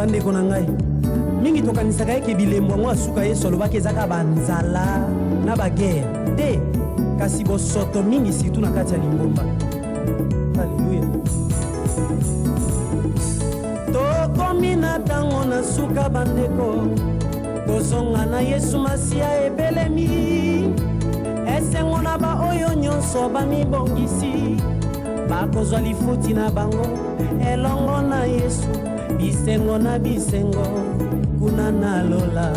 bandeko na ngai mingi tokanisaka eke bilembo yango asuka yesu alobaki ezaka banzala na bagere te kasi bosoto mingi surtout na kati ya lingomba. Alleluya. Tokomi na ntango na suka bandeko kozonga na yesu masiya ebelemi esengo na baoyo nyonso bamibongisi bakozwa lifuti na bango elongo na yesu bisengo na bisengo kuna na lola.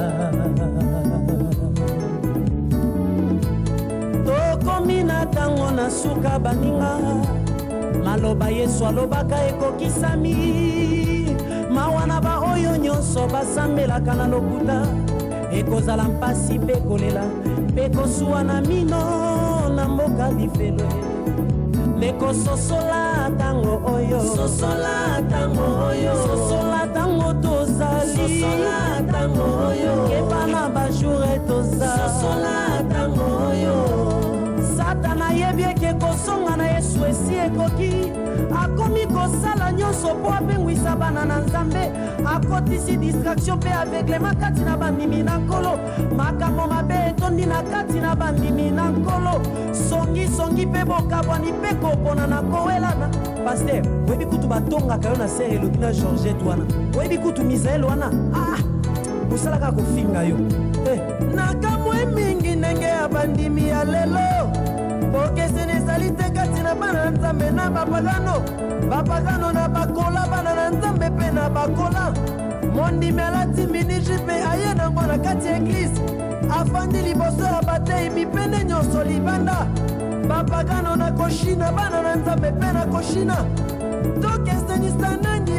Tokomi na ntango na suka baninga maloba yesu alobaka ekokisami mawa na baoyo nyonso basambelaka na lokuta ekozala mpasi mpe kolela mpe kosuwa na mino na mboka lifelo mekososola tango oyo sosola tango oyo sosola tango tozali sosola tango oyo keba na bajour tozali sosola tango oyo satana yebi eke kosonga na yesu esi ekoki akomi kosala nyonso po apengwisa bana na nzambe akotisi distraction mpe aveglema kati na bandimi na nkolo makambo mabe etondi na kati na bandimi na nkolo songisongi mpe bokabwani mpe kopona na kowelana. Paster oyebi kutu batongaka yo na ser elobi na Georgette wana oyebi kutu Misael wana osalaka kofinga yo nakamwe mingi ndenge ya bandimi ya lelo bokeseni ezali te kati na bana na nzambe na bapagano na bakola bana na nzambe mpe na bakola mondimi alati miniji mpe aye nango na kati ya eglise afandi liboso ya batei mipende nyonso libanda bapagano na koshina bana na nzambe mpe na koshina tokeseni standangi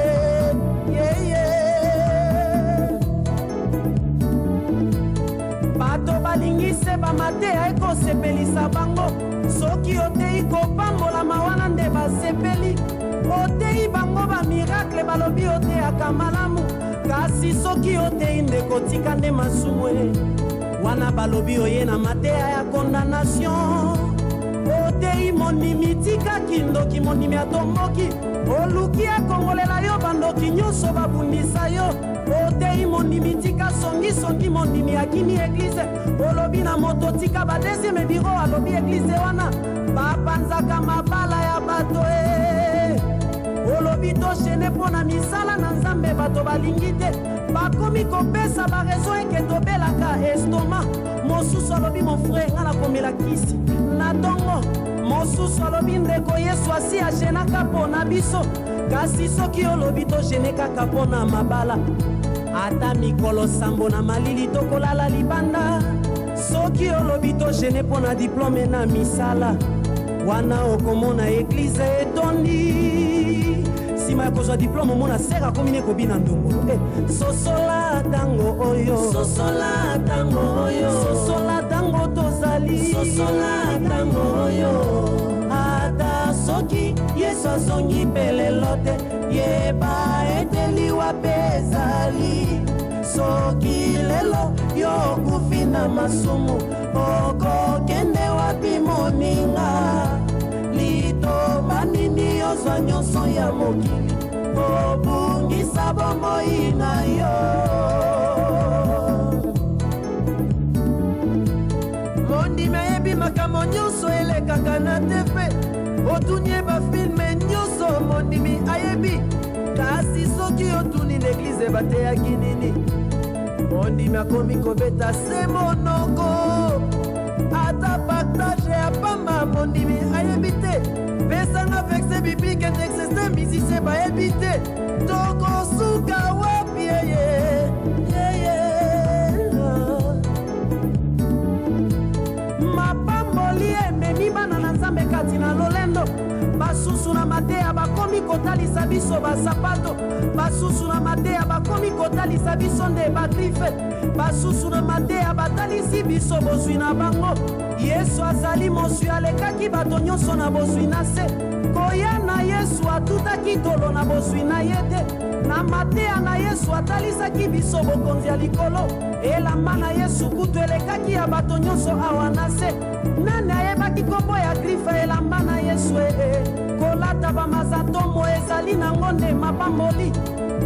bato balingise bamateya ekosepelisa bango soki otei kopambolama wana nde basepeli otei bango bamiracle balobi oteyaka malamu kasi soki otei nde kotika nde masumu wana balobi oye na mateya ya condamnation otei mondimi tikaki ndoki mondimi atomboki oluki akongolela yo bandoki nyonso babundisa yo otei mondimi tika songisongi mondimi akini eglize olobi na moto tika ba deuxième biro alobi eglize wana bapanzaka mabala ya bato olobi toshene mpo na misala na nzambe bato balingi te bakomi kopesa barezo eke tobelaka estoma mosusu alobi mon frère nga nakomela kisi na tongo mosusu alobi ndeko yesu asi ajenaka mpo na biso kasi soki olobi togene kaka mpo na mabala ata mikolo sambo na malili tokolala libanda soki olobi togene mpo na diplome na misala wana okomona eglize etondi nsima ya kozwa diplome omona ser akomi ekobina ndongolo sosola tango oyo sosola tango oyo sosola tango tozali sosola tango oyo ata soki yesu azongi mpe lelo te yeba ete liwa mpe ezali soki lelo yo okufi na masumu okokende wapi moninga litoma nini yozwa nyonso ya mokili obungisa bomoi na yo mondimi ayebi makambo nyonso elekaka na tv otunie bafilme nyonso mondimi ayebi kasi soki otuni neglize bateyaki nini mondimi akomi kobeta se monoko ata partage ya pamba mondimi ayebi te pesanga verse biblike texeste misise bayebi te tokosuka wapi mapamboli ememi bana na nzambe kati na lolendo basusu na mateya bakomi kotalisa biso basapato basusu na mateya bakomi kotalisa biso nde bagrife basusu na mateya batalisi biso bozwi na bango yesu azali moswi alekaki bato nyonso na bozwi na se koya na yesu atutaki tolo na bozwi na ye te na mateya na yesu atalisaki biso bokonzi ya likolo elamba na yesu kutu elekaki ya bato nyonso awa na se nani ayebaki kombo ya grife elamba na yesu kolata bamazatomo ezali nango nde mapamboli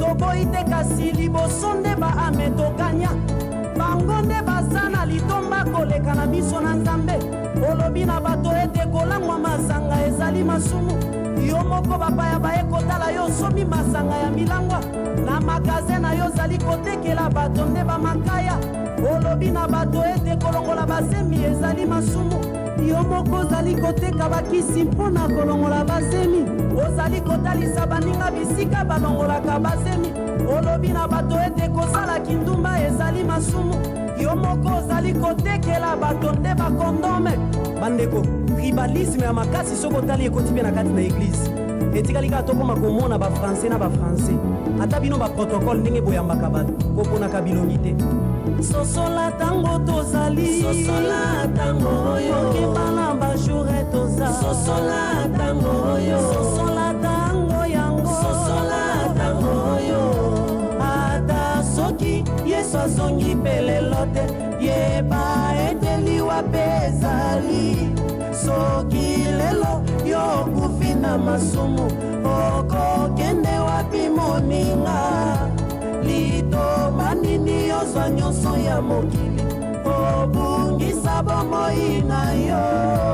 toboyi te kasi liboso nde baame tokanya bango nde baza na litomba koleka na biso na nzambe olobi na bato ete kolangwa masanga ezali masumu yo moko bapaya baye kotala yo somi masanga ya milangwa na magaze na yo zali kotekela bato nde bamakaya olobi na bato ete kolongola basemi ezali masumu yo moko ozali koteka bakisi mpona kolongola basemi ozali kotalisa baninga bisika balongolaka basemi olobi na bato ete kosala kindumba ezali masumu yo moko ozali kotekela bato nde bakondome bandeko tribalisme ya makasi soki otali ekoti mpe na kati na eglize etikali kaka tokoma komona bafrançais na bafrançais ata bino baprotokole ndenge boyambaka bato koponaka bilongi te sosola tango tozali sosola tango oyo okeba na bajoure toza sosola tango oyo sosola tango yango sosola tango oyo ata soki yesu azongi mpe lelo te yeba ete liwa mpe ezali soki lelo yo okufi na masumu okokende wapi moninga litoma nini yozwa nyonso ya mokili obungisa bomoi na yo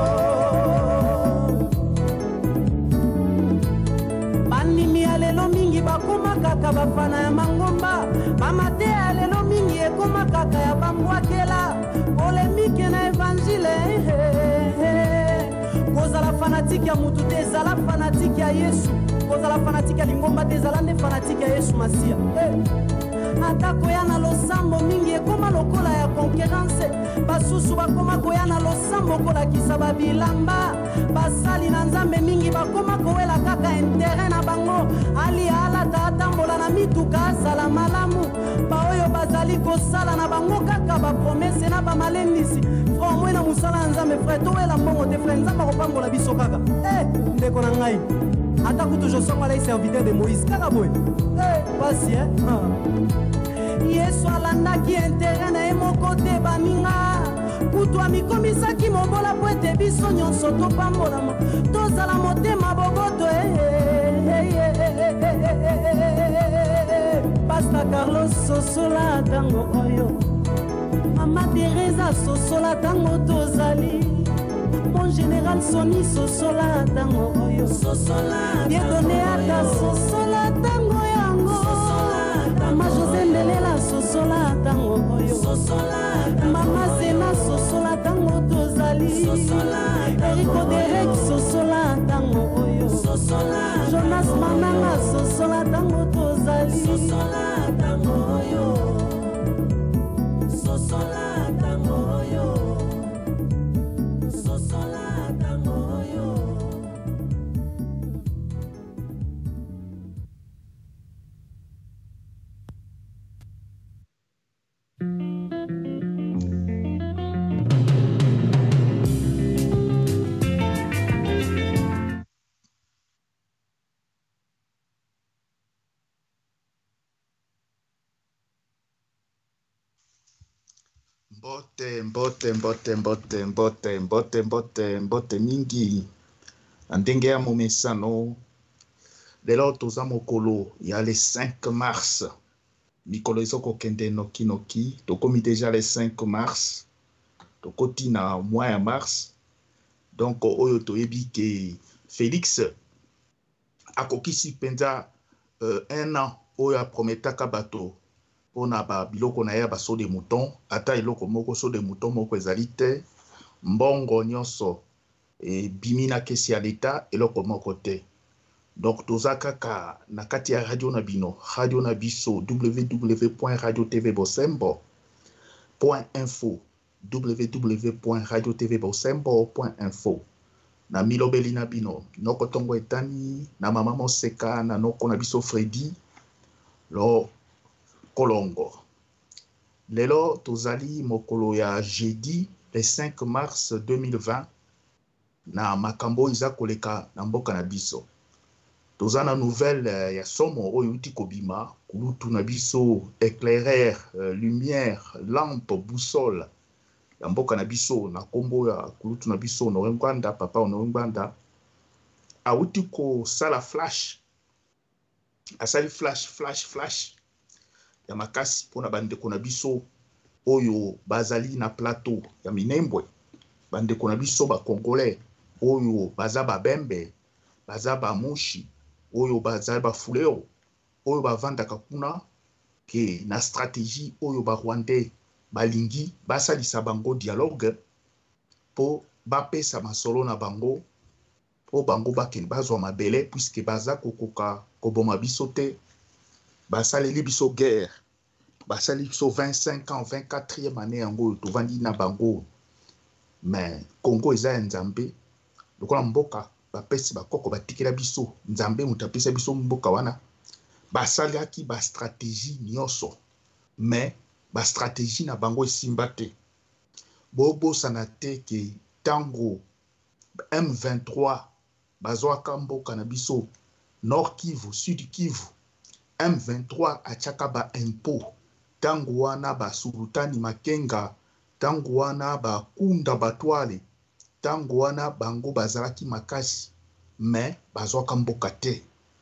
bandimi ya lelo mingi bakoma kaka bafana ya mangomba bamate ya lelo mingi ekoma kaka ya bambwakela polemike na evangile kozala fanatike ya mutu te ezala fanatike ya yesu kozala fanatike ya lingomba te ezala nde fanatike ya yesu masiya ata koya na losambo mingi ekoma lokola ya konkurence basusu bakoma koya na losambo kolakisa babilamba basali na nzambe mingi bakoma kowela kaka intere na bango ali alata atambola na mituka azala malamu baoyo bazali kosala na bango kaka bapromese na bamalendisi frère mwe na mosala ya nzambe frère towela mbongo te frère nzambe akopambola biso kaka ndeko na ngai ata kutu josongolai serviteur de moïse kaka boye pasi yesu alandaki intere na ye moko te baninga kutu amikomisaki mobola po ete biso nyonso topambolama tozala motema boboto pasta carlos sosola tango oyo mama teresa sosola tango tozali mon général soni sosola tango oyo biedone ata sosola tango yango mama josé ndelela sosola tango oyo mama sena sosola tango tozali eriko derek sosola tango oyo jonas mananga sosola tango tozali sosola tango oyo sosola tango oyo sosola tango oyo mbote mingi ndenge ya momesano lelo toza mokolo ya le 5 mars mikolo ezokokende noki tokomi déjà le 5 mars tokoti na mois ya mars donc oyo toyebi ke Félix akokisi mpenza un an oyo aprometaka bato mpona biloko na ye ya baso de mouton ata eloko moko so de mouton moko ezali te mbongo nyonso ebimi na kesi ya leta eloko moko te donc toza kaka na kati ya radio na bino radio na biso www.radiotvbosembo.info www.radiotvbosembo.info na milobeli na bino noko tongo etani na mama moseka na noko na biso Freddy lo kolongo lelo tozali mokolo ya jeudi le 5 mars 2020 na makambo iza koleka na mboka na biso toza na nouvelle ya somo oyo uti kobima kulutu na biso éclaireur lumière lampe boussole ya mboka na biso na kombo ya kulutu na biso Honoré Ngwanda papa Honoré Ngwanda auti ko sala flash asali flash ya makasi mpona bandeko na biso oyo bazali na plateau ya minembwe, bandeko na biso bacongolais oyo baza babembe, baza bamushi, oyo baza bafulero, oyo bavandaka kuna ke na stratégie oyo barwandais balingi basalisa bango dialogue po bapesa masolo na bango po bango bakende bazwa mabele puisque baza kokoka koboma biso te, basaleli biso guerre, basali biso 25 ans 24e année yango oyo tovandi na bango. Mais Congo eza ya nzambe lokola mboka bapesi bakoko batikela biso nzambe moto apesa biso mboka wana, basalaki bastratégie nyonso mais bastratégie na bango esimba te. Bobosana te ke tango M23 bazwaka mboka na biso Nord Kivu, Sud Kivu, M23 atiaka ba impôt tango wana basultani Makenga, tango wana bakunda batwale, tango wana bango bazalaki makasi mais bazwaka mboka te.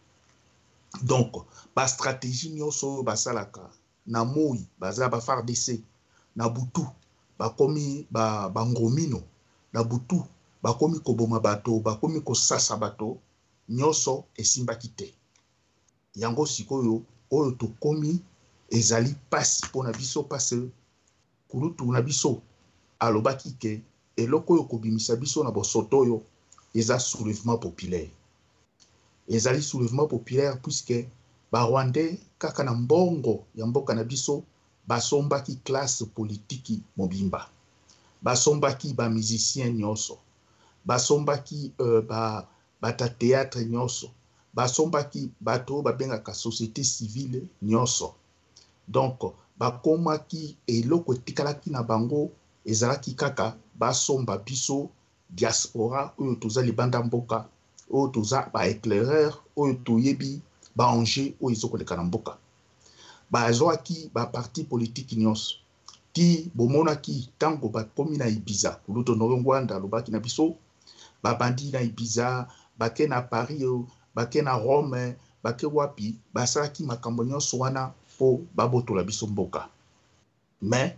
Donc ba stratégie nyonso basalaka na moi baza ba FARDC, na butu bakomi bangomino, na butu bakomi koboma bato, bakomi kosasa bato, nyonso esimbaki te. Yango sikoyo oyo tokomi ezali pasi mpona biso pase kulutu na biso alobaki ke eloko oyo kobimisa biso na bosoto oyo eza soulèvement populaire. Ezali soulèvement populaire puisque barwandais kaka na mbongo ya mboka na biso basombaki classe politiki mobimba, basombaki ba musicien nyonso, basombaki bata théâtre nyonso, basombaki bato babengaka société civile nyonso. Donc bakomaki eloko etikalaki na bango ezalaki kaka basomba biso diaspora oyo toza libanda mboka, oyo toza ba éclaireur, oyo toyebi ba enjeu oyo ezokoleka na mboka. Bazwaki ba parti politique nyonso ti bomonaki tango bakomi na Ibiza kuluto Ngwanda lobaki na biso babandi na Ibiza, bake na Paris, bake na Rome, bake wapi, basalaki makambo nyonso wana po babotola biso mboka. Mais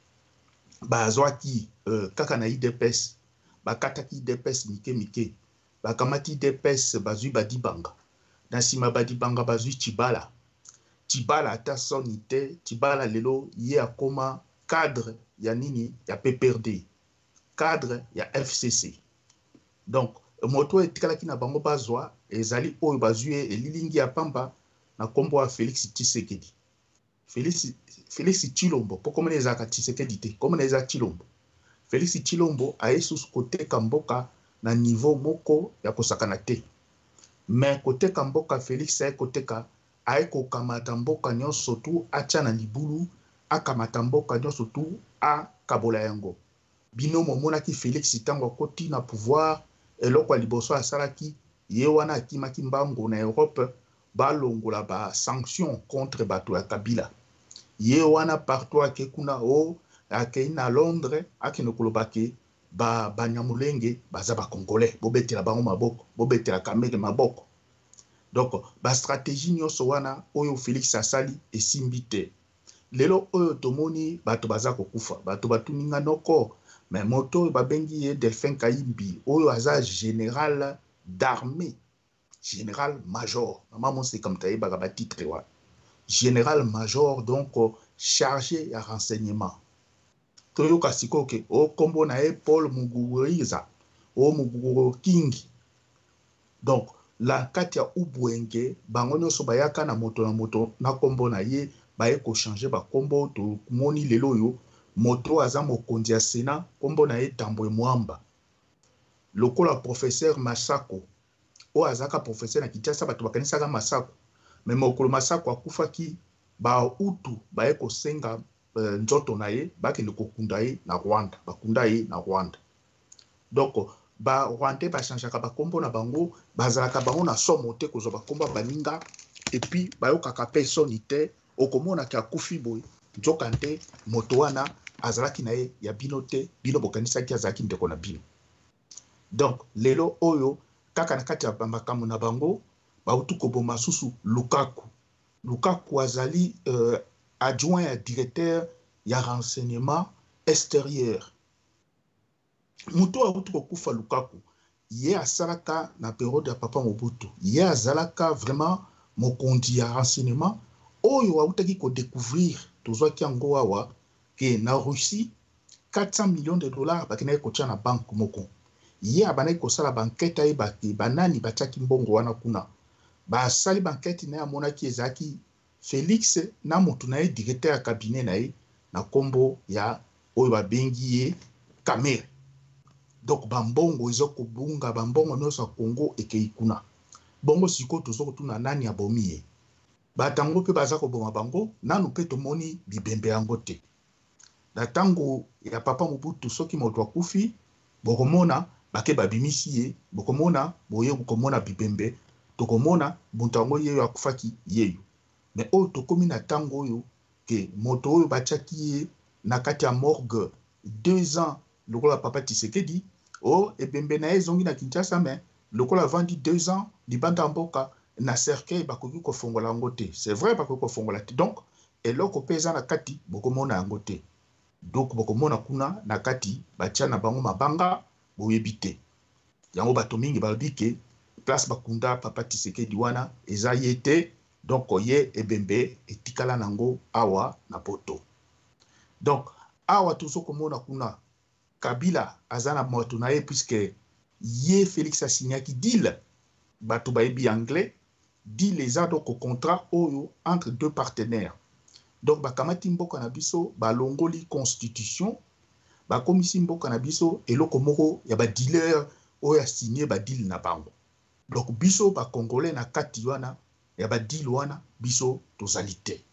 bazwaki kaka na IDPS, bakataki IDPS mike, bakamati IDPS bazwi Badibanga, na nsima Badibanga bazwi Tibala ata soni te, Tibala lelo ye akoma cadre ya nini ya PPRD, cadre ya FCC. Donc moto etikalaki na bango bazwa ezali oyo bazwi elilingi ya pamba na kombo ya Félix Tshisekedi. Félix Tshilombo po komona ezaka Tshisekedi te, komona eza Tshilombo. Félix Tshilombo ayesus koteka mboka na niveau moko ya kosakana te. Mais koteka mboka Félix aye koteka aye kokamata mboka nyonso tu atia na libulu, akamata mboka nyonso tu akabola yango. Bino momonaki Félix tango akoti na pouvoir eloko liboso asalaki ye wana akimaki mbango na Europe balongola ba sanction contre bato ya Kabila. Ye wana partout ake kuna ake na Londres akino kolobaki banyamulenge baza ba congolais bobetela bango maboko, bobetela Kamere maboko. Donc ba stratégie nyonso wana oyo Félix asali esimbi te. Lelo oyo tomoni bato baza kokufa, bato batuninga noko, mais moto babengi ye Delphin Kayimbi oyo aza général d'armée, général major, maman c'est comme taïba ba titre wa général major, donc chargé à renseignement. Toyo kasiko ke o kombo na e Paul Muguriza o Muguro King. Donc la katia ubwenge bango nyonso bayaka na moto na kombo na ye baye ko changer ba kombo to moni lelo yo moto aza mokonzi ya Sénat kombo na ye Tambwe Mwamba. Lokola professeur Masako o azaka professeur na Kinshasa bato bakanisaka Masako, mais mokolo Masako akufaki ba utu baye ko senga nzoto na ye bakende kokunda ye na Rwanda, bakunda ye na Rwanda. Donc ba Rwandais ba changeaka ba kombo na bango bazalaka bango na somo te kozwa ba kombo baninga et puis bayokaka personne te okomona ki akufi boy njokante moto wana azalaki na ye ya bino te, bino bokanisaki azalaki ndeko na bino. Donc lelo oyo kaka na kati ya makambo na bango bautu koboma susu Lukaku. Lukaku azali adjoint à directeur ya renseignement extérieur. Muto autu kokufa Lukaku. Ye asalaka na période ya papa Mobutu. Ye azalaka vraiment mokondi ya renseignement. Oyo autaki ko découvrir tozwaki yango awa ke na Russie 400 millions de dollars bakina kotia na banque moko. Ye abanaki kosala bankete ayebaki banani batiaki mbongo wana kuna. Basali bankete na amonaki ezaki Félix na motu na ye directeur ya cabinet na ye na kombo ya oyo babengi ye Kamere. Donc bambongo ezoko bunga bambongo nyonso Congo ekei kuna. Bongo siko tozoko tuna nani abomi ye. Batango pe baza koboma bango nanu pe tomoni bibembe yango te. Na tango ya papa Mobutu soki moto akufi bokomona bake babimisi ye bokomona boye bokomona bibembe tokomona buntango yeyo akufaki yeyo. Mais oyo tokomi na tango oyo ke moto oyo batiaki ye na kati ya morgue 2 ans lokola papa Tshisekedi o ebembe na ezongi na Kinshasa mais lokola vandi 2 ans libanda mboka na cercueil bakoki kofongola yango te. C'est vrai bakoki kofongola te. Donc eloko peza na kati bokomona yango te. Donc bokomona kuna na kati batia na bango mabanga boyebi te. Yango bato mingi balobi ke place bakunda papa Tshisekedi wana eza ye te. Donc ye ebembe etikala nango awa na poto. Donc awa tozokomona kuna Kabila azana moto na ye puisque ye Félix asignaki deal bato bayebi anglais deal eza donc au contrat oyo entre deux partenaires. Donc bakamati mboka na biso balongoli constitution bakomisi mboka na biso eloko moko ya ba dealer oyo asigné ba deal na bango. Donc biso ba congolais na kati wana ya ba deal wana biso tozali te.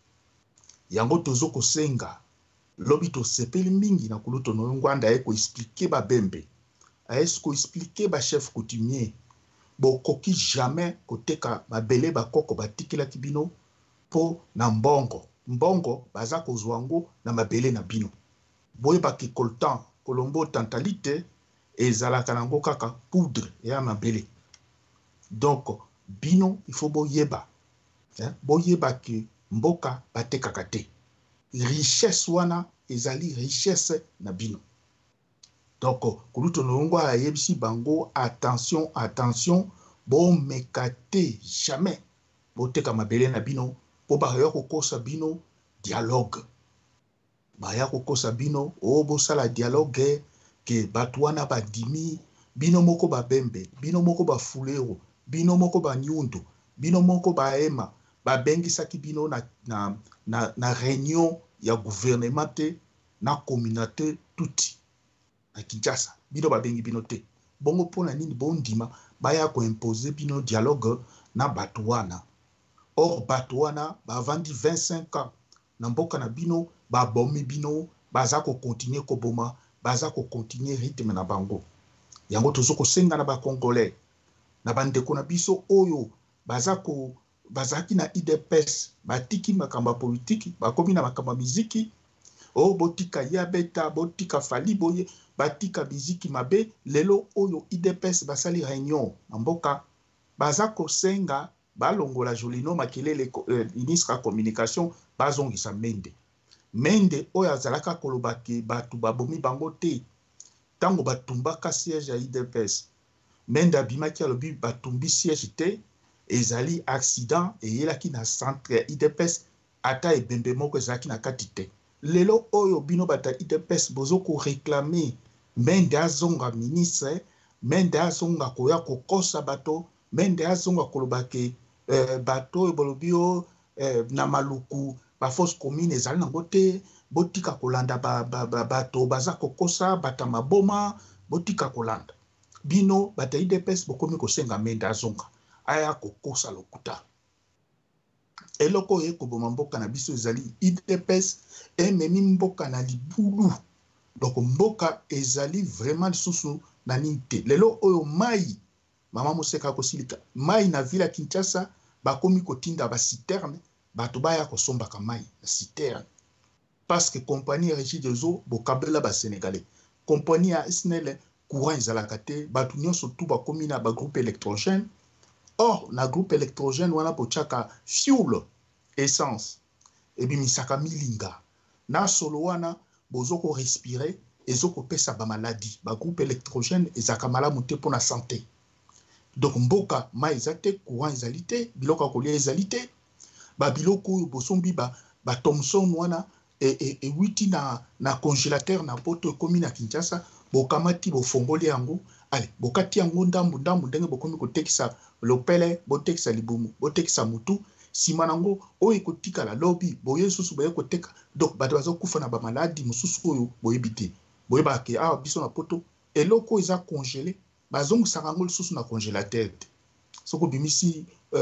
Yango tozoko senga lobi to sepeli mingi na kuluto no ngwanda eko expliquer ba bembe. Aesko expliquer ba chef coutumier bo koki jamais koteka mabele ba koko batikela kibino po na mbongo. Mbongo baza kozwango na mabele na bino. Boye ba ki coltan kolombo tantalite ezalaka nango kaka poudre ya mabele. Donc bino il faut boyeba. Boyeba ki mboka batekaka te. Richesse wana ezali richesse na bino. Donc kuluto nongo ayebisi bango attention attention bo mekate jamais boteka mabele na bino po ba yo kokosa bino dialogue. Ba ya kokosa bino o bo sala dialogue ke batwana ba dimi bino moko ba bembe bino moko ba fulero bino moko ba nyundo bino moko ba ema ba bengisaki bino na réunion ya gouvernement te na communauté tuti na Kinshasa bino ba bengi bino te bongo pona nini bondima baya ko imposer bino dialogue na batwana. Or batwana ba vandi 25 ans na mboka na bino ba bomi bino baza ko continuer ko boma baza ko continuer rythme na bango. Yango tozoko senga na ba congolais na bandeko na biso oyo bazaki na IDPS batiki makamba politiki bakomi na makamba miziki o botika yabeta botika fali boye batika miziki mabe lelo oyo IDPS basali réunion na mboka baza kosenga balongola Jolino Makelele ministre ya communication bazongisa Mende oyo azalaka kolobaki batu babomi bango te tango batumbaka siège ya IDPS Mende abimaki alobi batumbi siège te ezali accident eyelaki na centre ya IDPS ata ebembe moko ezalaki na kati te. Lelo oyo bino bata IDPS bozoko réclamer Mende azonga ministre Mende azonga koya kokosa bato Mende azonga kolobaki bato ebolobio na maluku ba force commune ezali nango te botika kolanda bato baza kokosa bata maboma botika kolanda bino bata IDPS bokomi kosenga Mende azonga aya kokosa lokuta eloko ye koboma mboka na biso ezali IDPS ememi mboka na libulu. Donc mboka ezali vraiment lisusu na ninte lelo oyo mai mama moseka kosilika mai na ville ya Kinshasa bakomi kotinda ba citerne bato baya kosombaka mai na citerne parce que compagnie Régie des eaux bokabela ba sénégalais compagnie ya SNEL courant ezalaka te bato nyonso tout bakomi na ba groupe électrogène Or, na groupe électrogène, wana pochaka fuel, essence, et bien misaka milinga. Na solo wana, bozoko respirer, ezoko pesa ba maladie. Ba groupe électrogène, ezaka malamu te pour la santé. Donc, mboka, ma ezate, courant ezalité, biloko kolia ezalité, ba biloko bosombi ba Thomson wana, et witi na congélateur na poto komi na Kinshasa, bokamati bofongoli yango, allez, bokati yango ndambu ndenge bokomi kotekisa lopele, botekisa libumu, botekisa mutu, simanango oyo kotika la lobby, boye susu boye koteka, donc bato bazokufa na ba maladie mususu oyo boye bité. Boye ba ke biso na poto, eloko eza congelé, bazongu sarango susu na congélateur. Soko bimisi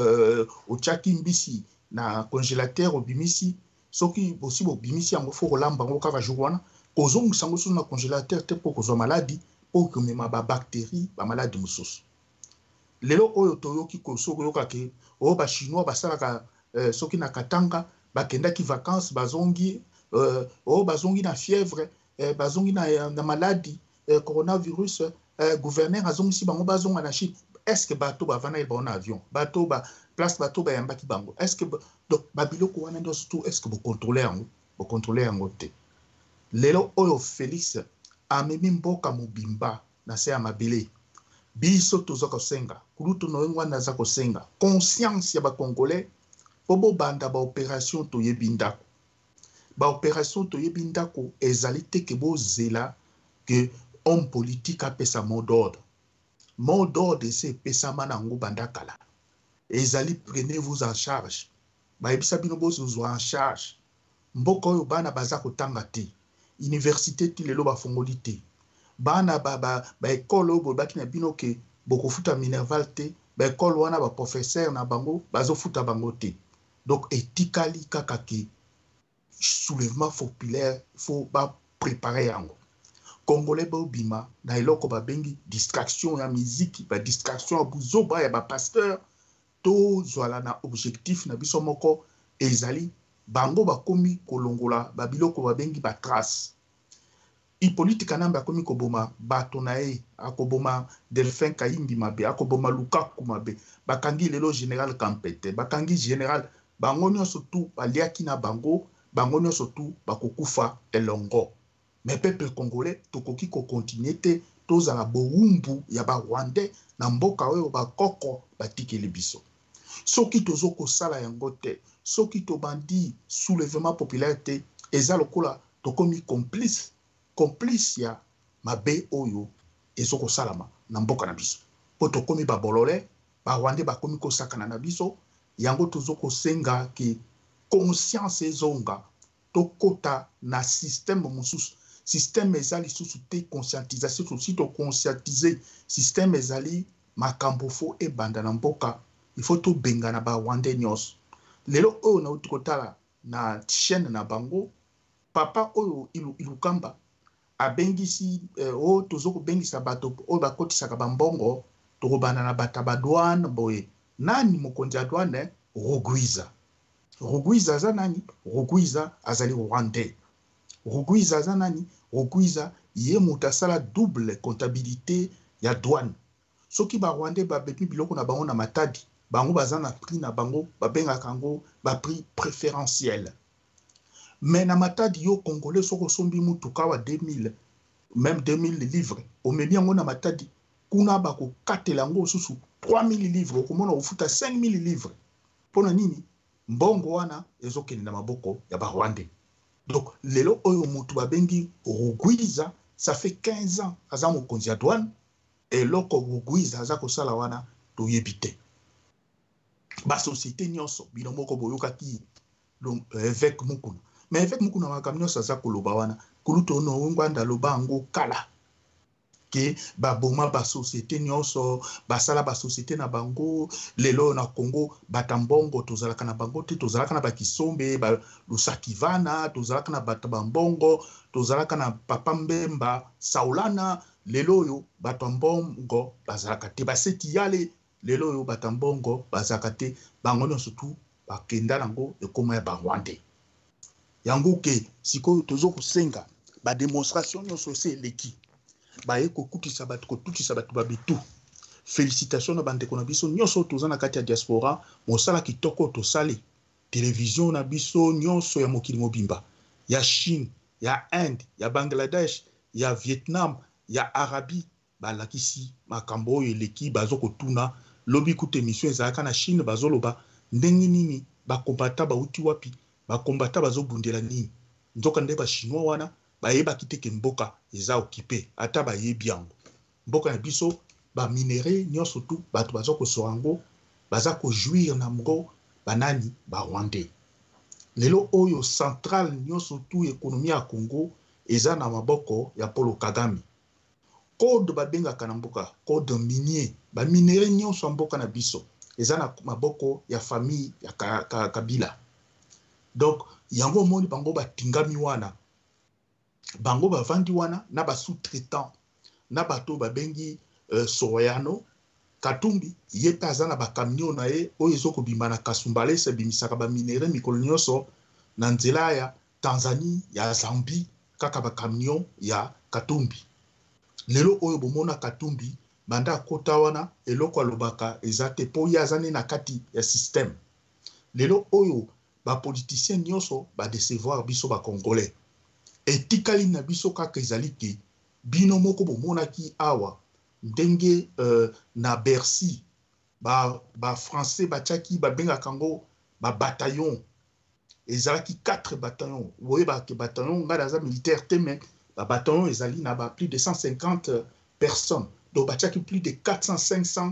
ochaki mbisi na congélateur obimisi soki bosi bo bimisi yango fo kolamba ngo kaka jour wana kozongu sango susu na congélateur te po kozwa maladie po komema ba bactéries ba maladie mususu. Lelo oyo toyoki kosoko yoka ke o ba chinois basalaka soki na Katanga bakendaki vacances bazongi bazongi na fièvre bazongi na maladie coronavirus gouverneur azongisi bango bazonga na Chine. Est-ce que bateau ba vana ba avion bateau ba place bateau ba yambaki bango est-ce que donc babiloko wana ndo surtout est-ce que vous contrôlez en te lelo oyo Félix amemi mboka mobimba na se ya mabele biso tozoko senga kuluto no ngwana za kosenga conscience ya ba congolais pobo banda ba opération to yebindako ba opération to yebindako ezalité ke bozela que homme politique a pesa mot d'ordre. Mot d'ordre c'est pesama nango bandakala. Ezali prenez-vous en charge. Ba ebisa bino bozo en charge. Mboko yo bana baza kotanga te. Université ti lelo ba fongoli te. Bana ba école bo baki na bino ke boko futa minerval te. Ba école wana ba professeur na bango bazo futa bango te. Donc etikali kaka ke soulèvement populaire faut ba préparer yango. Congolais ba obima na eloko ba bengi distraction ya musique ba distraction abuzoba ya ba pasteur to zwala na objectif na biso moko ezali bango ba komi kolongola ba biloko ba bengi ba trace Hippolyte Kanambe akomi koboma bato na ye akoboma Delphin Kayimbi mabe akoboma Lukaku mabe bakangi lelo général Kampete bakangi général bango nyonso tu baliaki na bango nyonso tu bakokufa elongo. Mais peuple congolais tokoki ko continuer te tozala bowumbu ya ba Rwandais na mboka oyo ba koko batikeli biso. Soki tozoko sala yango te, soki tobandi soulèvement populaire te, eza lokola tokomi complice ya mabe oyo ezoko salama na mboka na biso. Po tokomi ba bolole, ba Rwandais bakomi ko sakana na biso, yango tozoko senga ki conscience ezonga tokota na système mususu. Système ezali sous te conscientisation aussi to conscientiser système ezali makambo fo e banda na mboka il faut to benga na ba Rwandais nyos lelo oyo na utikotala na chaîne na bango papa oyo ilukamba abengisi o tozoko bengisa bato oyo bakotisaka bambongo to bana na bataba douane boye nani mokonzi douane Rugwiza za nani Rugwiza azali Rwandais Rugwiza za nani Rugwiza ye mutasala double comptabilité ya douane soki ba Rwandais ba bepi biloko na bango na matadi bango bazana prix na bango ba benga kango ba prix préférentiel mais na matadi yo congolais soko sombi mutuka wa 2000 même 2000 livres o mebi yango na matadi kuna ba ko katela ngo susu 3000 livres okomona ufuta 5000 livres pona nini mbongo wana ezokende na maboko ya ba Rwandais. Donc, lelo oyo mutu babengi Rugwiza, ça fait 15 ans aza mokonzi ya douane, et loko Rugwiza aza kosala wana toyebite. Ba société nyonso bino moko boyokaki donc évêque Mukuna. Mais évêque Mukuna makambo nyonso aza koloba wana, kuluto no ngwanda loba ngo kala. Ke ba boma ba société nyonso, basala ba société na bango, lelo na Congo batambongo tozalaka na bango te tozalaka na bakisombe ba lusakivana tozalaka na batambongo tozalaka na papa Mbemba Saulana lelo yo batambongo bazalaka te baseti yale lelo yo batambongo bazalaka te bango nyonso tu bakenda nango ekoma ya ba Rwandais yango ke siko tozoko senga ba démonstration nyonso se leki baye kokutisa bato babitu félicitations na bandeko na biso nyonso toza na kati ya diaspora mosala kitoko tosali télévision na biso nyonso ya mokili mobimba ya Chine ya Inde ya Bangladesh ya Vietnam ya Arabie balakisi makambo oyo eleki bazokotuna lobi kuta émission ezalaka na Chine bazoloba ndenge nini bakombata bauti wapi bakombata bazobundela nini nzoka nde bachinois wana bayebaki te ke mboka eza okipe ata bayebi yango mboka na biso baminere nyonso tu bato bazokosoa yango baza kojouir na ngo banani barwandais lelo oyo central nyonso tu ekonomi ya Congo eza na maboko ya Paul Kagame code babengaka na mboka code minier baminere nyonso ya mboka na biso eza na maboko ya famille ya Kabila donc yango moni bango batingami wana bango bavandi wana na ba sous-traitant na bato babengi Soroyano Katumbi yeta aza na bakamion na ye oyo ezokobima na Kasumbale sebimisaka baminere mikolo nyonso na nzela ya Tanzanie ya Zambie kaka bakamion ya Katumbi lelo oyo bomona Katumbi banda akota wana eloko alobaka eza te po ye aza na kati ya système lelo oyo bapoliticien nyonso badecevoir biso bacongolais etikali na biso kaka ezali ke bino moko bomonaki awa ndenge na Bercy français batiaki babengaka yango bataillon ezalaki 4 bataillons boyebaka bataillon nga naza militaire te mais bataillon ezali na plus de 150 personnes donc batiaki plus de 400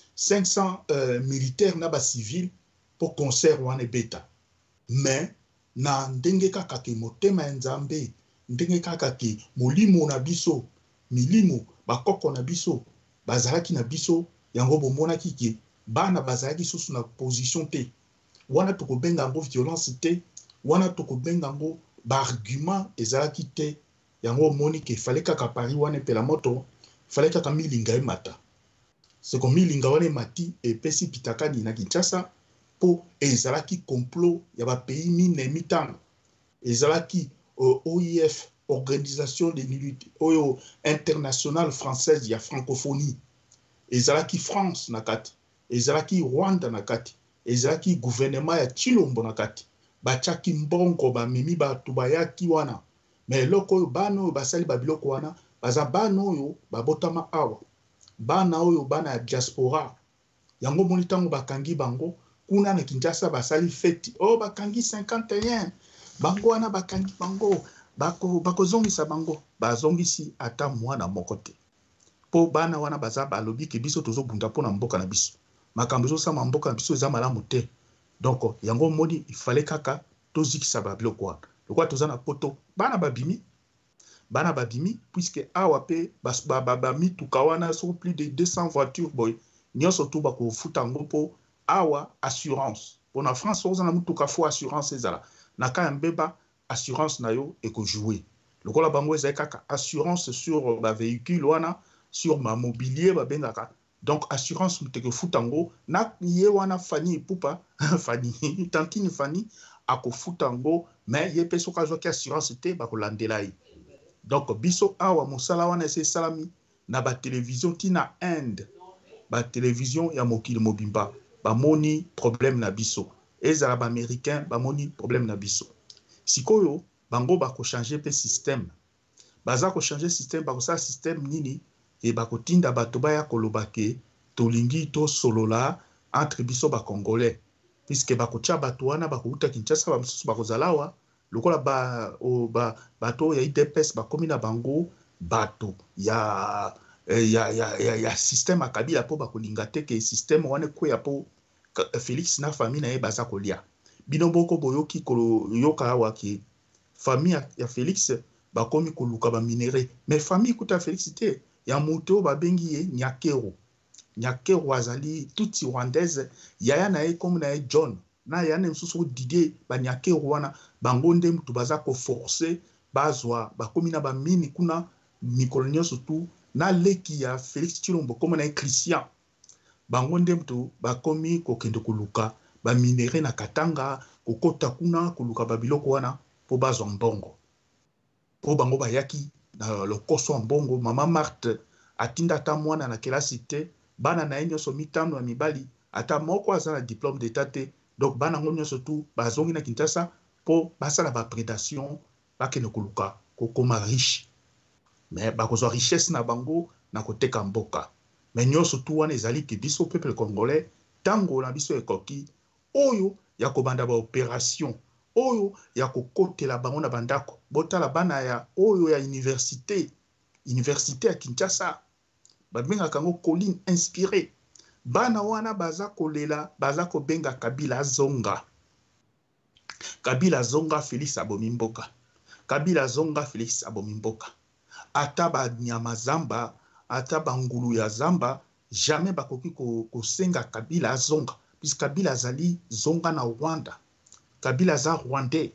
500 militaires na civils pour concert wana ebeta mais na ndenge kaka ke motema ya Nzambe ndenge kaka ke molimo na biso milimo bakoko na biso bazalaki na biso yango bomonaki ke bana bazalaki susu na position te wana tokobenga yango violence te wana tokobenga yango baargument ezalaki te yango omoni ke fallait kaka Paris wana epela moto fallait kaka milinga emata seko milinga wana emati epesi pitakani na Kinshasa po ezalaki complot ya bapays mine mitano ezalaki OIF organisation de lutte oyo internationale française ya francophonie ezalaki France na kati ezalaki Rwanda na kati ezalaki gouvernement ya Chilombo na kati bachaki mbongo bamemi bato bayaki wana mais loko oyo bana oyo basali babiloko wana baza bana oyo babotama awa bana oyo bana ya diaspora yango moni ntango bakangi bango kuna na Kinshasa basali feti bakangi 51 bango wana bakangi bango bakozongisa bango bazongisi ata mwana moko te po bana wana baza balobi ke biso tozobunda mpona mboka na biso makambo ezosama mboka na biso eza malamu te donc yango moni ifale kaka tozikisa babiloko wana lokwa toza na poto bana babimi puisque awa pe bamituka wana so plus de 200 voitures boy nyonso tu bakofuta yango mpo awa assurance mpona France oza na mutuka fo assurance ezala na ka ya mbeba assurance na yo ekojouer lokola bango ezali kaka assurance sur bavéhicule wana sur mobilier babengaka donc assurance muteke futa yango na ye wana Fanny Pupa Fanny tantine Fanny akofuta yango mais ye pe soki azwaki assurance te bakolandela ye donc biso awa mosala wana ese esalami na batelevizio ntina Inde batelevizio ya mokili mobimba bamoni problème na biso ezala baaméricain bamoni problème na biso sikoyo bango bakochange pe système baza kochange système bakosala système nini e bakotinda bato baya koloba ke tolingi tosolola entre biso bacongolais puisque bakotia bato wana bakouta Kinshasa bamosusu bakozala awa lokola bato ya IDPS bakomi na bango bato ya système akabila po bakolinga te ke système wana ekweya po Félix na famille na ye baza kolia bino boko boyoki yoka awa ke famille ya Félix bakomi koluka baminere mais famille kuta Félix te ya moto babengi ye Nyakero azali tuti rwandaise yaya na ye comme na ye John na yana msusu Didier Nyakero wana bango nde mutu baza ko forcer bazwa bakomi na bamini kuna mikolo nyonso tu na leki ya Félix Tshilombo comme na ye Christian bango nde mutu bakomi kokende koluka baminere na Katanga kokota kuna koluka babiloko wana po bazwa mbongo po bango bayaki na lokoso mbongo mama Marthe atinda ta mwana na kelasi te bana na ye nyonso mitano ya mibali ata moko aza na diplôme d'état te. Donc bana ngo nyonso tu bazongi na Kinshasa po basala ba prédation bakende koluka kokoma riche, mais bakozwa richesse na bango na koteka mboka. Mais nyonso tu wana ezali ke biso peuple congolais tango na biso ekoki oyo ya kobanda ba opération oyo ya kokotela bango na bandako. Botala bana ya oyo ya université ya Kinshasa babengaka ngo colline inspiré. Bana wana baza kolela baza kobenga Kabila zonga. Kabila zonga Félix abomi mboka. Kabila zonga Félix abomi mboka. Ata ba nyama zamba, ata bangulu ya zamba, jamais bakoki kosenga Kabila zonga. Puisque Kabila azali zonga na Rwanda. Kabila za Rwandais.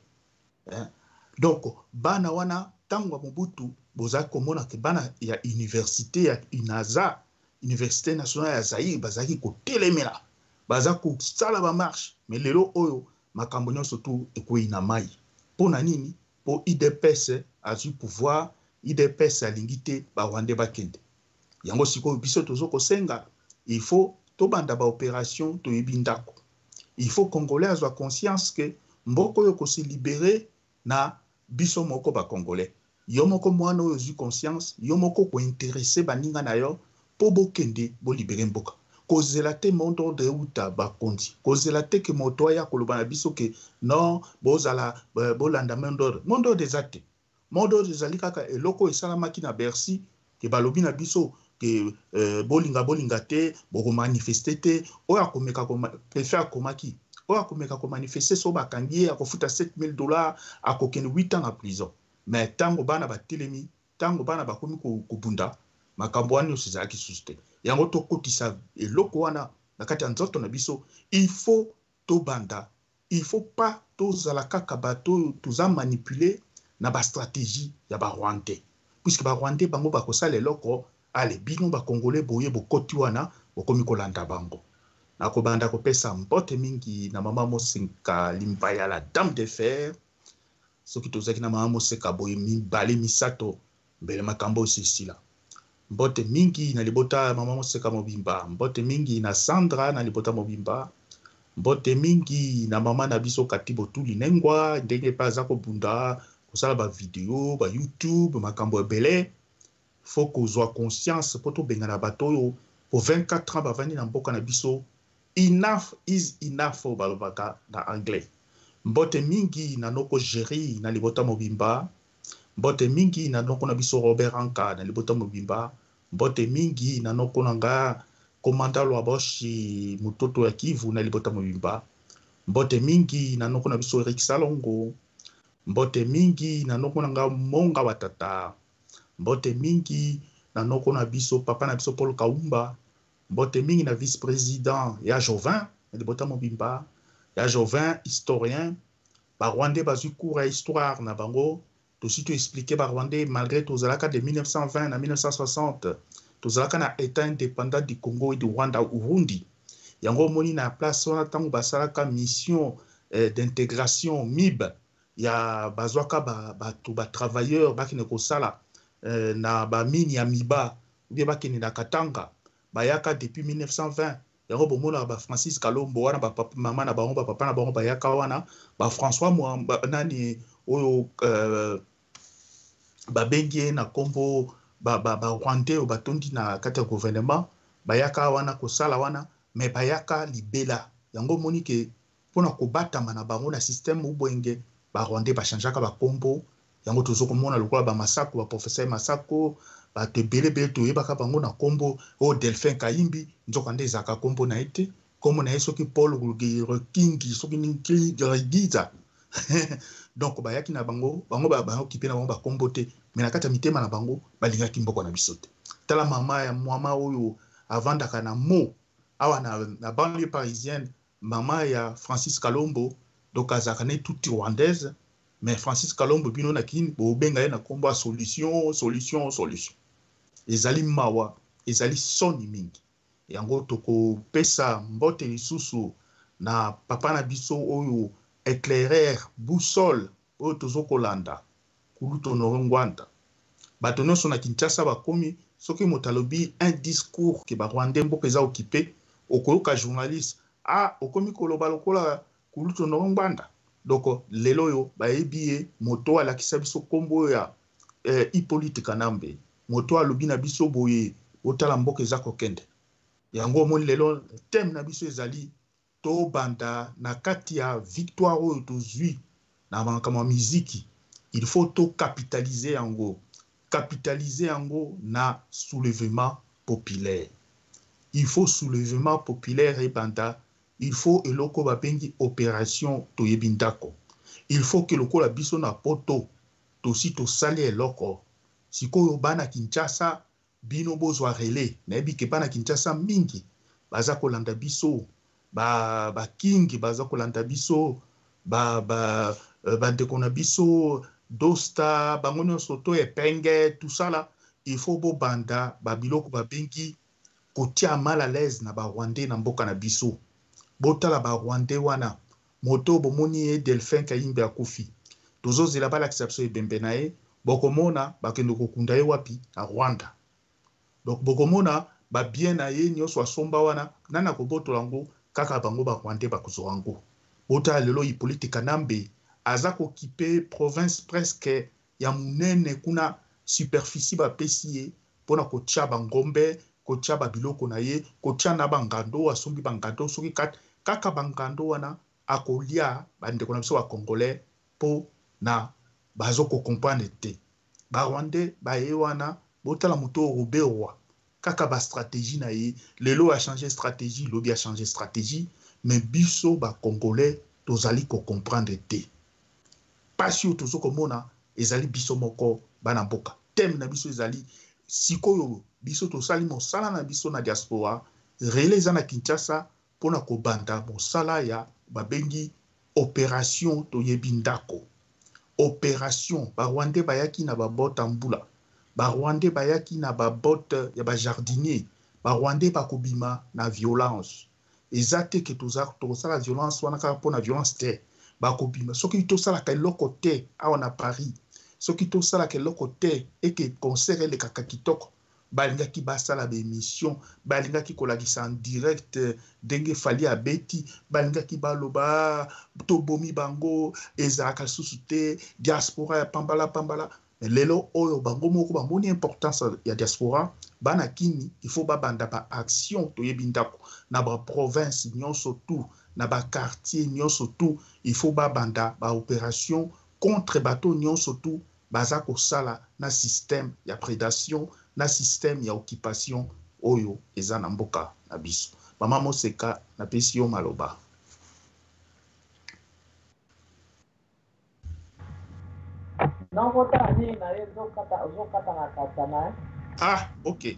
Donc, bana wana tango Mobutu boza komona ke bana ya université ya UNAZA, Université nationale ya Zaïre, bazaki kotelemela, baza kosala ba marche. Mais lelo oyo makambo nyonso tu ekoyi na mai. Pona nini? Po IDPS azui pouvoir, IDPS alingi te ba Rwandais bakende. Yango sikoyo biso tozo kosenga, il faut tobanda ba opération toyebi ndako. Il faut Congolais azwa conscience que mboko yo ko se libérer na biso moko ba Congolais. Yo moko mwana oyo zui conscience, yo moko ko intéresser baninga na yo po bokende bo libérer mboka. Kozela te mondo de uta bakondi. Kozela te ke moto ya koloba na biso ke non bozala bolanda mondo des actes. Mondo des alikaka eloko esalamaki na Bercy ke balobi na biso ke bolinga te boko manifester te oya komeka préfet akomaki oya komeka ko manifester so bakangi akofuta $7,000 akokende 8 ans en prison. Mais tango bana batelemi tango bana bakomi kubunda makambo wana osizaki suste yango tokotisa eloko wana na kati ya nzoto na biso. Il faut tobanda, il faut pas tozala kaka bato toza manipuler na ba stratégie ya ba Rwandais, puisque ba Rwandais bango bakosala eloko ale bino ba Congolais boye bokoti wana bokomi kolanda bango. Na kobanda kopesa mbote mingi na mama Mosenka Limbaya la dame de fer, soki tozaki na mama Moseka boye mibale misato mbele makambo osisila. Mbote mingi na libota mama Moseka Mobimba, mbote mingi na Sandra na libota Mobimba, mbote mingi na mama na biso Katibo Tuli Nengwa ndenge pa za kobunda kosala ba video ba YouTube makambo ebele. Faut kozwa conscience poto benga na bato yo pour 24 ans bavani na mboka na biso. Enough is enough balobaka na anglais. Mbote mingi na noko Jerry na libota Mobimba, mbote mingi na noko na biso Robert Anka na libota Mobimba, mbote mingi na noko nga Komanda Lwaboshi mutoto ya Kivu na libota Mobimba, mbote mingi na noko na biso Eric Salongo, mbote mingi na noko nga Monga Watata, mbote mingi na noko na biso papa na biso Paul Kaumba, mbote mingi na vice-président ya Jovin na libota Mobimba, ya Jovin historien. Ba Rwandais bazui cours ya histoire na bango. Tosi to expliquer ba Rwandais malgré tozalaka de 1920 à 1960 tozalaka na état indépendant du Congo et du Rwanda Urundi. Yango moni na place wana tango basalaka mission d'intégration MIB ya bazwaka ba travailleurs bakine kosala na ba mini ya Miba ou bakine na Katanga bayaka depuis 1920. Yango bomona ba Francis Kalombo wana ba papa mama na bango ba papa na bango bayaka wana ba François nani oyo ba bengie na kombo ba Rwandais o batondi na kati ya gouvernement bayaka wana kosala wana mais bayaka libela. Yango moni ke pona kobatama na bango na système ubwenge ba Rwandais ba changeaka ba kombo. Yango tozo komona lokola ba Masako ba professeur Masako ba tebele to yebaka bango na kombo o Delphin Kayimbi nzoka nde zaka kombo na ete komo na yeso ki Paul Kingi soki ninki giza. Donc bayaki na bango ba occupé na bango ba kombo te mais na kati ya mitema na bango balingaki mboko na biso te. Tala mama ya mwama oyo avandaka na mo awa na banlieue parisienne, mama ya Francis Kalombo donc azaka ne tout rwandaise. Mais Francis Kalombo bino na kini bo benga ye na kombo solution ezali mawa ezali soni mingi. Yango toko pesa mbote lisusu na papa na biso oyo éclaireur boussole oyo tozo kolanda kuluto Norongwanda. Bato nyonso na Kinshasa bakomi Ce qui motalobi un discours qui ba Rwandais mboka eza occupé okoyoka journaliste ah okomi koloba lokola kuluto nongbanda. Donc lelo yo ba ebiye moto alakisa biso kombo ya Hippolyte Kanambe moto alobi na biso boye otala mboka eza kokende. Yango moni lelo thème na biso ezali to banda na kati ya victoire oyo tozwi na makambo miziki. Il faut to capitaliser yango na soulèvement populaire. Il faut soulèvement populaire et banda. Il faut eloko babengi opération toyebindako. Il faut que loko la biso na poto tosi to sali eloko. Sikoyo bana Kinshasa bino bozwa relais. Nayebi ke bana Kinshasa mingi baza kolanda biso ba kingi baza kolanda biso ba ndeko na biso Dosta, bangono soto epenge, tout ça là, il faut bo banda, babiloko babengi, kotia mal à l'aise na ba Rwandais na mboka na biso. Bota la ba Rwandais wana, moto bomoni e Delphin Kayimbe akufi. Tozo zela ba l'aksepso e bembenae, bokomona bakendo kokunda ye wapi na Rwanda. Donc bokomona ba bien na ye nyonso asomba wana, nana ko boto lango kaka bango ba Rwandais bakuzorango. Bota lelo Hippolyte Kanambe aza occupé province presque ya munene kuna superficie ba pesie pona kotia bangombe kotia babiloko na ye kotia na bangando asombi bangando soki kaka bangando wana akolia bandeko na biso ba congolais po na bazoko comprendre te ba Rwandais ba ye wana botala moto Robert kaka ba stratégie na ye lelo a changé stratégie lobi a changé stratégie mais biso ba congolais tozali ko comprendre te. Pasio tozo komona ezali biso moko bana mboka thème na biso ezali sikoyo biso tosali mosala na biso na diaspora relais na Kinshasa pona ko banda mosala ya babengi opération toyebindako. Opération ba Rwandais bayaki na babota mbula ba Rwandais bayaki na babota ya ba jardinier ba Rwandais bakobima na violence ezate ke tozala violence wana ka pona violence te bakobima soki tosala ka eloko te awa na Paris soki tosala ka eloko te et que concert le kaka kitoko balingaki basala ba émission balingaki kolakisa en direct ndenge fali abeti balingaki baloba tobomi bango ezalaka lisusu te diaspora ya pambala lelo oyo bango moko bamoni importance ya diaspora bana kini il faut babanda ba action toyebindako na ba province nyonso tout na ba quartier nyonso tout il faut babanda ba opération contre bateau nyonso tout baza kosala na système ya prédation na système ya occupation oyo eza na mboka na biso mama Moseka na pesi yo maloba. Ah, ok.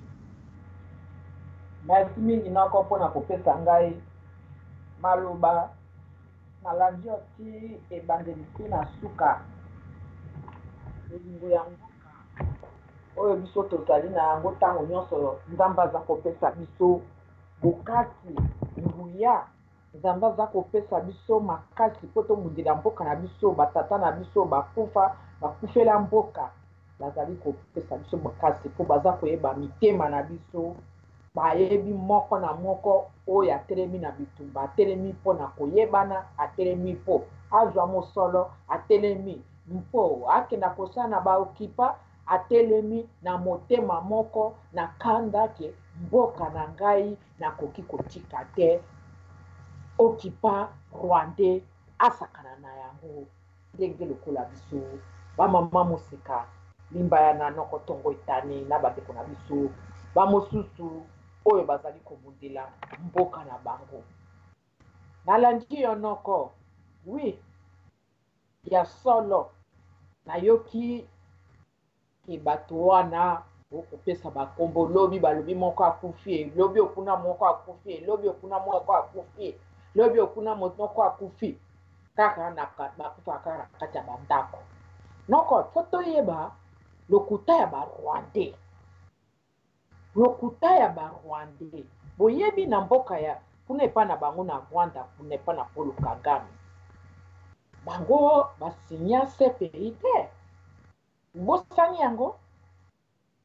Merci mingi nako pona kopesa ngai maloba nalandi oti ebandeli na suka elingo ya mboka oyo biso tozali na yango ntango nyonso nzambe aza kopesa biso bokati nguya nzambe aza kopesa biso makasi po tomundela mboka na biso batata na biso bakufela mboka bazali kopesa biso makasi po baza koyeba mitema na biso bayebi moko na moko oyo atelemi na bitumba atelemi mpo na koyebana atelemi mpo azwa mosolo atelemi mpo akenda kosala na baokipa atelemi na motema moko na kanda ke mboka na ngai nakoki kotika te okipa Rwandais asakana na yango ndenge lokola biso bamama Moseka limba ya na noko tongo etani na bandeko na biso bamosusu oyo bazali komundela mboka na bango nalandi yo noko oui ya solo nayoki ke bato wana okopesa bakombo lobi balobi moko akufi lobi okuna moko akufi lobi okuna moko akufi lobi okuna moko akufi kaka na bakufa kaka kati ya bandako noko foto yeba lokuta ya Rwandais lokuta ya Rwandais boyebi na mboka ya kuna epa na bango na Rwanda kuna epa na Paul Kagame bango basinya CPI te bosani yango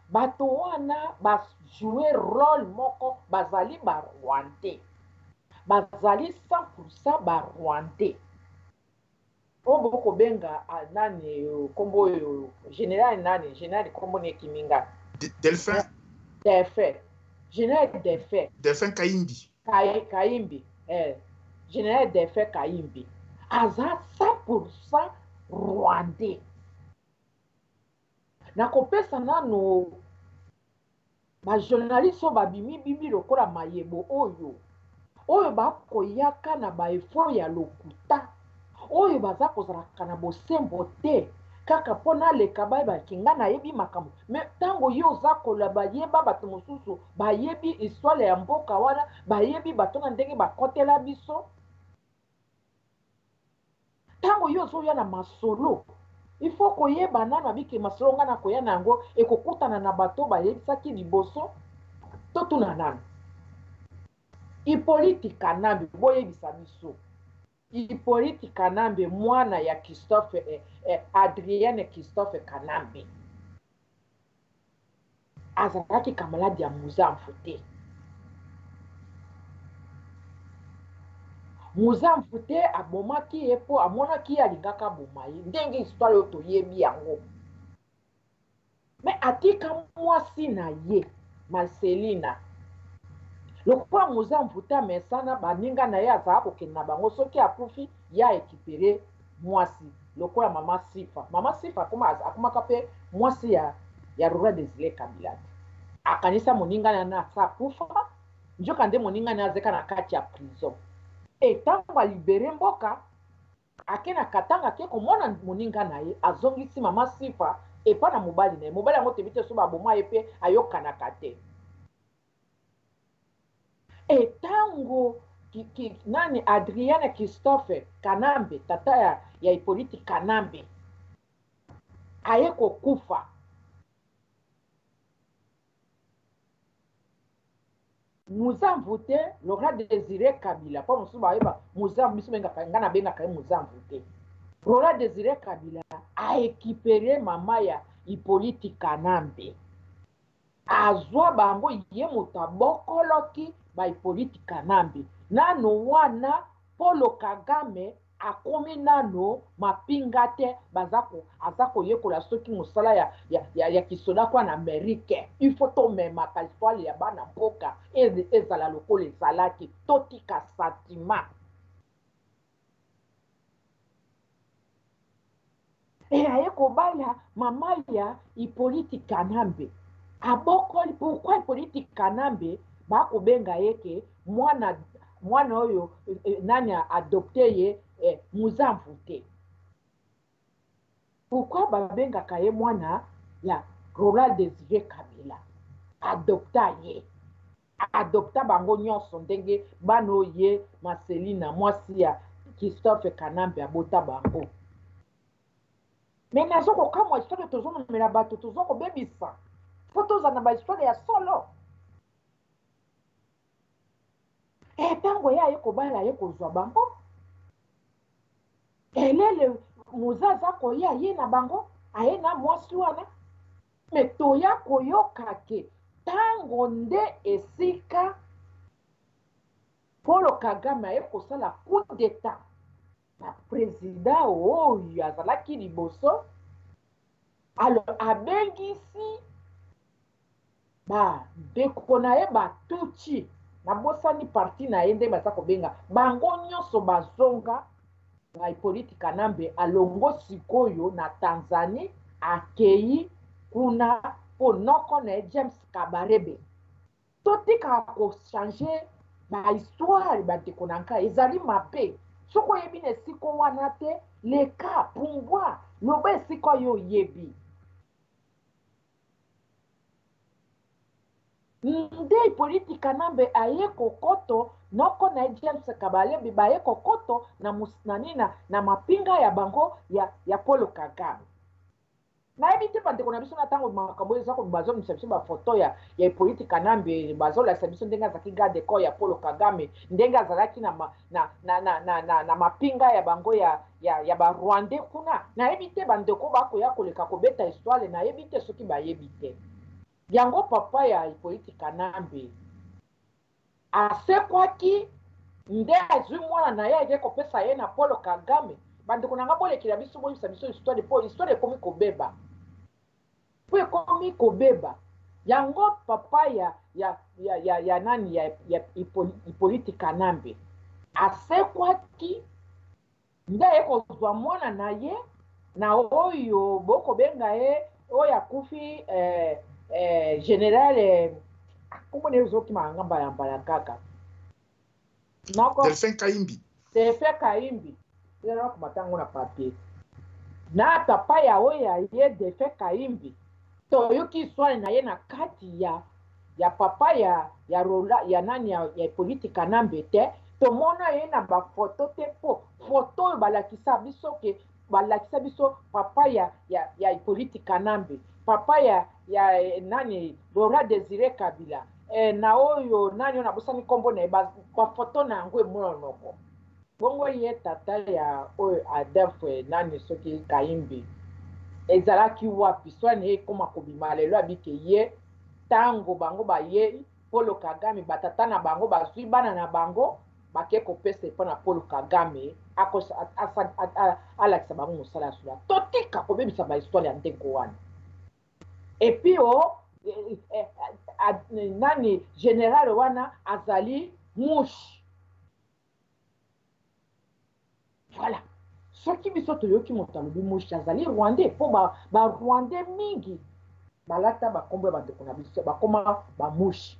bato wana bajouer rôle moko bazali barwandais bazali 100% barwandais oyo bokobenga nani kombo oyo général nani général kombo nekiminga Delphin général Delphin Kayimbi Kayimbi général Delphin Kayimbi aza 100% rwandais nakopesa nano bajournaliste oyo babimi lokola mayebo oyo bakoyaka na baefort ya lokuta oyo baza kozalaka na bosembo te kaka mpo naleka bayebaki nga nayebi makambo me ntango ye oza koloba bayeba bato mosusu bayebi histoire ya mboka wana bayebi bato na ndenge bakotela biso ntango ye ozoya na masolo il faut koyeba nano abike masolo nga na koya na yango ekokutana na bato bayebisaki liboso to tuna nano Hippolyte Kanambe boyebisa biso Hippolyte Kanambe mwana ya Christophe Adrienne Christophe Kanambe azalaki kamaladi ya muzamfu te muzamfu te abomaki ye mpo amonaki ye alingaka aboma ye ndenge histoire oyo toyebi yango me atika mwasi na ye Marcelina lokola muzamfu te amesana baninga na ye azala kokende na bango soki akufi ya ekipere mwasi lokola mama Sifa akomaka mpe mwasi ya Laurent Désiré Kabila akanisa moninga na asa akufa njoka nde moninga na azeka na kati ya prison etango alibere mboka ake na katanga ake komona moninga na ye azongisi mama Sifa epa na mobali na ye mobali yango tebi te so baboma ye mpe ayokanaka te etango nani Adrienne Christophe Kanambe tata ya Hippolyte Kanambe aye kokufa muzamvu te Laurent Désiré Kabila mpo mosusu bayeba muzamvu biso nga nabengaka ye muzamvu te Laurent Désiré Kabila aekipere mama ya Hippolyte Kanambe azwa bango ye moto abokoloki ba Hippolyte Kanambe nano wana Paul Kagame akomi nano mapinga te aza koyekola soki mosala ya kisoda kwa na Amerike il faut tomemaka histoire ya bana mboka ezala lokola ezalaki totika sentiment aye kobala mama ya Hippolyte Kanambe abokoli pourquoi Hippolyte Kanambe bakobenga yeke mwana oyo nani adopte ye muzamvu te pourquoi babengaka ye mwana ya Laurent Désiré Kabila adopta bango nyonso ndenge bana oye Marcelina mwasi ya Christophe Kanambe abota bango me nazokokamwa histoire tozomemela bato tozokobebisa fo tozana bahistoire ya solo ntango ye aye kobala ye kozwa bango elele muzaza koya ye na bango aye na mwasi wana me toya koyoka ke ntango nde esika Paul Kagame aye kosala coup d'état na président oyo azalaki liboso alors abengisi bandeko na ye batuti nabosani parti na ye nde baza kobenga bango nyonso bazonga na Hippolyte Kanambe alongo sikoyo na Tanzanie akei kuna po noko na James Kabarebe totika kochange bahistoire bandeko na ngai ezali mabe soko yebi na esika wana te leka pungwa loba esika yo yebi nde Hippolyte Kanambe aye kokoto noko na James Kabarebe baye kokoto na mapinga ya bango ya Paul Kagame nayebi te bandeko na biso na ntango makambo eza bazomisa biso bafoto ya Hippolyte Kanambe bazolakisa biso ndenge azalaki garde corps ya Paul Kagame ndenge azalaki na mapinga ya bango ya barwandais kuna nayebi te bandeko bakoya koleka kobeta histoire nayebi te soki bayebi te yango papa ya Hippolyte Kanambe asekwaki nde azwi mwana na ye ake kopesa ye na Paul Kagame bandeko na nga bolekela biso boyebisa biso histoire po histoire ekomi kobeba po ekomi kobeba yango papa ya nani ya Hippolyte Kanambe asekwaki nde aye kozwa mwana na ye na oyo bokobenga ye oyo akufi général kombo na ezokima ngamba ya mbala kaka Delphin Kayimbi. Delphin Kayimbi. Lelo kumatango na papier. Na papa ya oya ye Delphin Kayimbi. To yuki swali na ye na kati ya papa ya Rola ya nani ya Hippolyte Kanambe te. To mona ye na ba photo te po photo balakisa biso ke balakisa biso papa ya Hippolyte Kanambe. Papa ya nani Laurent Désiré Kabila. Na oyo nani ona busani kombo na ba photo na ngwe monoko bongo ye tata ya oyo Adolf nani soki Kayimbi ezalaki wapi swani koma kobima lelo abike ye tango bango ba ye Paul Kagame batata na bango bazwi bana na bango bake kopesa epa na Paul Kagame alakisa bango mosala sula totika kobebisa ba histoire ya ndeko wana epi nani général wana azali mouche voilà soki biso toyoki moto alobi mouche azali rwandais po ba rwandais mingi balata bakombo ya bandeko na biso bakoma bamouche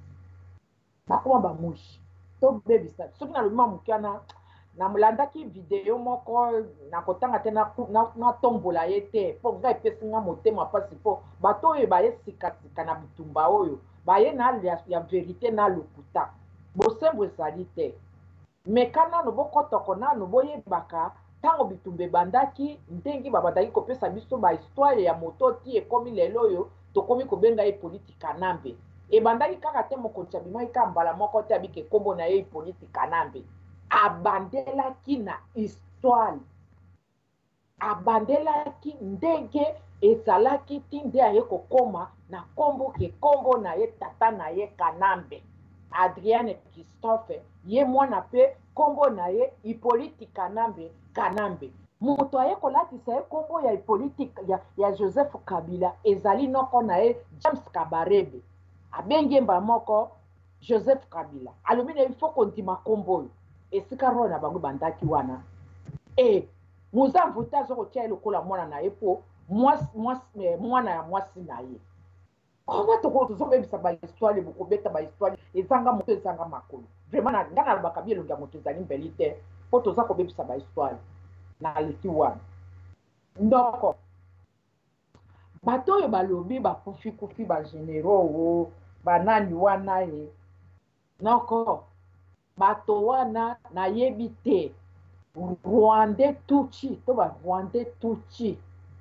tobebisa soki nalobi mamukiana namulandaki video moko nakotanga te natombola ye te po nga epesi nga motema mpasi po bato oyo baye sikasika na bitumba oyo baye na ya verite na lokuta bosembo ezali te meka nano bokotoko nano boyebaka ntango bitumba ebandaki ndenge babandaki kopesa biso bahistware ya moto ti ekomi lelo oyo tokomi kobenga ye Hippolyte Kanambe ebandaki kaka te mokonzi abimaki ka mbala moko te abiki kombo na ye Hippolyte Kanambe abandelaki na histoire abandelaki ndenge ezalaki ti nde aye kokoma na kombo ke kombo na ye tata na ye Kanambe Adrienne Christophe ye mwana pe kombo na ye Hippolyte Kanambe moto aye kolatisa ye kombo ya Hippolyte ya Joseph Kabila ezali noko na ye James Kabarebe abengi mba moko Joseph Kabila alobi na ifo kondima kombo oyo esika ro na bango bandaki wana muzamvu te azokotia ye lokola mwana na ye po mwana ya mwasi na ye koma tozobebisa bahistware bokobeta bahistware ezanga moto ezanga makolo vraiment nga nalobaka bi elongi ya moto ezali mbeli te po toza kobebisa bahistware na leki wana ndoko bato oyo balobi bakufi bagénéraux banani wana ye noko bato wana nayebi te Rwandais Tutsi to ba Rwandais Tutsi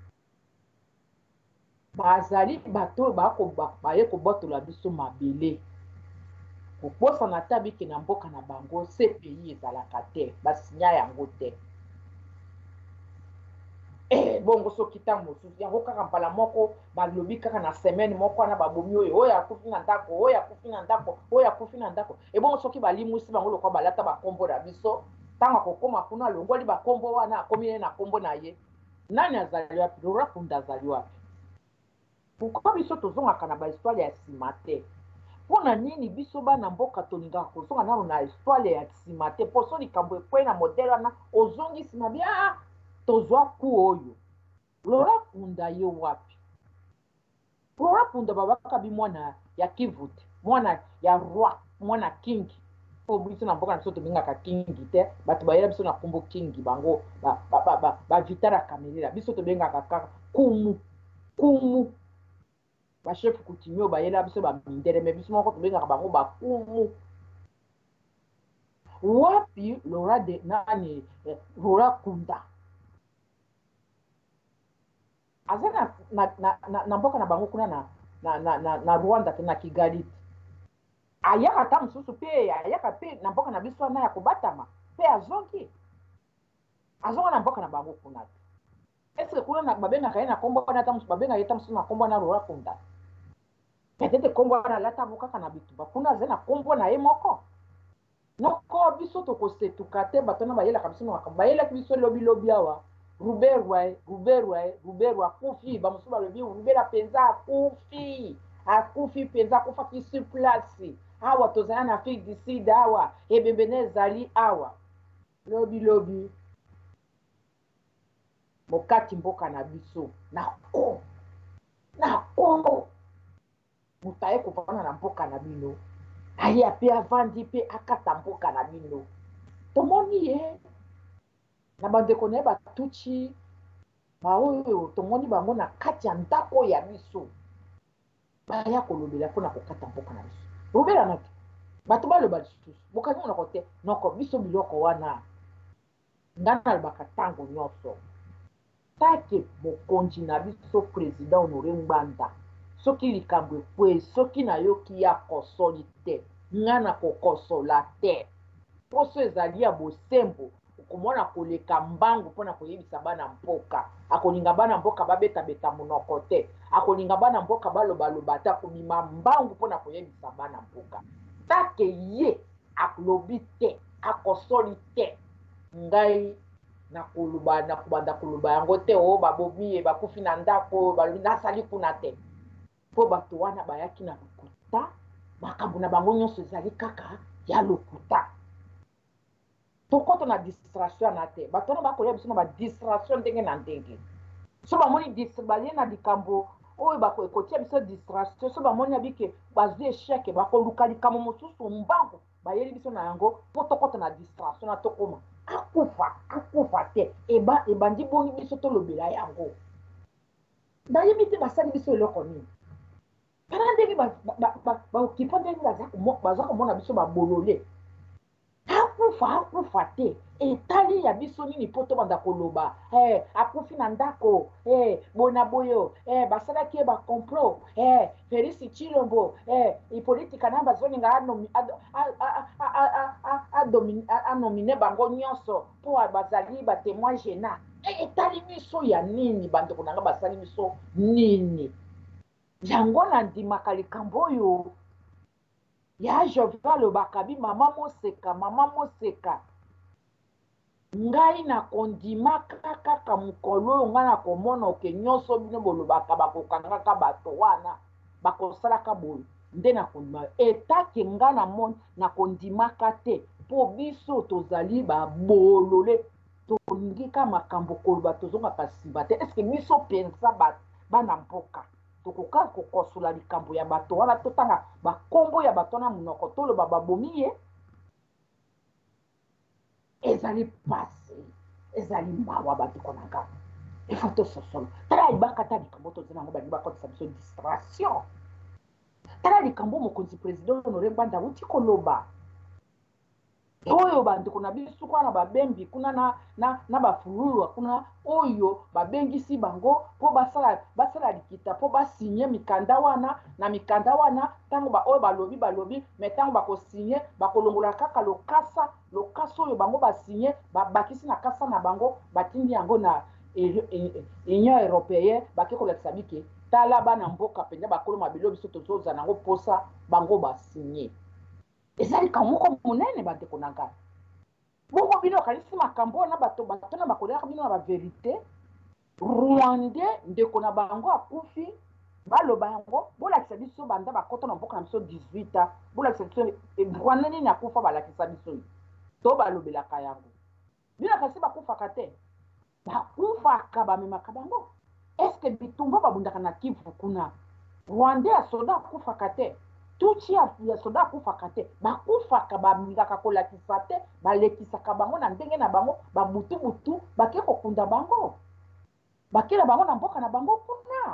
bazali bato baye kobotola biso mabele koposana te abike na mboka na bango se pays ezalaka te basinya yango te bongo soki ntango mosusu yango kaka mbala moko balobi kaka na semaine moko wana babomi oyo akufi na ndako oyo akufi na ndako oyo akufi na ndako ebongo soki balimwisi bango lokwa balata bakombo na biso ntango akokoma kuna alongoli bakombo wana akomi ye na kombo na ye nani azali wapi Laurent Nkunda azali wapi pourkua biso tozongaka na bahistware ya nsima te mpona nini biso bana mboka tolingaka kozonga nano na histoire ya nsima te mpo so likambo ekwei na modele wana ozongi nsima bia tozwa ku oyo Laurent Nkunda ye wapi Laurent Nkunda babaka bi mwana ya Kivu te mwana ya roi mwana kingi po biso na mboka na biso tobengaka kingi te bato bayela biso na kombo kingi bango bavitara kamelela biso tobengaka kaka kumu bachef coutumier bayela biso bamindele me biso moko tobengaka bango bakumu wapi Laurent Nkunda aza na mboka na bango kuna na Rwanda te na Kigali ayaka ta mosusu mpe ayaka mpe na mboka na biso wana ya kobatama mpe azongi na mboka na bango kuna te eske kuna babengaka ye na kombo wana ta mosusu babengaka ye ta mosusu na kombo wana Laurent Nkunda peut-être kombo na lata boka na bituba kuna zena kombo na emoko noko biso to kosetuka te batona bayela kabisa no bayela biso lobi awa Ruberwa kufi bamusu balobi Rubera penza akufi penza kufa ki sur place awa tozana na Afrique du Sud awa ebembene ezali awa lobi mokati mboka na biso nako mutaye kopana na mboka na bino aya pe avandi pe akata mboka na bino tomoni ye na bandeko na ye batuchi baoyo tomoni bango na kati ya ndako ya biso baya kolobela mpona kokata mboka na biso lobela naki bato baloba lisusu bokangi monoko te noko biso biloko wana nga nalobaka ntango nyonso take mokonzi na biso président Honoré Ngbanda soki likambo ekwe soki nayoki ya kosoli te nga na kokosola te poso ezali ya bosembo okomona koleka mbangu mpona koyebisa bana mboka akolinga bana mboka babeta monoko te akolinga bana mboka balobaloba te akomima mbangu mpona koyebisa bana mboka take ye akolobi te akosoli te ngai na kubanda koloba yango te o babomi ye bakufi na ndako balobi nasali kuna te mpo bato wana bayaki na lokuta makambo na bango nyonso ezali kaka ya lokuta tokota na distraction na te bato wana bakoya biso na badistraction ndenge na ndenge so bamoni balie na likambo oyo bakotia biso distraction so bamoni abike bazwi esheke bakoluka likambo mosusu mbango bayeli biso na yango mpo tokota na distraction na tokoma akufa te ebandi boni biso tolobela yango nayebi te basali biso eloko nini kana ndenge baokipa ndenge baza komona biso babolole akufa te etali ya biso nini mpo tobanda koloba akufi na ndako bona boyo basalaki ye bacomplot Félix Tshilombo ipolitika na bazoninga anomine bango nyonso mpo bazali batémoin gênant etali biso ya nini bandeko nanga basali biso nini yango na ndimaka likambo oyo ya Joval bakabi mama moseka ngai na kondima kaka mukolo oyo ngai na komona oke nyonso bino bolobaka bakokangaka bato wana bakosalaka boyo nde na kondima etake ngai na kondimaka te mpo biso tozali babolole tolingi ka makambo koloba tozongaka nsima te eske biso mpenza bana mboka tokoka kokosola likambo ya bato wana totanga bakombo ya bato na monoko toloba babomi ye ezali pasi ezali mawa bandeko na nga ifo tososolo tala libaka ta likambo tozali nango balingi bakotisa biso distraction tala likambo mokonzi président Honoré Ngbanda awuti koloba oyo bandeko na biso kuna babembi kuna na bafululwa kuna oyo babengisi bango mpo basala likita mpo basinye mikanda wana na mikanda wana ntango oyo balobi me ntango bakosinye bakolongola kaka lokasa oyo bango basinye babakisi na kasa na bango batindi yango na union européenne bake kolakisa bike tala bana mboka mpenza bakoloma bilo biso tozoza nango mposa bango basinye ezali kamoko monene bandeko na ngai bongo bino okanisi makambo wana bato na bakolelaka bino na baverité rwandais ndeko na bango akufi baloba yango bolakisa biso banda bakota na mboka na biso 18 bolakisa biso rwandais nini akufa balakisa biso to balobelaka yango bino kasi bakufaka te bakufaka bamemaka bango eske bitumba babundaka na Kivu kuna rwandais ya soda akufaka te tuchi ya soda akufaka te bakufaka bamingaka kolakisa te balekisaka bango na ndenge na bango babutu bake kokunda bango bakela bango na mboka na bango kuna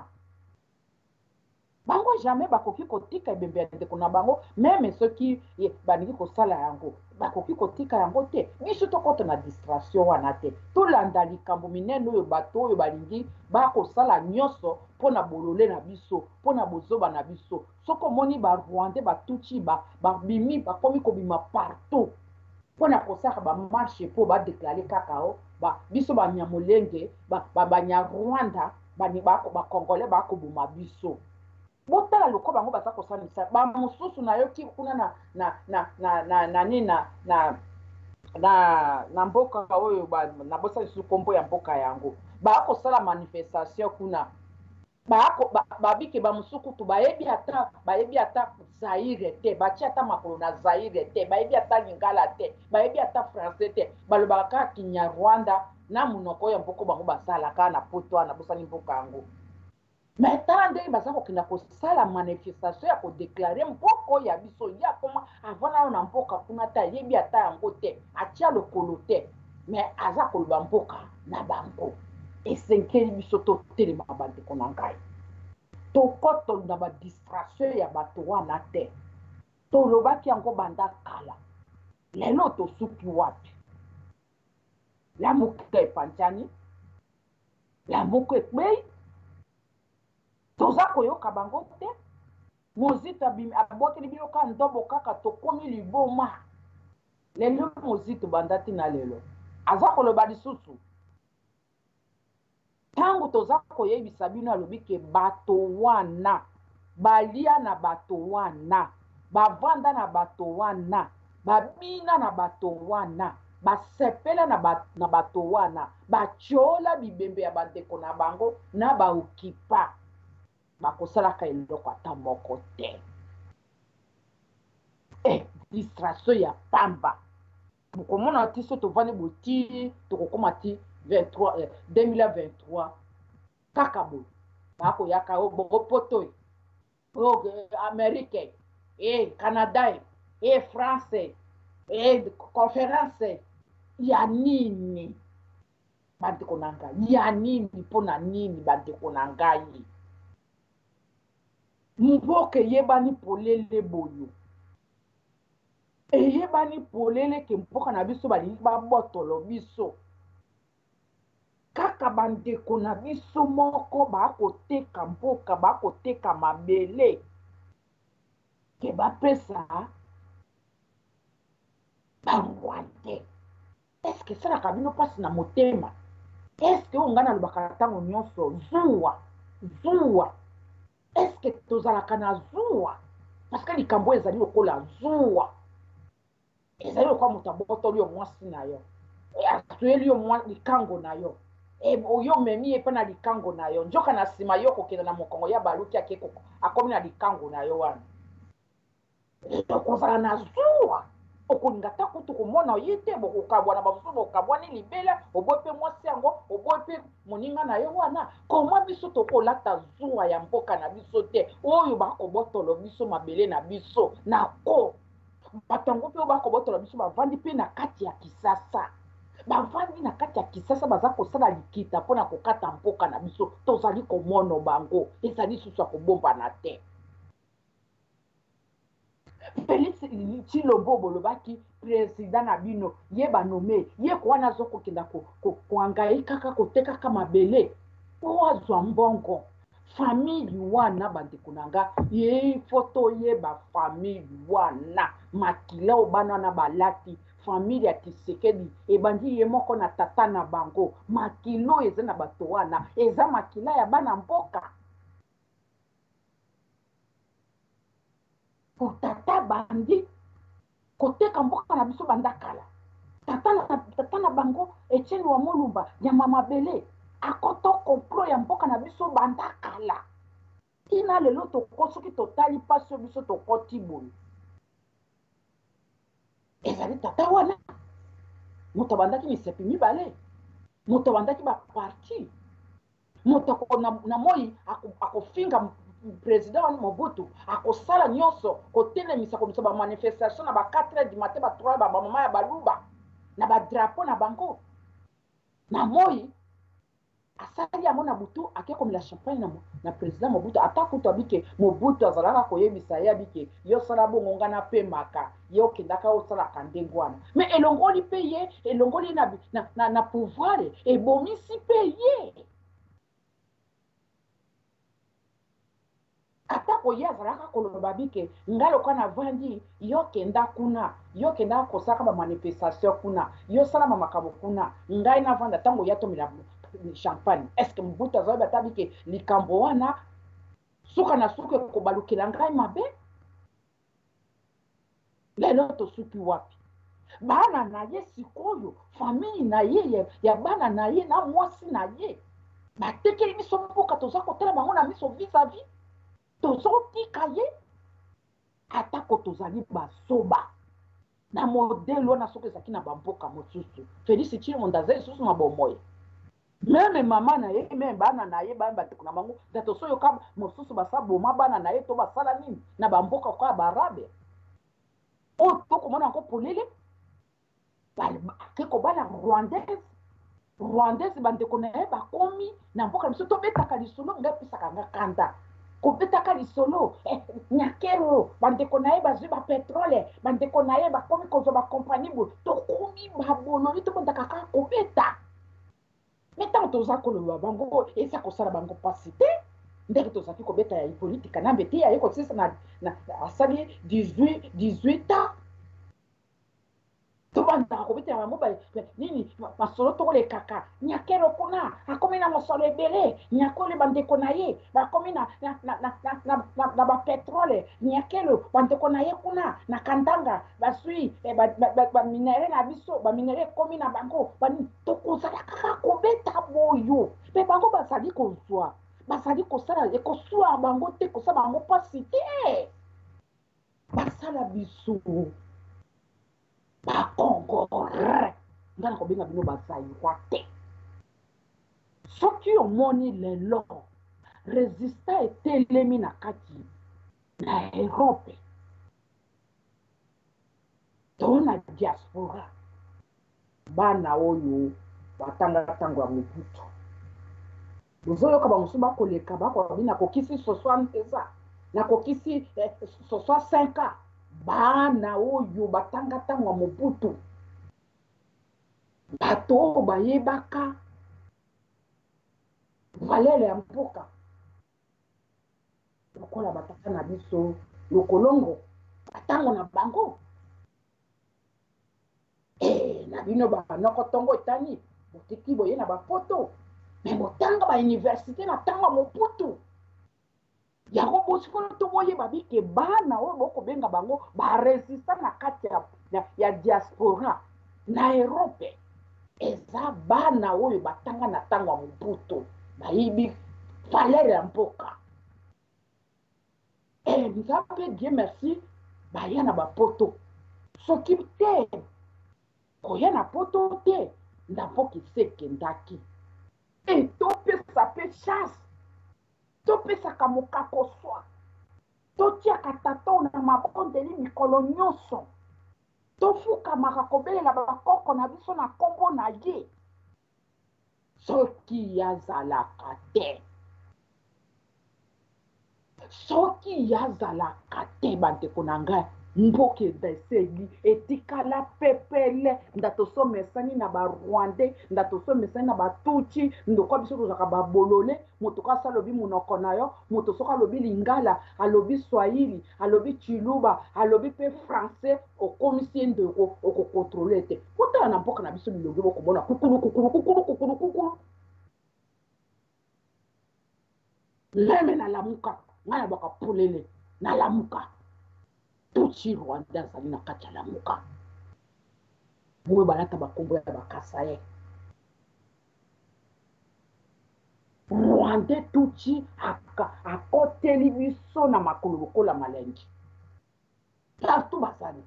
bango jamais bakoki kotika ebembe ya ndeko na bango meme soki balingi kosala yango bakoki kotika yango te biso tokota na distraction wana te tolanda likambo minene oyo bato oyo balingi bakosala nyonso mpona bolole na biso mpona bozoba na biso soki omoni barwandais batuchi babimi bakomi kobima partout mpona kosaka bamarshe mpo badeklare kaka o biso banyamolenge banyarwanda bakongolais bakoboma biso botala loko bango baza kosalisa bamosusu na yoki kuna na mboka oyo nabosa lisusu nkombo ya mboka yango bakosala manifestation kuna babike bamosusu kutu bayebi ata Zaire te batie ata makolo na Zaire te bayebi ata lingala te bayebi ata français te balobaka kaka Kinyarwanda na monoko ya mboka bango basalaka na poto na bosani mboka yango. Mais tala ndenge baza kokenda kosala manifestation ya kodeklare mboka ya biso ya koma avant nayo na mboka kuna ta yebi ata yango te atia lokolo te mais aza koloba mboka na bango esenkeli biso totelema bandeko na ngai tokoto na badistraction ya bato wana te tolobaki yango banda kala lelo tosuki wapi lamuka epanjani lamuka ekpei toza koyoka bango te mozito abwakeli biloka ndobo kaka tokomi liboma lelo mozito banda tina lelo aza koloba lisusu ntango toza koyebisa bino alobi ke bato wana balia na bato wana bavanda na bato wana babina na bato wana basepela na bato wana batiola bibembe ya bandeko na bango na baokipa bakosalaka eloko ata moko te distraction ya pamba mokomona ti so tovandi boti tokokoma ti 2023 kaka boye bakoyaka bopoto Amérique Canada France conférence ya nini bandeko na ngai ya nini mpona nini bandeko na ngai mboka eyebani polele boyo eyebani polele ke mboka na biso balingi babotolo biso kaka bandeko na biso moko bakoteka mboka bakoteka mabele ke bapesa bangwante eske esalaka bino mpasi na motema eske oyo ngai nalobaka ntango nyonso zuwa eske tozalaka na zuwa parceke likambo ezali lokola zuwa ezali lokola moto abotoli yo mwasi na yo atoyeli yo likango na yo oyo memi ye mpe na likango na yo nzoka na nsima yo kokenda na mokongo ya baluki akomi na likango na yo wana okozala na zuwa okolinga ta kutu komona ye te bokokabwa na bamosusu bokabwani libela oboye mpe mwasi yango oboye mpe moninga na yo wana koma biso tokolata zuwa ya mboka na biso te oyo bakobotolo biso mabele na biso nako bato yango mpe oyo bakobotolo biso bavandi mpe na kati ya kisasa bavandi na kati ya kisasa baza kosala likita mpona kokata mboka na biso tozali komono bango ezali susu ya kobombana te Félix Tshilombo bolobaki président na bino ye banome ye kwana zo kokenda koangai kaka kotekaka mabele oazwa mbongo famille wana bandeko nanga ye foto ye ba famille wana makila obana na balati famille ya Tshisekedi ebandi ye moko na tata na bango makilo eza na bato wana eza makila ya bana mboka tata bandi koteka mboka na biso bandakala tata na bango Etienne wa Molumba ya mama bele akoto komplo ya mboka na biso bandakala tina lelo tokosoki totali paso biso tokoti boye ezali tata wana moto abandaki misepi mibale moto abandaki baparti moto na moi akofinga président Mobutu akosala nyonso kotelemisa komisa ba manifestation na ba 4h du matin ba 3 ba mama ya baluba na ba drapeau na bango na moi asali yango na butu ake komela champagne na président Mobutu atakutu abike Mobutu azalaka koyebisa ye abike yo sala bongo ngana pe maka yo kendaka osala kandengo wana mais elongoli pe ye elongoli na pouvoir ebomisi pe ye atako ye azalaka koloba bike ngai lokola navandi yo kenda kuna yo kenda kosaka bamanifestation kuna yo salama makambo kuna ngai navanda ntango ya tomela champagne est ce que Mobutu azoyeba ata bike likambo wana suka na suka kobalukela ngai mabe lelo tosuki wapi bana na ye sikoyo famille na ye ya bana na ye na mwasi na ye batekeli biso mboka toza kotala bango na miso vis-à-vis tozotika ye atako tozali basoba na modele wana soki ezalaki na bamboka mosusu Félix Tshilongo aza lisusu na bomoi meme mama na ye meme bana na ye bateko na bango nde tosoyoka mosusu basaboma bana na ye to basala nini na bamboka kwa barabe oyo tokomona yango polele keko bana rwandaise bandeko na ye bakomi na mboka na biso tobetaka lisolo ngai episaka nga kanda kobetaka lisolo nyakero bandeko na ye bazwi bapetrole bandeko na ye bakomi kozwa bakompani boye tokomi babololi tobondaka kaka kobeta me ntango toza koloba bango eza kosala bango mpasi te ndenge tozalaki kobeta ya politika nambe te aye kosisa asali 18 ans tobandaka kobetela bango nini masolo tokolekaka nyakero kuna akomi na mosolo ebele nyakole bandeko na ye bakomi na bapetrole nyakelo bandeko na ye kuna na kandanga baswi baminere na biso baminere ekomi na bango tokozala kaka kobeta boyo mpe bango bazali kozwa bazali kosala ekoswa bango te kosala bango mpasi te basala biso bakongore nga na kobenga bino bazayirwa te soki omoni lelo resista etelemi na kati na Europe to na diaspora bana oyo batanga ntango ya mobutu bozoyoka bamosusu bakoleka bakobi nakokisi 60 eza nakokisi 65 bana oyo batanga ntango ya mobutu bato oyo bayebaka valele ya mboka lokola batata na biso lokolongo batango na bango na bino banoko ntongo etani botiki boye na bapoto me botanga bauniversité na ntango ya mobutu yango bosikola toboyeba bike bana oyo bokobenga bango baresista na kati ya diaspora na Europe eza bana oyo batanga na ntango ya mobutu bayibi valere ya mboka nzambe Dieu merci baya na bapoto soki te koya na poto te ndamboka esekendaki topesa pe chance topesaka mokako swa totiaka tata na mabondeli mikolo nyonso tofukamaka kobelela bakoko na biso na nkombo na ye soki yazalaka te soki yazalaka te bandeko na ngai mboka ezeseli etikala pepele ndatosomesani na barwandais ndatosomesani na batutsi ndoko biso tozaka babolole moto kasi alobi monoko na yo moto soki alobi lingala alobi swahili alobi chiluba alobi mpe français okomisi ye ndeko okokontrole te kotala na mboka na biso bilongi bokomona kukulu meme nalamuka ngai na baka polele nalamuka tutsi rwanda azali na kati ya lamuka boye balata bakombo ya bakasa ye rwanda tutsi akoteli biso na makolo lokola malengi partout bazali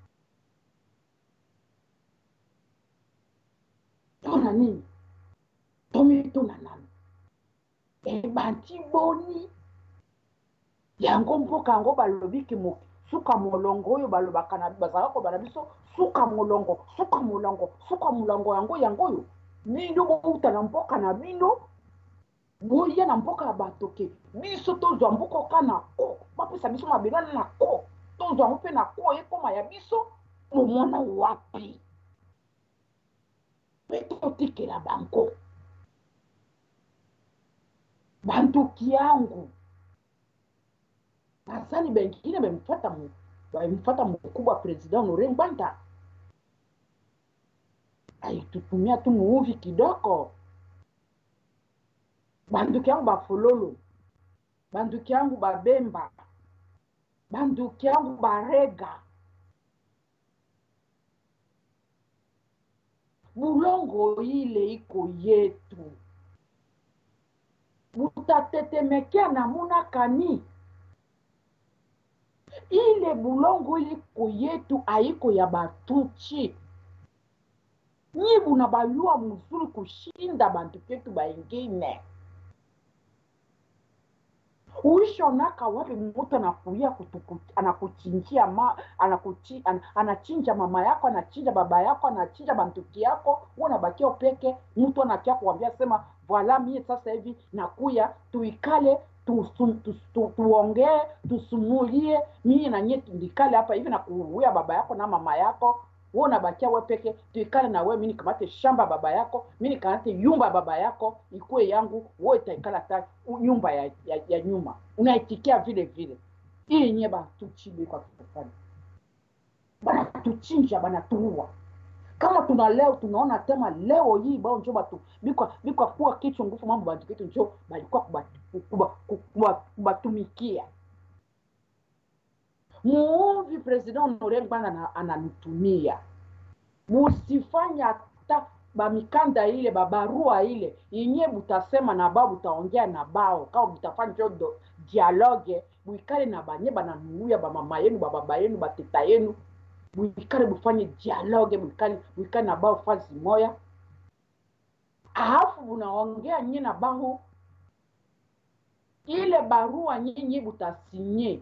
tona nini tomituna nano ebanti boni yango mboka yango balobi ke suka molongo oyo balobaka na bazala kobana biso suka molongo yango oyo bino bouta na mboka na bino boya na mboka ya bato ke biso tozwa mboka oka na ko bapesa biso mabelana na ko tozwa mpe na ko ekoma ya biso momona wapi mpe totikela bango banduki yangu nazali bengine bemfuata mkubwa president Honore Ngwanda aitutumia tu muuvi kidogo banduki yangu bafololo banduki yangu babemba, banduki yangu barega, bulongo ile iko yetu, mutatetemekea namuna kani? Ile bulongo iliko yetu haiko ya batuchi. Nyibu na bayua mzuri kushinda bantu ketu baingine. Uisho naka wapi mtu anakuya anakuchinjia anachinja mama yako, anachinja baba yako, anachinja bantuki yako, unabakia peke, mtu anakia kuambia sema voilà mie sasa hivi nakuya tuikale tuongee tusumulie mimi na nyie ndikale hapa hivi na kuuya baba yako na mama yako, wewe unabakia wewe peke, tuikale na wewe, mimi nikamate shamba baba yako, mimi nikamate nyumba baba yako ikuwe yangu, wewe utaikala ta nyumba ya nyuma, unaitikia vile vile. Hii nyeba tuchibe kwa kufanya bana, tuchinja bana, tuua. Kama tuna leo tunaona tema leo hii bao njoo batu biko kuwa kichwa nguvu mambo bantu kitu njoo balikuwa kubatumikia. Muovi president Laurent Gbagbo ananitumia. Musifanya hata bamikanda ile babarua ile yenye butasema na babu taongea na bao kama butafanya jodo dialogue buikale na banye bananuya ba mama yenu baba yenu bateta yenu, buikale bufanye dialogue buikale na bao fazi moya, alafu bunaongea nyinyi na bao ile barua nyinyi butasinye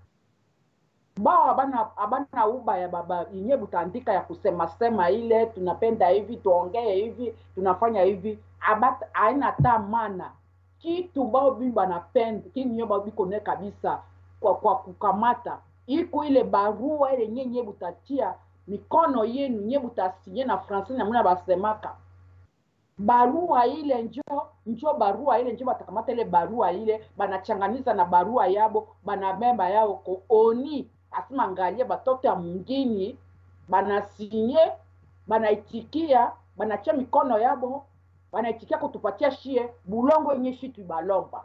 ba abana uba ya baba yenye butaandika ya kusema sema ile tunapenda hivi tuongee hivi tunafanya hivi abata haina tamana kitu bao bimba napenda kinyo bao biko ne kabisa kwa kukamata iko ile barua ile nyenye butatia mikono yenu nye butasinye na francais na muna basemaka barua ile njoo barua ile njoo batakamata ile barua ile banachanganiza na barua yabo banabemba yao ko oni asima angalia batoto ya mungini banasinye banaitikia banachia mikono yabo banaitikia kutupatia shie bulongo yenye shitu balomba.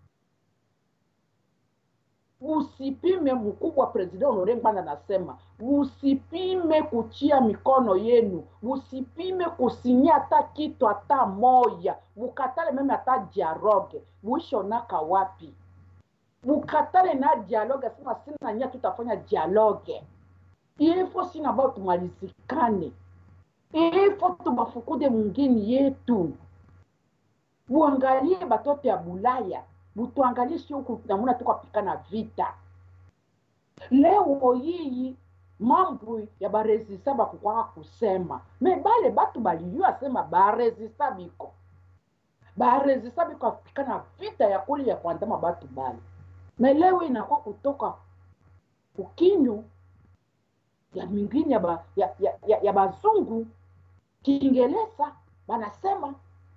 Usipime mkubwa president Laurent Gbagbo anasema usipime kuchia mikono yenu, usipime kusinya hata kitu hata moya, bukatale meme hata dialogue, buisho naka wapi? Bukatale na dialogue sina nya tutafanya dialogue. Ifo sina bao tumalizikane. Ifo tubafukude mwingine yetu. Buangalie batoto ya Bulaya. Butuangalie sio namuna tukapikana vita. Leo hii mambo ya baresista bakukwa kusema. Me bale batu baliyua sema baresista biko. Baresista biko apikana vita ya kuli ya kuandama batu bale. Me leo inakuwa kutoka ukinyo ya mingine ya bazungu Kiingereza banasema,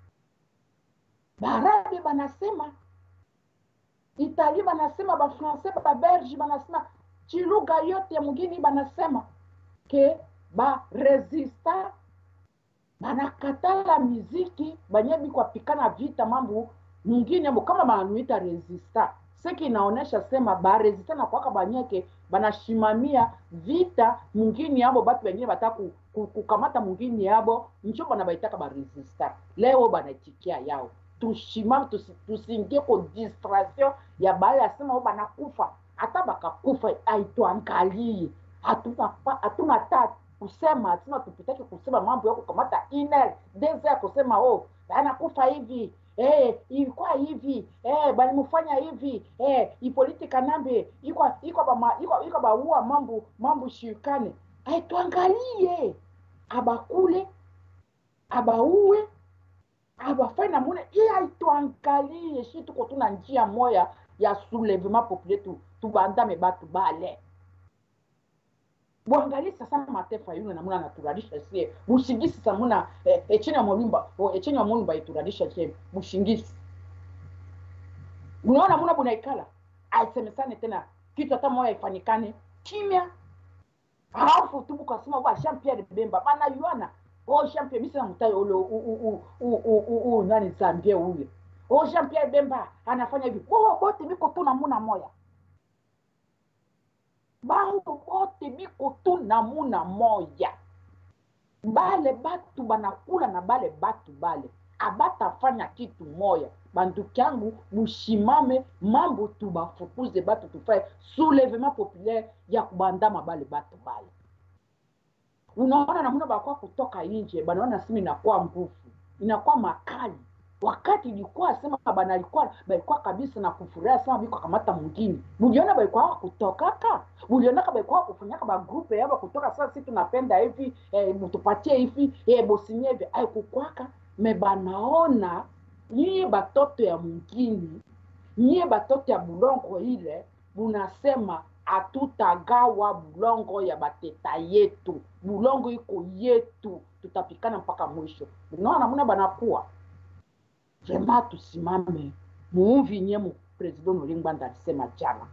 Barabe banasema, Italia banasema, ba Francais ba Belge banasema, chiluga yote ya mugini banasema ke ba resista banakatala muziki banyebi kwa pikana vita mambo mungine mbo kama banuita resista. Seki inaonesha sema ba resista na kwaka banyeke banashimamia vita mungini yabo batu wengine bataku kukamata mungini yabo ncho bana baitaka ba resista. Leo banatikia yao tushimam tusingie ko distraction ya baya sema banakufa hata bakakufa aituangalie hatuna tatu kusema hatuna tupitake kusema mambo yako kamata email deze kusema oh anakufa hivi ilikuwa hivi bali mfanya hivi ipolitika nambe iko baua mambo shirikane aituangalie abakule abauwe abafanya muna aituangalie shi tuko tuna njia moya ya soulèvement populaire tubandame batu bale. Buangalie sasa matefa yule namuna naturalisha sie bushingisi samuna echenya molumba ituralisha sie bushingisi. Unaona muna bunaikala aisemesane tena kitu hata moya ifanyikane kimya. Alafu tubu kasema wa Jean-Pierre Bemba bana yuana champion misi na mtayo ule nani Zambia ule O Jean-Pierre Bemba anafanya hivi. Wao wote biko tu namuna moya. Bango wote biko tu namuna moya. Bale batu banakula na bale batu bale. Abatafanya kitu moya. Banduki yangu mushimame mambo tu bafukuze batu tufaye soulèvement populaire ya kubandama bale batu bale. Unaona namuna bakwa kutoka nje, banaona simu inakuwa nguvu, inakuwa makali. Wakati ilikuwa sema balikuwa kabisa na kufuria sana biko kamata mwingine. Muliona balikuwa kutokaka, muliona balikuwa kufanyaka ba group yao kutoka sasa sisi tunapenda hivi, mtupatie hivi, bosinye hivi, kukwaka me banaona nyie batoto ya mwingine, nyie batoto ya bulongo ile, munasema atutagawa bulongo ya bateta yetu, bulongo iko yetu, tutapikana mpaka mwisho. Unaona muna banakuwa vraiment tusimame muumvi nye mu president Nolengwanda alisema jana,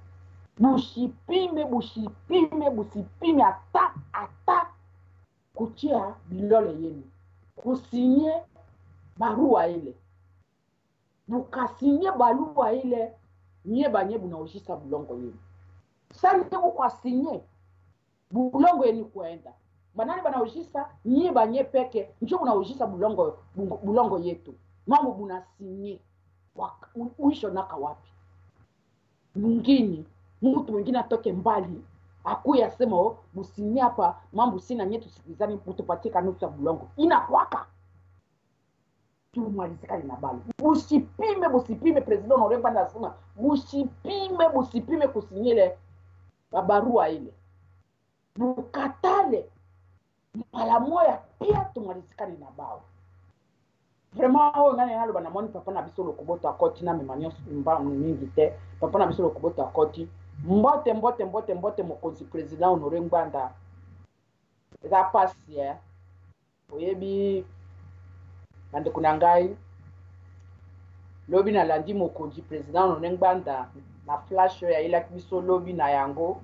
busipime ata kuchia bilole yenu, kusinye barua ile, bukasinye barua ile, nye banye bunaujisa bulongo yenu. Sasa kwa sinye bulongo yenu kuenda banani banaujisa nye banye peke njo bunaujisa bulongo yetu. Mambo bunasinye uisho naka wapi? Mwingine mtu mwingine atoke mbali akuya sema businye hapa mambo sina nyetu sikizani utupatika nusu ya bulongo inakwaka tumalizika na bali. Busipime president Nolengwanda anasema busipime kusinyele barua ile. Bukatale mala moya pia tumalizika na bao. Vraiment ngani nalo bana moni papa na biso lokoboto akoti na memanyo mba mingi te. Papa na biso lokoboto akoti mbote mokonzi president Nolengwanda. Eza pasi oyebi bande kuna ngai lobi na landi mokonzi president Nolengwanda na flash ya ila biso lobi na yango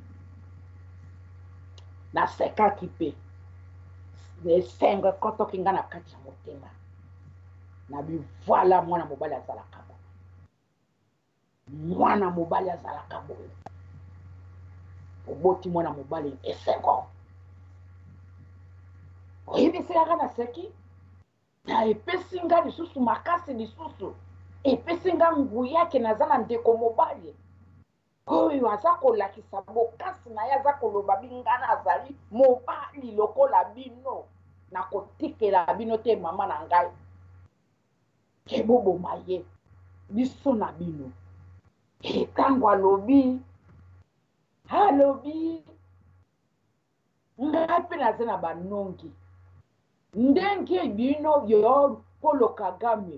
na seka kipe ne senga koto kinga na kati motema na bi voilà mwana mobali azala kabo, mwana mobali azala kabo, oboti mwana mobali esengo oyebi seka na seki na epesinga lisusu makasi lisusu epesinga ngu yake nazala ndeko mobali oyo aza kolakisa bokasi na ye aza koloba bingana azali mobali lokola bino na kotikela bino te mama na ngai keboboma ye biso na bino etango alobi ngai mpe naza na banongi ndenge bino yo Polo Kagame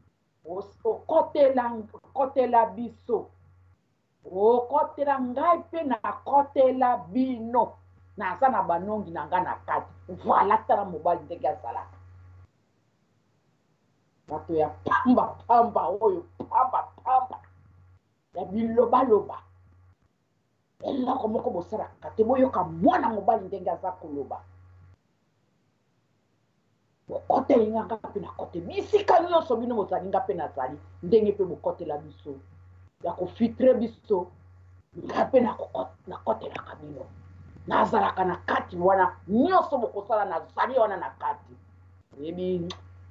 okotela biso okotela ngai mpe na kotela bino naza na banongi na ngai na kati voilà tala mobali ndenge azalaka bato ya pamba oyo pamba ya bilobaloba eloko moko bosalaka te boyoka mwana mobali ndenge aza koloba bokotelinga nga mpe na kote bisika nyonso bino bozalinga mpe nazali ndenge mpe bokotela biso ya kofitre biso nga mpe na kotelaka bino nazalaka na kati wana nyonso bokosala nazali wana na kati oyebi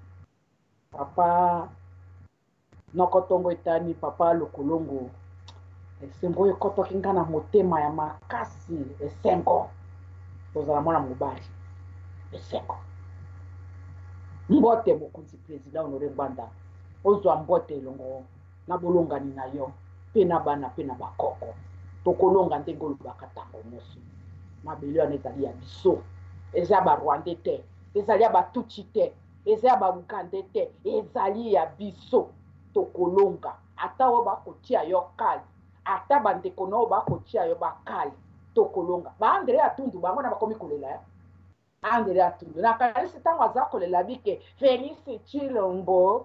papa nokotongo etani papa lokolongo esengo oyo ekotoki nga na motema ya makasi esengo tozala mwana mobali esengo mbote mokonzi president Nolengwanda ozwa mbote elongo na bolongani na yo mpe na bana mpe na bakoko tokolonga ndenge olobaka ntango nyonso mabele wana ezali ya biso eza ya barwande te ezali ya batuchi te eza ya baugande te ezali ya biso tokolonga ata oyo bakotia yo kali ata bandeko na oyo bakotia yo bakali tokolonga baandele atundu bango na bakomi kolela andele atundu nakanisi ntango aza kolela bike Félix Tshilombo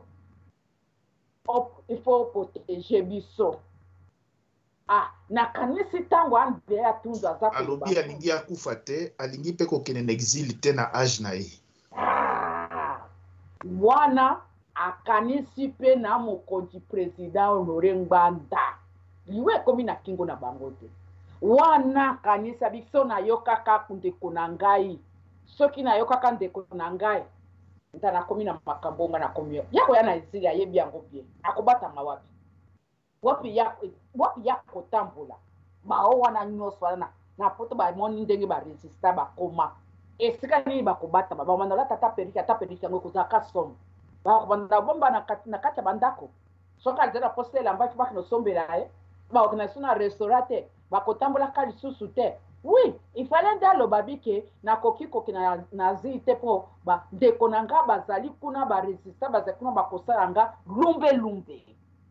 il faut protéger biso nakanisi ntango andele atundu aza alobi alingi akufa te alingi mpe kokende na exil te na age na ye wana akanisi pe na mokonzi président Honoré Ngbanda liwe komi na kingo na bango te wana kanisa biso na yokaka ndeko na ngai soki na yokaka ndeko na ngai ntana komi na makambo nga na komi yako ya na izili ayebi yango bien akobatanga wapi ya kotambola bao wana nyonso wana na poto bamoni ndenge baresista bakoma esika nini bakobata bamandala ata periki yango ekozalaka somo bakobanda bomba na kati ya bandako soki alizala posa elambaki baki nosombela ye bakokina so na restaurant te bakotambolaka lisusu te oui il fallait nde aloba bike nakoki kokina na zii te mpo bandeko na nga bazali kuna baresista bazali kuna bakosala nga lumbe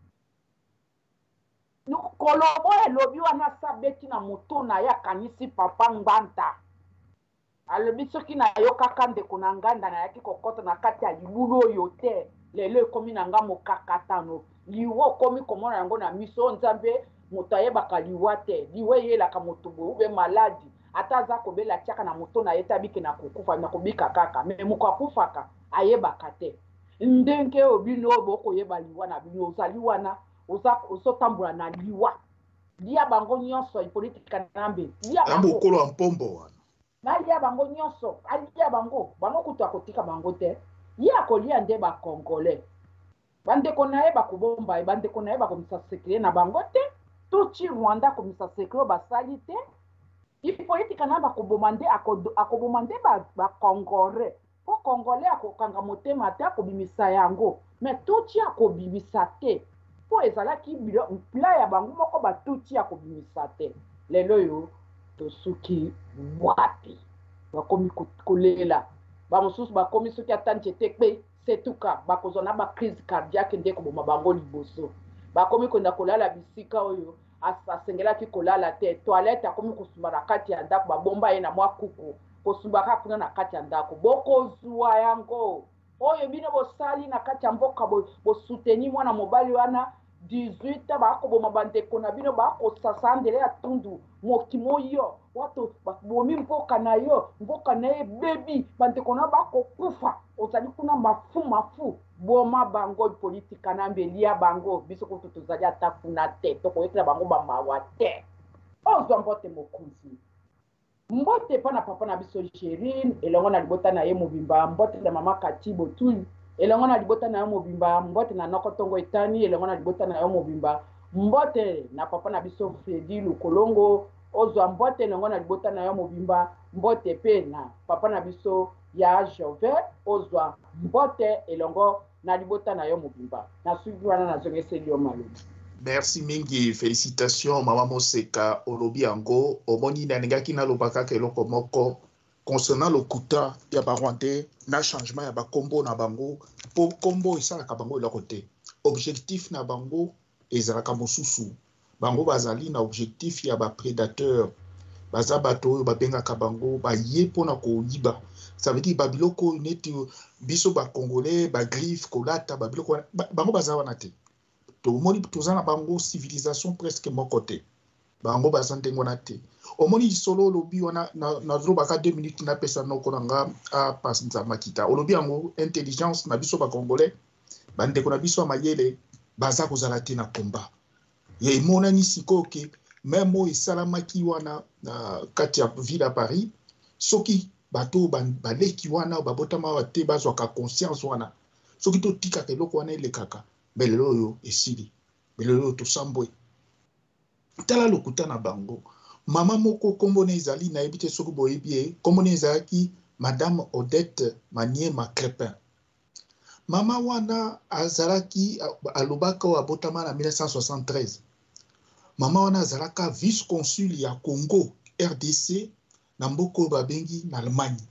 kolobo elobi wana sabeti na moto na ye akanisi papa Ngbanda alobi soki na yo kaka ndeko na nganda na yaki kokota na kati ya libulu oyo te lelo ekomi na nga mokakatano liwa okomi komona yango na miso nzambe moto ayebaka liwa te liwa eyelaka moto boye ube maladi ata aza kobela tiaka na moto na ye tabike na kokufa na kobika kaka me moko akufaka ayebaka te ndenge obino oyo bokoyeba liwa na bino ozali wana ozotambola na liwa lia bango nyonso politika nambe lia bango okolo mpombo wana nalia bango nyonso alia bango kutu akotika bango te ye akolia nde bakongolais bandeko na ye bakobomba bandeko na ye bakomisa sekre na bango te tuti Rwanda komisa sekre basali te ipolitika na bakoboma nde akoboma nde bakongolais po congolais akokanga motema te akobimisa yango me tuti akobimisa te po ezalaki pla ya bango moko batuti akobimisa te lelo yo tosuki wapi bakomi kolela bamosusu bakomi soki ata nzete kpe setuka bakozwa na bacrise cardiaque nde koboma bango liboso bakomi konda kolala bisika oyo asengelaki kolala te toilette akomi kosumba na kati ya ndako babomba ye na mwa kuku kosumbaka kuna na kati ya ndako bokozwa yango oyo bino bosali na kati ya mboka bosuteni mwana mobali wana 18 bakoboma bandeko na bino bakosasa ndele ya tundu mokimo yo wato bomi mboka na yo mboka na ye bebi bandeko na bakokufa ozali kuna mafu boma bango politika na mbelia bango biso ko tozali ata kuna te tokoyekela bango bamawa te ozwa mbote mokonzi mbote pa na papa na biso Chérine elongo na libota na ye mobimba mbote na mama Kati Botuli elongo na libota na yo mobimba mbote na Nokotongo Etani elongo na libota na yo mobimba mbote na papa na biso Fredi Lukolongo ozwa mbote elongo na libota na yo mobimba mbote pe na papa na biso ya Jove ozwa mbote elongo na libota na yo mobimba na suivi wana na zongeseli yo malumu. Merci mingi, félicitations Mama Moseka olobi yango omoni na ningaki na lobaka ke eloko moko concernant le kuta ya Rwandais na changement ya bakombo na bango po kombo esalaka bango eloko te objectif na bango ezalaka mosusu bango bazali na objectif ya baprédateur baza bato oyo babengaka bango baye mpona koyiba ça veut dire babiloko neti biso bacongolais bagriffe kolata babiloko bango baza wana te tomoni toza na bango civilisation presque moko te bango baza ndenge wana te omoni solo olobi wana nazolobaka 2 minutes napesa noko na nga apanza makita olobi yango intelligence na biso bacongolais bandeko na biso ya mayele baza kozala te na komba ye emonani sikoyo ke meme oyo esalamaki wana na kati ya ville ya Paris soki bato baleki wana babotama te bazwaka conscience wana soki totikaka eloko wana elekaka belelo oyo esili belelo oyo tosambwe tala lokuta na bango mama moko kombo na ezali nayebi te soki boyebi ye kombo na ezalaki madame Odette Maniema Crépin mama wana azalaki alobaka oyo abotama na 1973 mama wana azalaka vice consul ya Congo RDC na mboka oyo babengi na Allemagne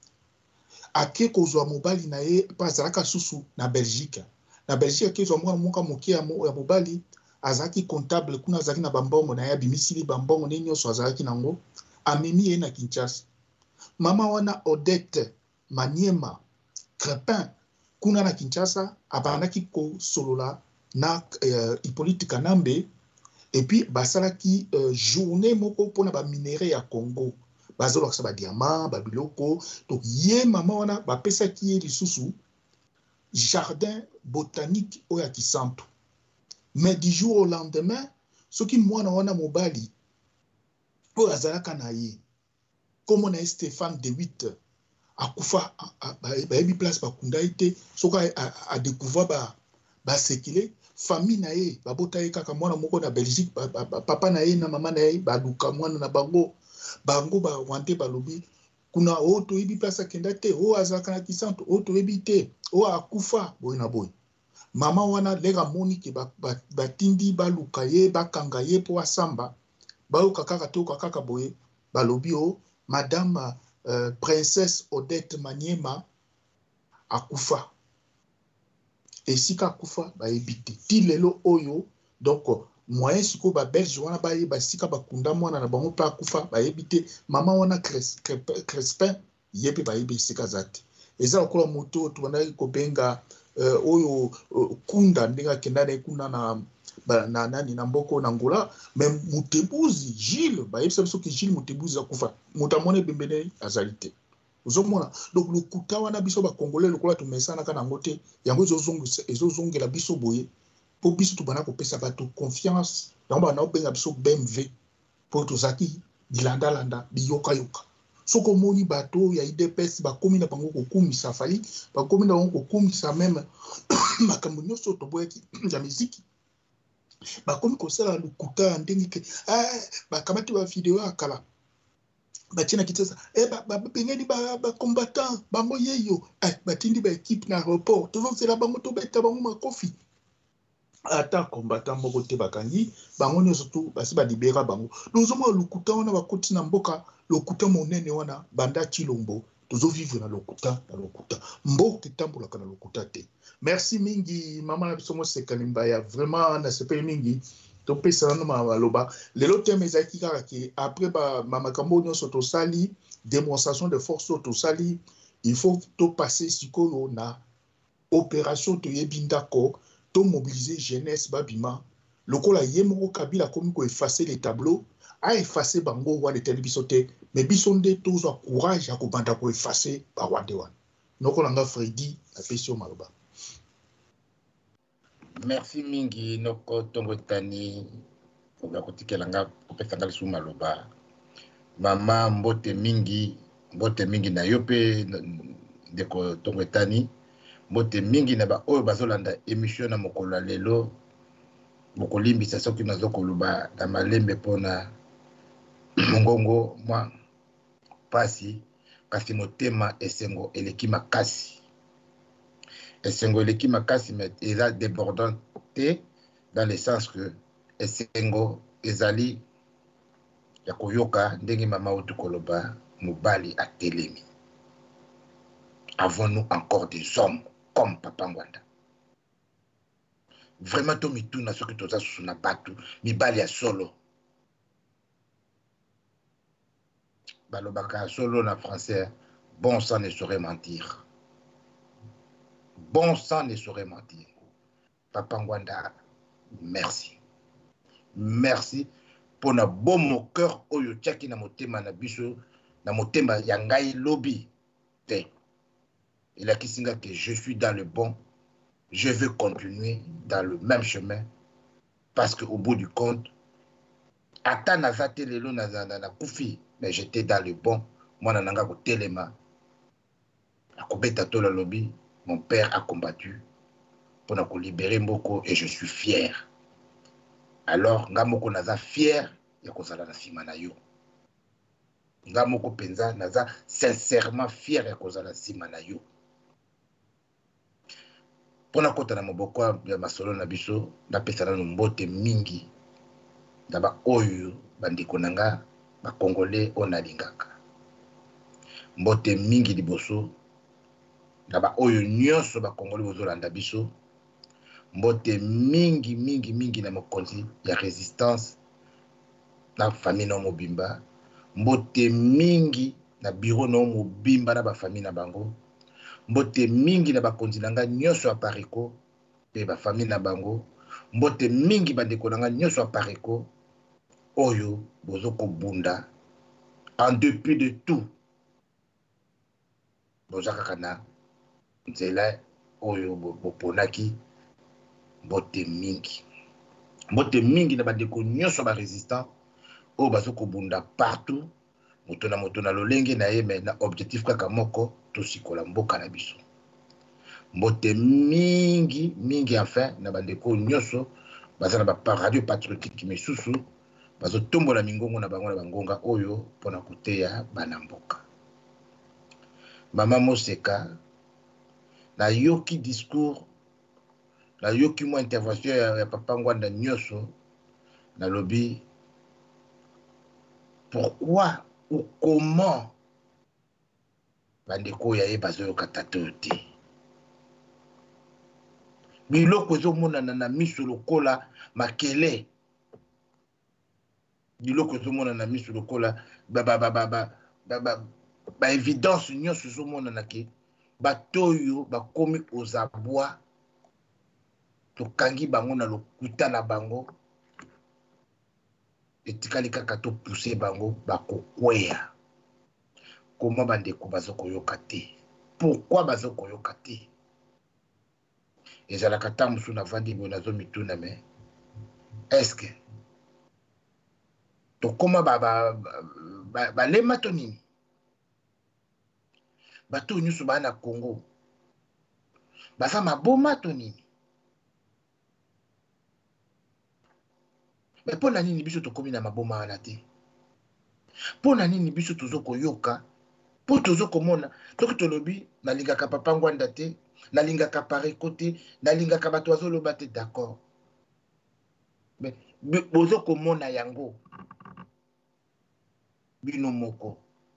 ake kozwa mobali na ye mpo azalaka susu na Belgique akezwa mwana moka moke ya mobali azalaki comptable kuna azalaki na bambongo na ye abimisili bambongo ne nyonso azalaki nango amemi ye na Kinshasa mama wana Odette Maniema Crépin kuna na Kinshasa abandaki kosolola na Hippolyte Kanambe et puis basalaki journée moko mpona baminere ya Congo bazolakisa badiamant babiloko donc ye mama wana bapesaki ye lisusu jardin botanique oyo ya Kisantu. Mais du jour au lendemain, soki mwana wana mobali oyo azalaka na ye comme on a Stéphane de 8 akufa bayebi place bakunda ye te soki adécouvre basekile famille na ye babota ye kaka mwana moko na Belgique papa na ye na mama na ye baluka mwana na bango bawante balobi kuna oyo toyebi place akenda te oyo azalaka na Kisantu oyo toyebi te oyo akufa boye na boye mama wana leka moni ke batindi baluka ye bakanga ye po asamba bayoka kaka toyoka kaka boye balobi o madame princesse Odette Maniema akufa esika akufa bayebi te ti lelo oyo donc moyen siko babelge wana bayeba sika bakunda mwana na bango mpe akufa bayebi te mama wana Crespin ye mpe bayebi esika za te eza lokola moto tobandaki kobenga oyo kunda ndenge akenda na ekunda na nani na mboko na Ngola mais Mutebuzi Gilles bayebisa biso ke Gilles Mutebuzi akufa moto amona ebembene azali te ozomona donc lokuta wana biso bakongolais lokola tomesanaka nango te yango ezozongela biso boye po biso tobanda kopesa bato confiance yango bana obenga biso BMW po tozaki bilandalanda biyokayoka soki omoni bato ya IDPS bakomi na bango kokumisa fali bakomi na bango kokumisa meme makambo nyonso toboyaki ya miziki bakomi kosala lokuta ya ndenge ke bakamati bavideo ya kala batina kitesa bapengeli bacombattant bango yeyo batindi baekipe na aéroport tozozela bango tobeta bango makofi ata combattant moko te bakangi bango nyonso tu basi balibera bango tozomona lokuta wana bakoti na mboka lokuta monene wana banda Chilombo tozovivre na lokuta mboka etambolaka na lokuta te. Merci mingi mama na biso Mosekanimba ya vraiment na sepeli mingi topesa na maloba lelo teme ezaki kaka ke après makambo nyonso tosali démonstration de force tosali il faut to passer sikoyo na opération toyebi ndako to mobiliser jeunesse babima lokola ye moko Kabila komi ko effacer les tableaux a effacer bango wana eteli biso te mais biso nde tozwa courage ya kobanda ko effacer bawande wana noko langa Freddy apesi yo maloba. Merci mingi noko tongo tani oba kotikela nga kopesa nga lisu maloba mama mbote mingi na yo pe ndeko tongo tani mbote mingi na ba oyo bazolanda émission na mokolo lelo bokolimbisa soki nazokoluba na malembe pona mongongo mwa pasi kasi motema esengo eleki makasi esengo eleki makasi mais eza débordant te dans le sens que esengo ezali ya koyoka ndenge mama oyo tukoloba mobali atelemi. Avons-nous encore des hommes comme Papa Ngwanda? Vraiment to mituna soki toza susu na batu mibali ya solo balobaka solo na français bon sang ne saurait mentir. Bon sang ne saurait mentir. Papa Ngwanda, merci. Merci pour na bon mon cœur oyo tiaki na motema na biso na motema ya ngai lobi te. Il a kisinga que je suis dans le bon, je veux continuer dans le même chemin parce que au bout du compte ata nazate lelo na kufi mais j'étais dans le bon. Moi nananga ko telema akobeta to la lobby. Mon père a combattu pour nous libérer Mboko et je suis fier. Alors, Ngamoko naza fier ya kozala na sima na yo. Ngamoko penza naza sincèrement fier ya kozala na sima na yo. Pona kota na moboko ya masolo na biso na pesa na mbote mingi na ba oyo bandiko nanga ba congolais onalingaka. Mbote mingi liboso Naba oyo nyonso ba Congolais bozolanda biso mbote mingi na mokonzi ya résistance na famille na mobimba mbote mingi na bureau na mobimba na ba famille na bango mbote mingi na bakonzi nanga nyonso ya pariko pe ba famille na bango mbote mingi bandeko nanga nyonso ya pariko oyo bozoko bunda en dépit de tout bozaka kana nzela oyo boponaki mbote mingi. Mbote mingi na bandeko nyonso ba résistant oyo bazokobunda partout moto na lolenge na ye na objectif kaka moko tosikola mboka na biso. Mbote mingi enfin na bandeko nyonso baza na ba radio patriotique misusu bazotombola mingongo na bango na bangonga oyo pona koteya bana mboka. Mama Moseka na yoki discours na yoki mo intervention ya papa Ngwanda nyonso na lobby pourquoi ou comment bandeko ya ye bazoyoka tato te. Biloko ezomonana na miso lokola makele. Biloko ezomona na miso lokola ba évidence nyonso ezomonana ke batoyo bakomi ozabwa tokangi bango na lokuta na bango etikali kaka to pousser bango bakokweya. Comment bandeko bazokoyoka te? Pourquoi bazokoyoka te? Ezalaka ta musu na vandi bo nazo mituna me est-ce que tokoma balema to nini? Bato nyusu bana Congo baza maboma to nini? Mais pona nini biso tokomi na maboma wana te? Pona nini biso tozokoyoka po tozokomona toki tolobi nalingaka papa Ngwanda te, nalingaka Pareko te, nalingaka bato azoloba te, d'accord. Mais bozokomona yango bino moko.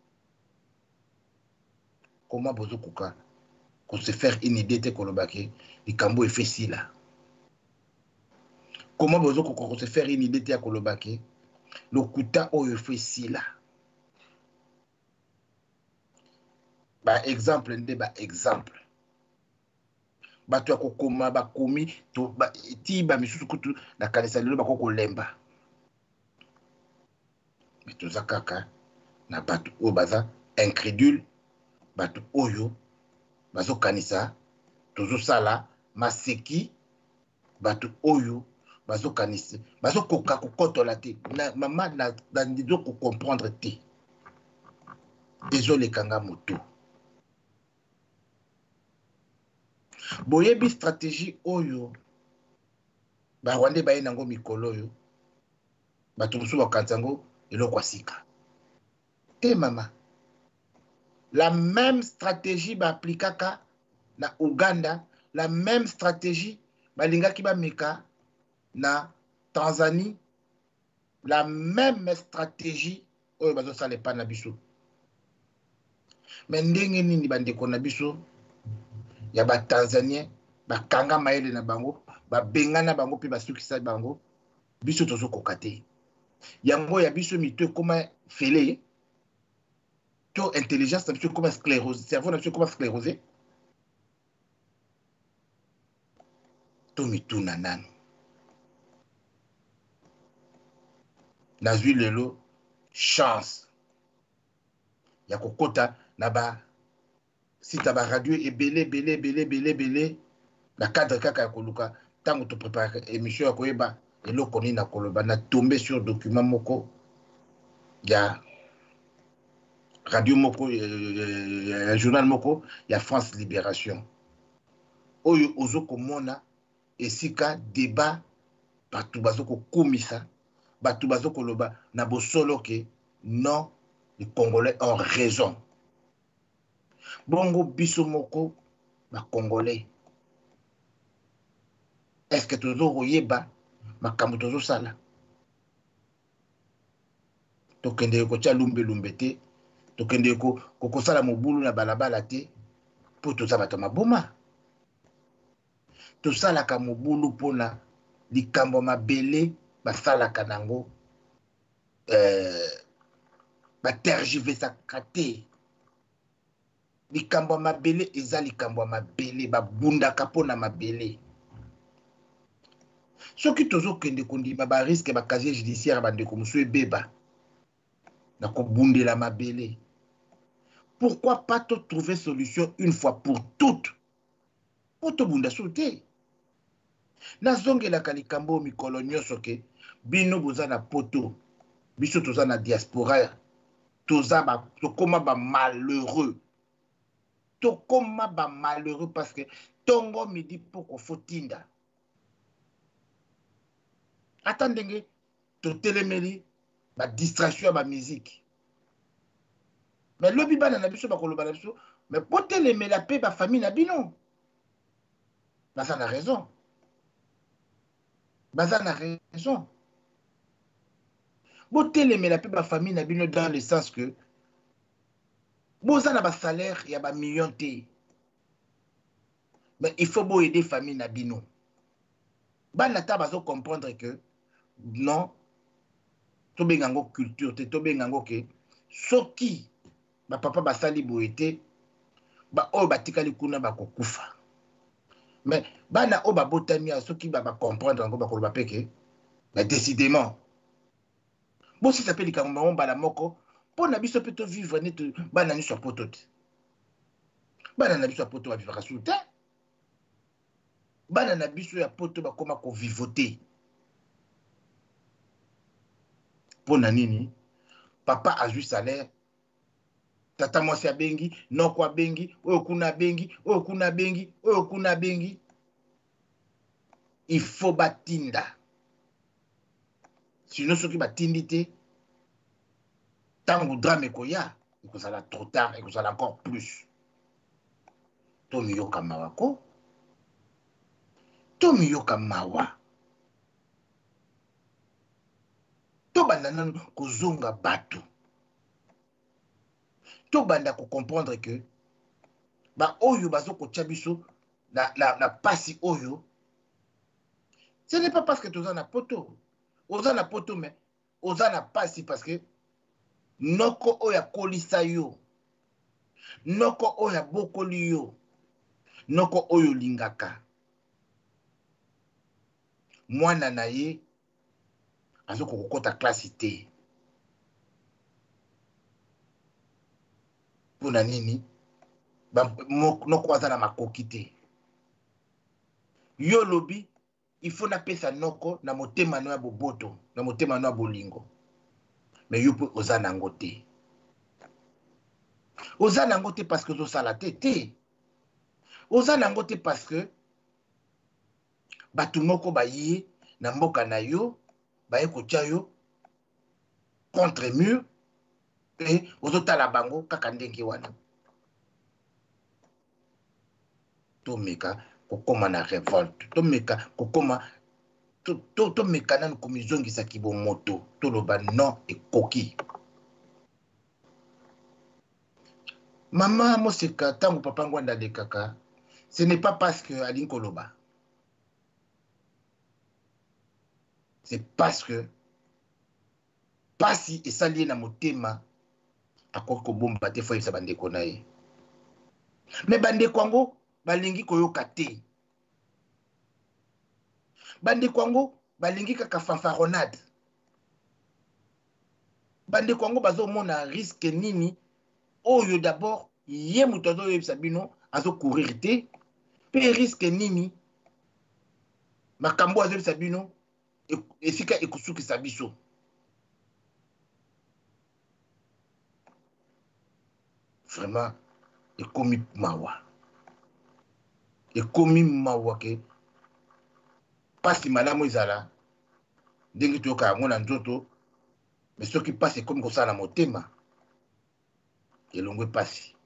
Comment bozokoka ko se faire une idée te kolobaki likambo efesi la? Comment bozokoka ko se faire une idée te ya kolobaki lokuta oyo efesi la? Ba exemple nde ba exemple. Bato ya kokoma bakomi to ti ba misusu kutu na kanisa lelo bakoko lemba. Mais toza kaka na bato oyo baza incrédule, bato oyo bazo kanisa tozo sala maseki, bato oyo bazo kanisa bazo koka kokotola te na mama na ndizo ko comprendre te. Désolé kanga moto. Boyebi stratégie oyo ba Rwanda ba yenango mikolo oyo bato musu bakanzango eloko asika te mama. La même stratégie ba aplikaka na Uganda, la même stratégie balingaki ba meka na Tanzanie, la même stratégie oyo bazo sala pa na biso. Mais ndenge nini bandeko na biso ya ba Tanzanien bakanga maele na bango babengana bango pe basukisa bango biso tozo kokate yango ya biso mito koma fele to intelligence na biso koma sclérose, cerveau na biso koma sclérosé to mituna nanu nazwi lelo chance ya kokota na ba sita ba radio ebele na cadre kaka ya koluka tango to prépare émission ya koyeba eloko nini na koloba na tomber sur document moko ya radio moko ya journal moko ya France Libération oyo ozoko mona esika débat bato bazoko komisa bato bazoko loba na bosolo ke non, les Congolais ont raison. Bongo biso moko ba Congolais. Est-ce que tozo royeba makambo tozo sala? Tokende ko tia lumbe te, tokende ko sala mobulu na balabala te, po toza bato maboma. Tosala ka mobulu pona likambo mabele basala kanango ba tergiversaka te. Likambo mabele eza likambo mabele babundaka pona mabele. Soki tozo kende kondima ba risque ba casier judiciaire bandeko musu ebeba na kobundela mabele. Pourquoi pas trouver solution une fois pour toutes po tobunda so te. Nazongelaka likambo mikolo nyonso ke bino boza na poto, biso toza na diaspora, tokoma ba malheureux. Tokoma ba malheureux parce que tongo midi poko fotinda. Attendez, totelemeli ba distraction ba musique. Mais lobi bana na biso ba koloba na biso, mais potelemela pe ba famille na bino. Baza na raison. Baza na raison. Botelemela pe ba famille na bino dans le sens que boza na ba salaire ya ba million te. Mais il faut bo aider famille na bino. Bana ta bazo comprendre que non, to bengango culture te, to bengango ke soki ba papa basali boete ba o batikali kuna ba kokufa. Mais bana o ba botami a soki ba comprendre ngo ba koloba peke, mais décidément bon si ça peut likambo bala moko pour na biso peut vivre net bana ni so poto te. Bana na biso poto ba vivre sous te. Bana na biso ya poto ba koma ko vivoter. Pour nini papa a juste salaire, tata mwasi abengi, noko abengi, oyo kuna bengi, oyo kuna bengi, oyo kuna bengi. Il faut batinda. Sinon soki batindi te, tango drame koya, ikozala trop tard, ikozala encore plus. Tomi yoka mawa ko, tomi yoka mawa. To banda nanu kozonga bato. To banda ko comprendre que ba oyo bazo ko tchabiso na pasi oyo. Ce n'est pas parce que toza na poto. Oza na poto mais oza na pasi parce que noko oya kolisa yo. Noko oya bokoli yo. Noko oyo lingaka. Mwana na ye azo kokota classe te. Pona nini? Noko aza na makoki te. Yo lobi, il faut na pesa noko na motema no ya boboto, na motema no ya bolingo. Mais yo po oza nango te. Oza nango te parce que zo sala te. Oza nango te parce que batu moko baye na mboka na yo, baye kotia yo contre mur et ozotala bango kaka ndenge wana. Tomeka kokoma na révolte, tomeka kokoma tomeka nanu komizongisa kibomoto, toloba non ekoki. Mama moseka tango papa ngwanda de kaka, ce n'est pas parce que alingi koloba. C'est parce que pasi esali na motema akoki kobomba te fo yebisa bandeko na ye. Mais bandeko yango balingi koyoka te. Bandeko yango balingi kaka fanfaronnade. Bandeko yango bazomona risque nini oyo d'abord ye muto azoyebisa bino azokourir te, pe risque nini makambo azoyebisa bino esika ekusukisa biso. Vraiment ekomi mawa. Ekomi mawa ke pasi malamu ezala ndenge toyoka yango na nzoto, mais soki pasi ekomi kosala na motema elongwe pasi.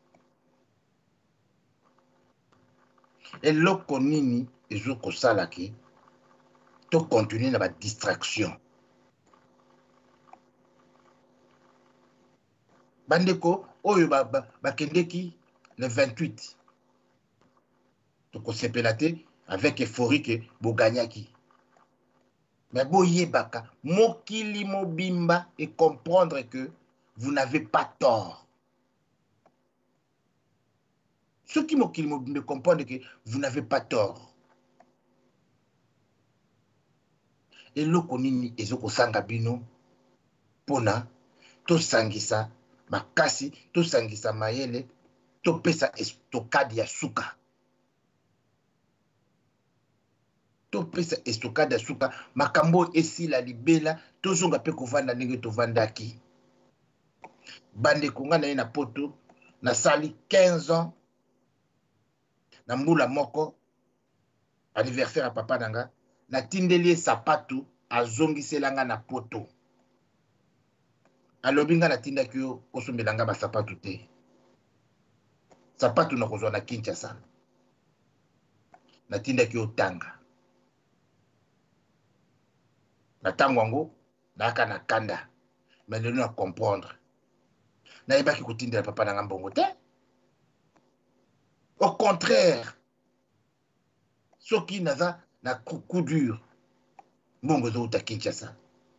Eloko nini ezokosala ke to continuer na ba distraction. Bandeko oyo bakendeki le 28 toko sepelate avec euphorie que boganyaki. Mais boyebaka mokili mobimba et comprendre que vous n'avez pas tort. Ceux qui mokili mobimba comprendre que vous n'avez pas tort. Et loko nini ezoko sanga bino pona to sangisa makasi, to sangisa mayele, to pesa estokadi ya suka. topesa estokade suka makambo esila libela tozonga pe kovanda ndenge tovandaki bandeko nga na ye na poto nasali 15 ans na mbula moko anniversaire ya papa nanga natindeli ye sapatu azongiselanga na poto alobi nga natindaki yo osombelanga basapatu te sapatu nakozwa na Kinshasa natindaki yo tanga na tango yango nayaka na kanda mais lelo na comprendre nayebaki kotindela papa nanga mbongo te au contraire soki naza na coup dur mbongo ezouta Kinshasa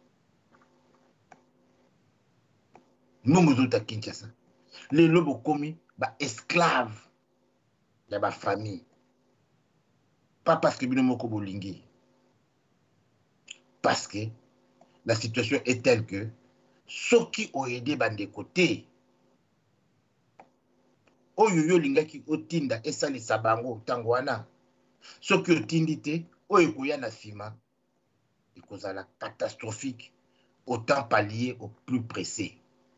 mbongo ezouta Kinshasa lelo bokomi esclave ya bafamille pas parce que bino moko bolingi parce que la situation est telle que soki oyede bandeko te oyo yo lingaki otinda esalisa bango ntango wana soki otindi te oyo ekoya na nsima ekozala catastrophique autant pallier au plus pressé.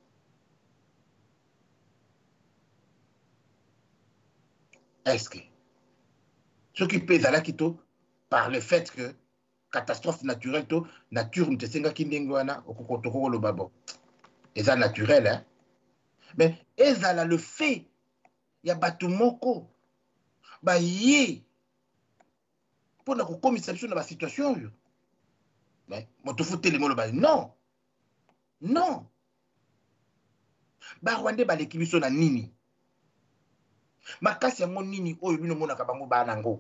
Est-ce que ce qui pèse à la Kito par le fait que catastrophe naturelle to nature mtesenga kindengwana okokotoko lo babo eza naturel hein mais ezala le fait ya batu moko ba ye pona ko komisa biso na ba situation yo mais moto fotele molo ba non non ba Rwanda ba leki biso na nini makasi yango nini oyo bino mona ka bango ba nango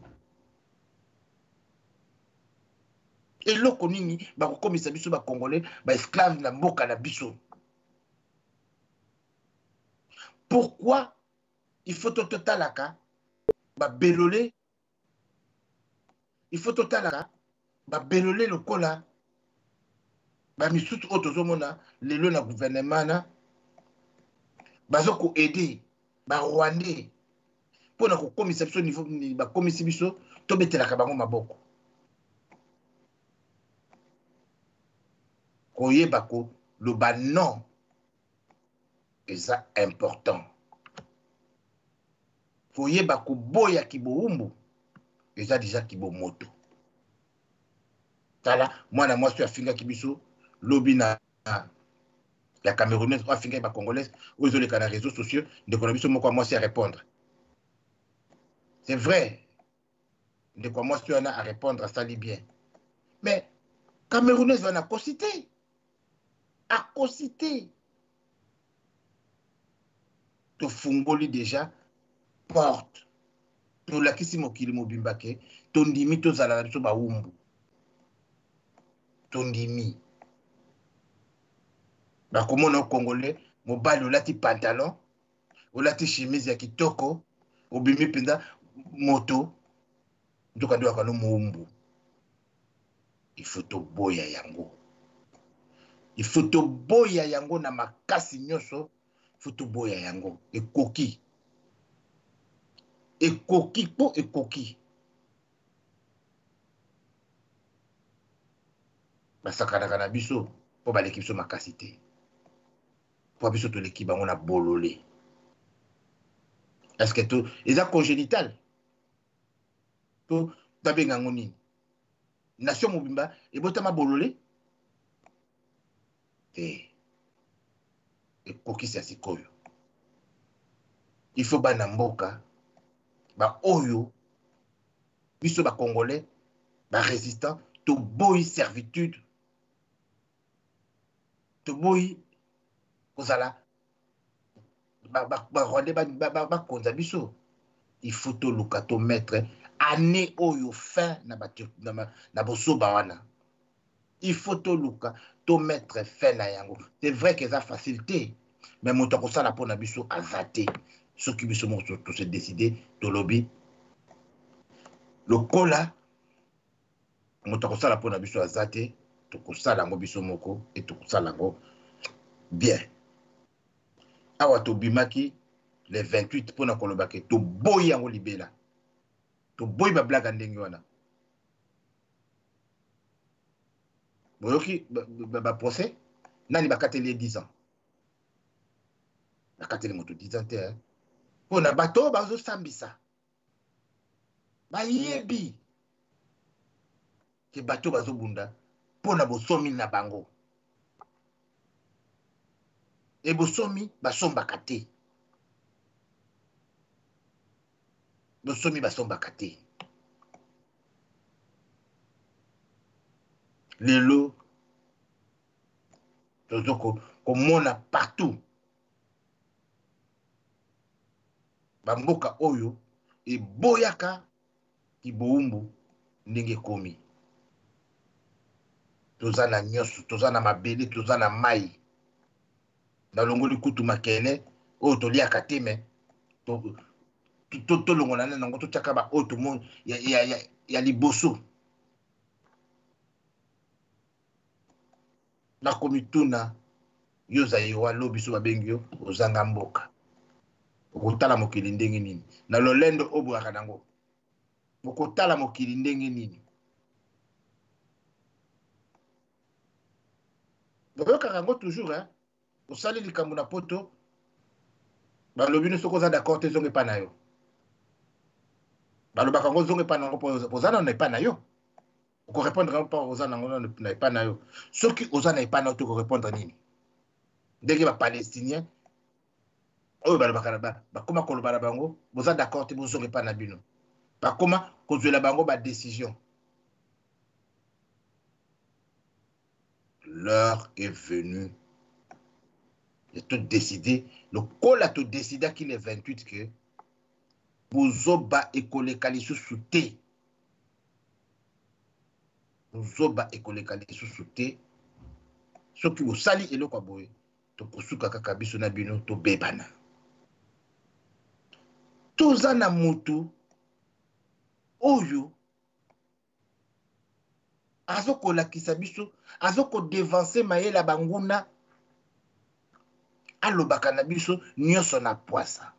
eloko nini ba ko komisa biso ba congolais ba esclave na mboka na biso. Pourquoi il faut totalaka ba belolé il faut totalaka ba belolé lokola ba misutu otozomona lelo na gouvernement na bazoko aider ba Rwandais pona ko komisa biso niveau ba komisi biso to betelaka bango maboko koyeba ko le ba non eza important koyeba ko boya kiboumbu eza déjà kibomoto tala mwana mwasi afinga kibiso lobi na la Camerounaise ou afinga ba Congolaise ou les canaux réseaux sociaux de ko biso moko mwasi à répondre. C'est vrai de quoi mwasi ana à répondre à ça bien mais Camerounaise va na cosité à cosité to fungoli déjà porte to lakisi mokili mobimbake to ndimi to zala biso ba umbu to ndimi ba komona congolais mobali olati pantalon olati chemise ya kitoko obimi penda moto ndoka ndo akano muumbu il faut to boya yango il faut to boya yango na makasi nyoso il faut to boya yango ekoki po ekoki basakanaka na biso po baleki biso makasi te po biso toleki bango na bololé. Est-ce que tout eza congénital to tabenga nini nation mobimba ebotama bololé te ekoki sa sikoyo il faut bana mboka ba oyo biso ba congolais ba résistant to boy servitude to boy kozala ba Rwandais ba konza biso il faut to luka to mettre année oyo fin na bosoba wana il faut to luka to mettre fin na yango. C'est vrai que ça facilité mais moto ko sala pona biso azate ce qui biso mo to se décider to lobby lokola moto ko sala pona biso azate to ko sala ngo biso moko et to ko sala ngo bien. Awa to bimaki le 28 pona kolobake to boy yango libela to boy ba blaga ndenge wana boyoki ba procès nani bakateli 10 ans bakateli moto 10 ans te pona bato bazo sambisa bayebi ke bato bazo bunda pona bosomi na bango e bosomi basombaka te bosomi basombaka te lelo tozo komona partout bamboka oyo eboyaka kiboumbu ndenge komi toza na nyonso toza na mabele toza na mai na longoli kutu makele oyo toliaka te me tolongola na nango totiaka ba oyo tomoni ya liboso nakomi tuna yo zayewa lo biso babengi yo ozanga mboka okotala mokili ndenge nini na lolendo oboyaka nango okotala mokili ndenge nini boyokaka yango toujours osali likambo na poto balobi no soki oza d'accord te zonga epai na yo balobaka ngo zonga epai nango mpo oza nano na epai na yo okorépondre yango mpo oza nango na epai na yo soki oza na epai na yo te okorépondre nini ndenge bapalestinien oyo balobaka bakóma koloba na bango boza d'accord te bozonga epai na bino bakóma kozwela bango badécision. L'heure est venue de tout décider. Le col a tout décidé qu'il est 28 que Bozoba école kalisu souté. Bozoba école kalisu souté. Ce qui vous sali et le kwaboye. To kosuka kakabiso na bino to bebana. Toza na mutu oyo azoko lakisa biso azoko devancer mayela banguna alobaka na biso nyonso na poisa.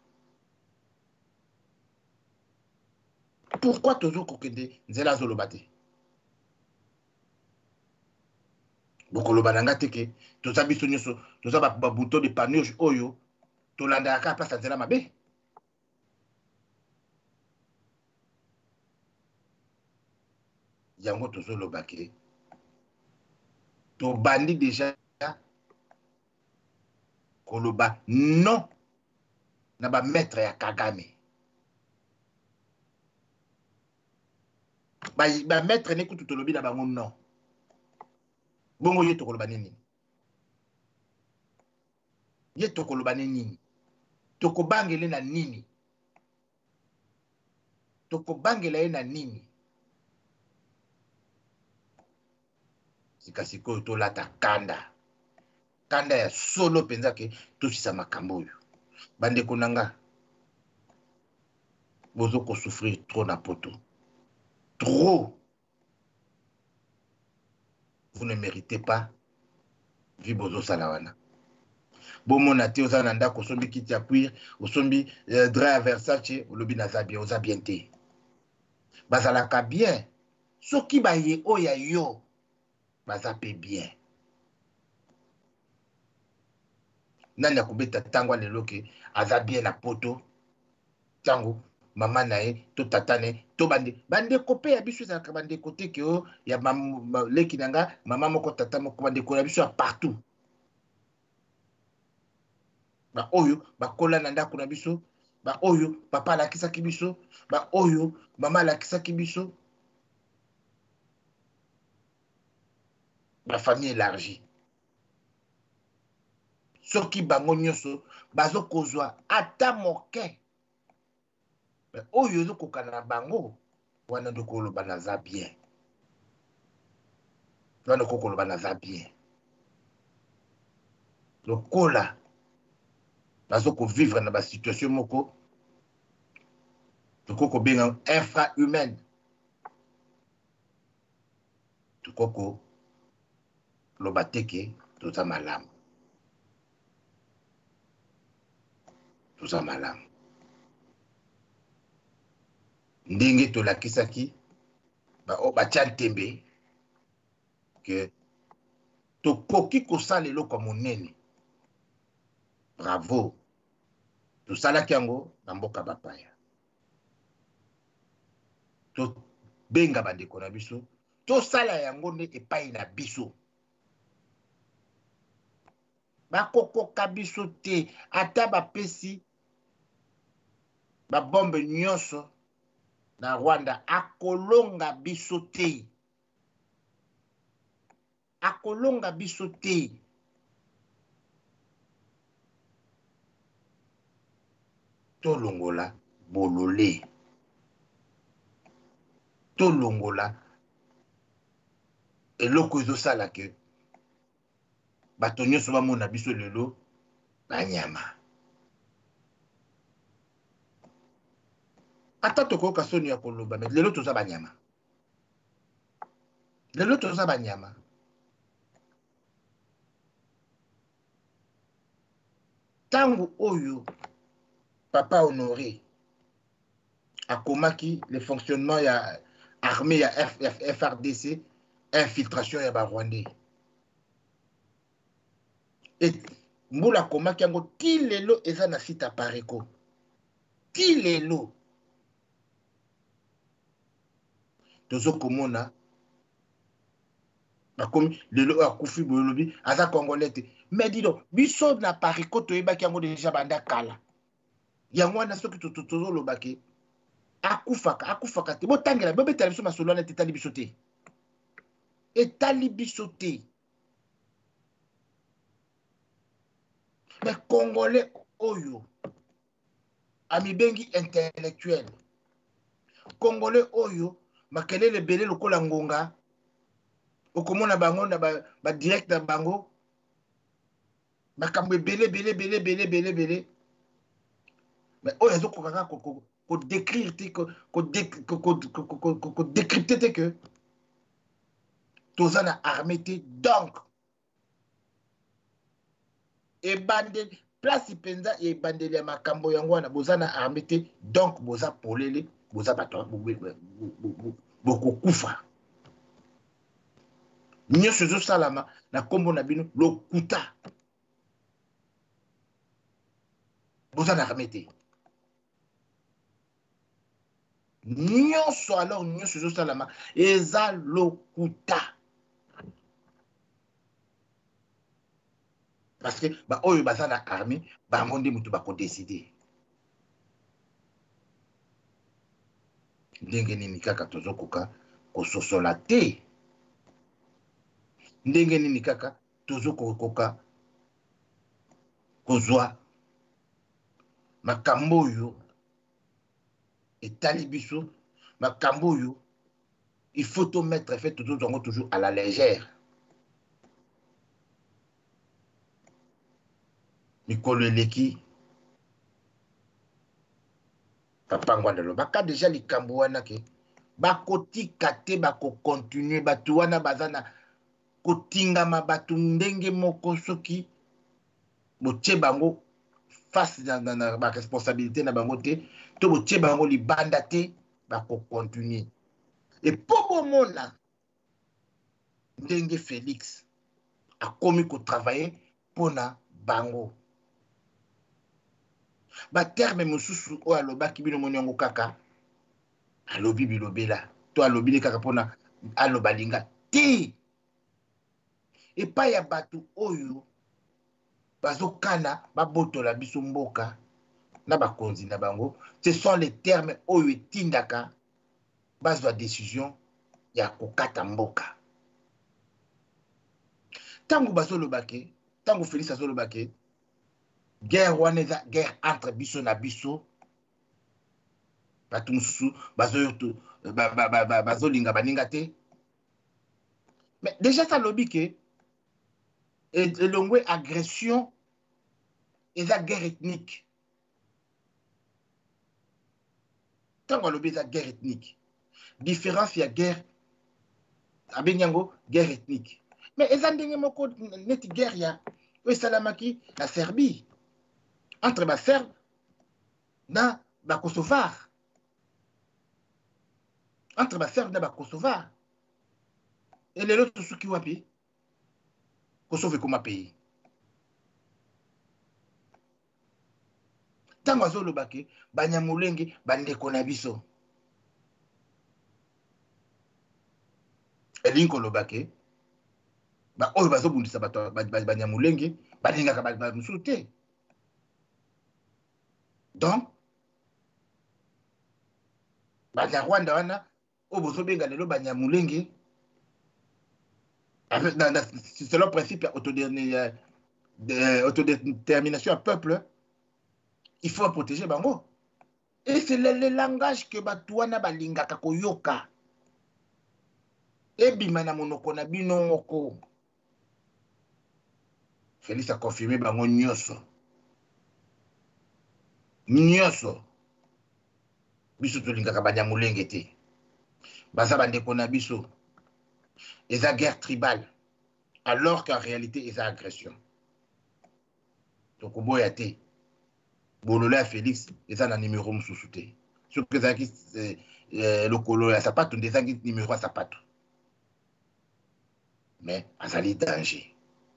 Pourquoi tozo kokende nzela azoloba te? Bokoloba nanga teke toza biso nyonso toza ba bouton de panurge oyo tolanda ka place nzela mabe. Yango tozoloba ke to bandi déjà koloba non na ba maître ya Kagame. Ba maître ne kutu tolobi na bango non. Bongo ye tokoloba nini? Ye tokoloba nini? Tokobangele na nini? Tokobangela ye na nini? Sikasiko tolata kanda. Kanda ya solo penza ke tosisa makambo oyo. Bande konanga. Bozo ko souffrir trop na poto. Trop. Vous ne méritez pas vi bozo salawana. Bomona te ozana ndako sombi kiti ya cuir, osombi drap Versace, olobi naza bien, oza bien te. Bazalaka bien. Soki baye oya yo, baza pe bien. Nani akobeta tango lelo ke aza bien na poto. Tango mama nae to tatane to bande kopé ya biso za ka bande côté ke o ya leki nanga mama moko tata moko bande ko ya biso partout. Ba oyo bakola na ndako na biso, ba oyo papa alakisaki biso, ba oyo mama alakisaki biso. La famille élargie. Soki bango nyonso bazo kozwa ata moke. Mais oyo zo kokana bango wana ndoko loba naza bien. Wana ndoko loba naza bien. Lokola bazo ko vivre na ba situation moko toko ko benga infra-humaine. Toko ko loba teke toza malamu. Toza malamu. Ndenge tolakisaki ba o batia ntembe que tokoki kosala eloko monene. Bravo. Tosalaki yango na mboka bapaya. Tobenga bandeko na biso, tosala yango nde epai na biso. Bakokoka biso te, ata bapesi babombe nyonso na Rwanda, akolonga biso te. Akolonga biso te. Tolongola bolole. Tolongola eloko ezosala ke bato nyonso bamona biso lelo banyama. Ata tokoyoka soni ya koloba, mais lelo toza banyama. Lelo toza banyama. Tango oyo Papa Honoré akomaki le fonctionnement ya armée ya FRDC, infiltration ya ba Rwandais. Et mbula komaki yango ti lelo eza na site à Pareko. Ti lelo tozo komona bakomi lelo akufi bolobi aza congolais te. Mais dis donc biso na Pareko toyebaki yango déjà banda kala. Yango wana soki tozo lobaki akufaka te. Botangela bobetala biso masolo na tetali biso te. Etali biso te. Mais Congolais oyo amibengi intellectuel. Congolais oyo makelele belé lokola ngonga. Okomona bango na ba direct na bango. Makambo belé. Mais oyo ezo kokaka ko décrire te ko décrypter te que toza na armée te donc et bande place penza et bandeli ya makambo yango wana boza na armée te donc boza polele boza bato boko kufa nyonso zo salama na kombo na bino lokuta boza na armée te nyonso alors nyonso zo salama eza lokuta. Parce que ba oyo baza na armée bango nde mutu bako décider. Ndenge nini kaka tozokoka kososola te. Ndenge nini kaka tozokoka kozwa makambo oyo etali biso makambo oyo il faut to mettre fait toujours à la légère. Mikolo eleki Papa Ngwanda lobaka déjà likambo wana ke bakotika te bako continuer batu wana bazana kotingama batu ndenge moko soki botie bango face na ba responsabilité na bango te to botie bango libanda te bako continuer. Et pour mona ndenge Félix a commis ko travailler pona bango. Ba terme mususu o alobaki bino monyango kaka alobi bilobela to alobi kaka pona alobalinga ti et pa ya batu oyo bazokana babotola biso mboka na bakonzi na bango. Ce sont les termes oyo etindaka bazwa décision ya kokata mboka. Tango bazolobake tango Félix azolobake guerre wana eza guerre entre biso na biso batu mususu bazolinga baninga te. Mais déjà ça lobi ke elongwe agression eza guerre ethnique. Tango lobi eza guerre ethnique différence ya guerre abenyango guerre ethnique. Mais eza ndenge moko neti guerre ya oyo esalamaki na Serbie entre ba Serbe na ba Kosovar. Entre ba Serbe na ba Kosovar. Et les autres ceux qui wapi, qu'on sauve comme un pays. Tant que le baké, Banyamulenge, Bandekonabiso. Et l'inko le baké, bah oh bazo bundisa Banyamulenge, Baningaka Bamusute. Donc, Banyarwanda wana, oh bozo benga lelo Banyamulenge. C'est le principe d'autodétermination à peuple. Il faut protéger Bango. Et c'est le langage que Batouana Balinga Kakoyoka. Et Bimana Monoko na Binoko. Félix a confirmé Bango Nyoso. Nyoso. Biso Tolinga Kabanya Moulengete. Baza Bandeko na Biso. Et sa guerre tribale. Alors qu'en réalité, c'est agression. Donc, au boyate, Bolola Félix, ils ont un numéro sous-souté. Sur que le colo, ça pas tout, des numéros, ça pas tout. Mais, Azali danger.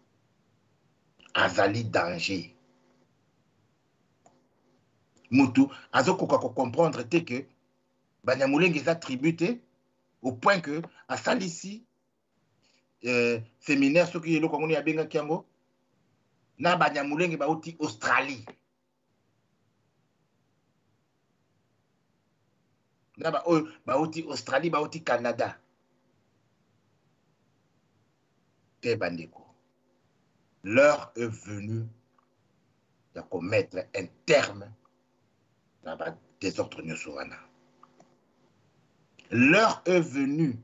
Azali danger. Moutou, Azoko comprendre que Banyamulenge est attribué au point que, à Salissi, séminaire, ce qui est le Congo, Benga Kiango, na Banyamulenge bauti Australie. Na bauti Australie, bauti Canada. Te bandeko. L'heure est venue de commettre un terme dans la désordre nyosoana. L'heure est venue.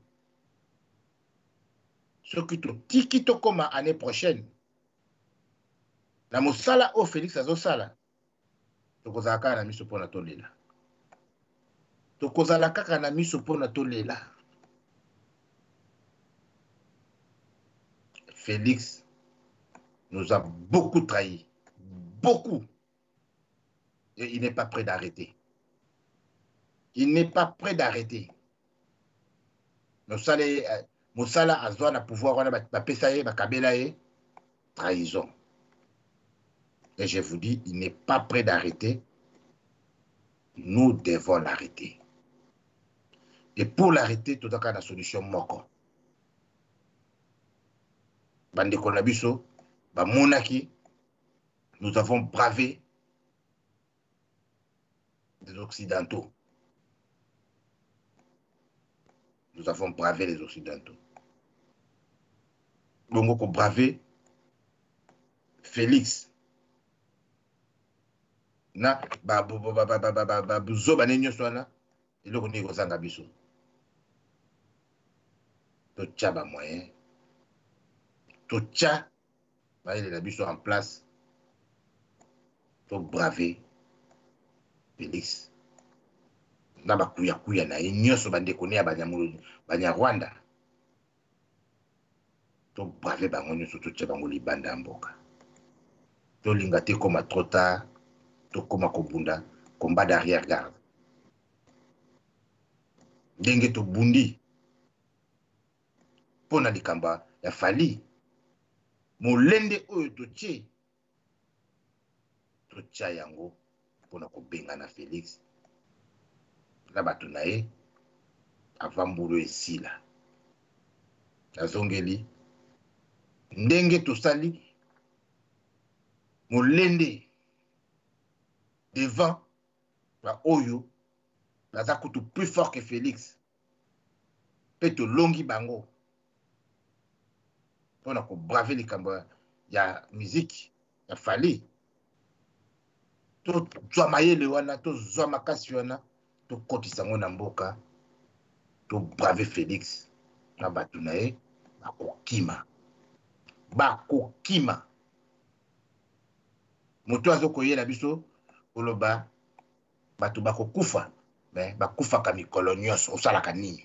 Ce qui te tiki to comme année prochaine. La mosala au Félix azosala. Tokozaka na miso pona tolela. Tokozala kaka na miso pona tolela. Félix nous a beaucoup trahi. Beaucoup. Et il n'est pas prêt d'arrêter. Il n'est pas prêt d'arrêter. Mosala a besoin de pouvoir, on a pesaye, bakabelaye, trahison. Et je vous dis, il n'est pas prêt d'arrêter. Nous devons l'arrêter. Et pour l'arrêter, tout à la solution moko. Bandeko na biso, ba monaki, nous avons bravé des Occidentaux. Nous avons bravé les Occidentaux. Bongo ko bravé Félix. Na buzo banenyo swana eloko ni ko zanga biso. To tchaba moyen. To tcha ba il la biso en place. To bravé Félix. Na bakuya na nyoso bandeko ne Banyarwanda. To bravé bango nyoso to tcha bango libanda mboka. To lingate comme trop tard. To koma kobunda combat d'arrière-garde. Ndenge to bundi pona likamba ya fali molende oyo to tcha yango pona kobenga na Félix na bato na ye avambulu esila azongeli ndenge tosali molende devant la Oyo, la Zakutu plus fort que Félix. Peut-être longi bango. On a bravé les cambas. Il y a musique, il y a fali. To maye le wana, to makasi wana, to kotisango na mboka, to bravé Félix. Na batunae, bakokima. Bakokima. Moto azoko ye na biso. Oloba batu bako kufa mais bakufa ka mikolo nyonso osala ka nini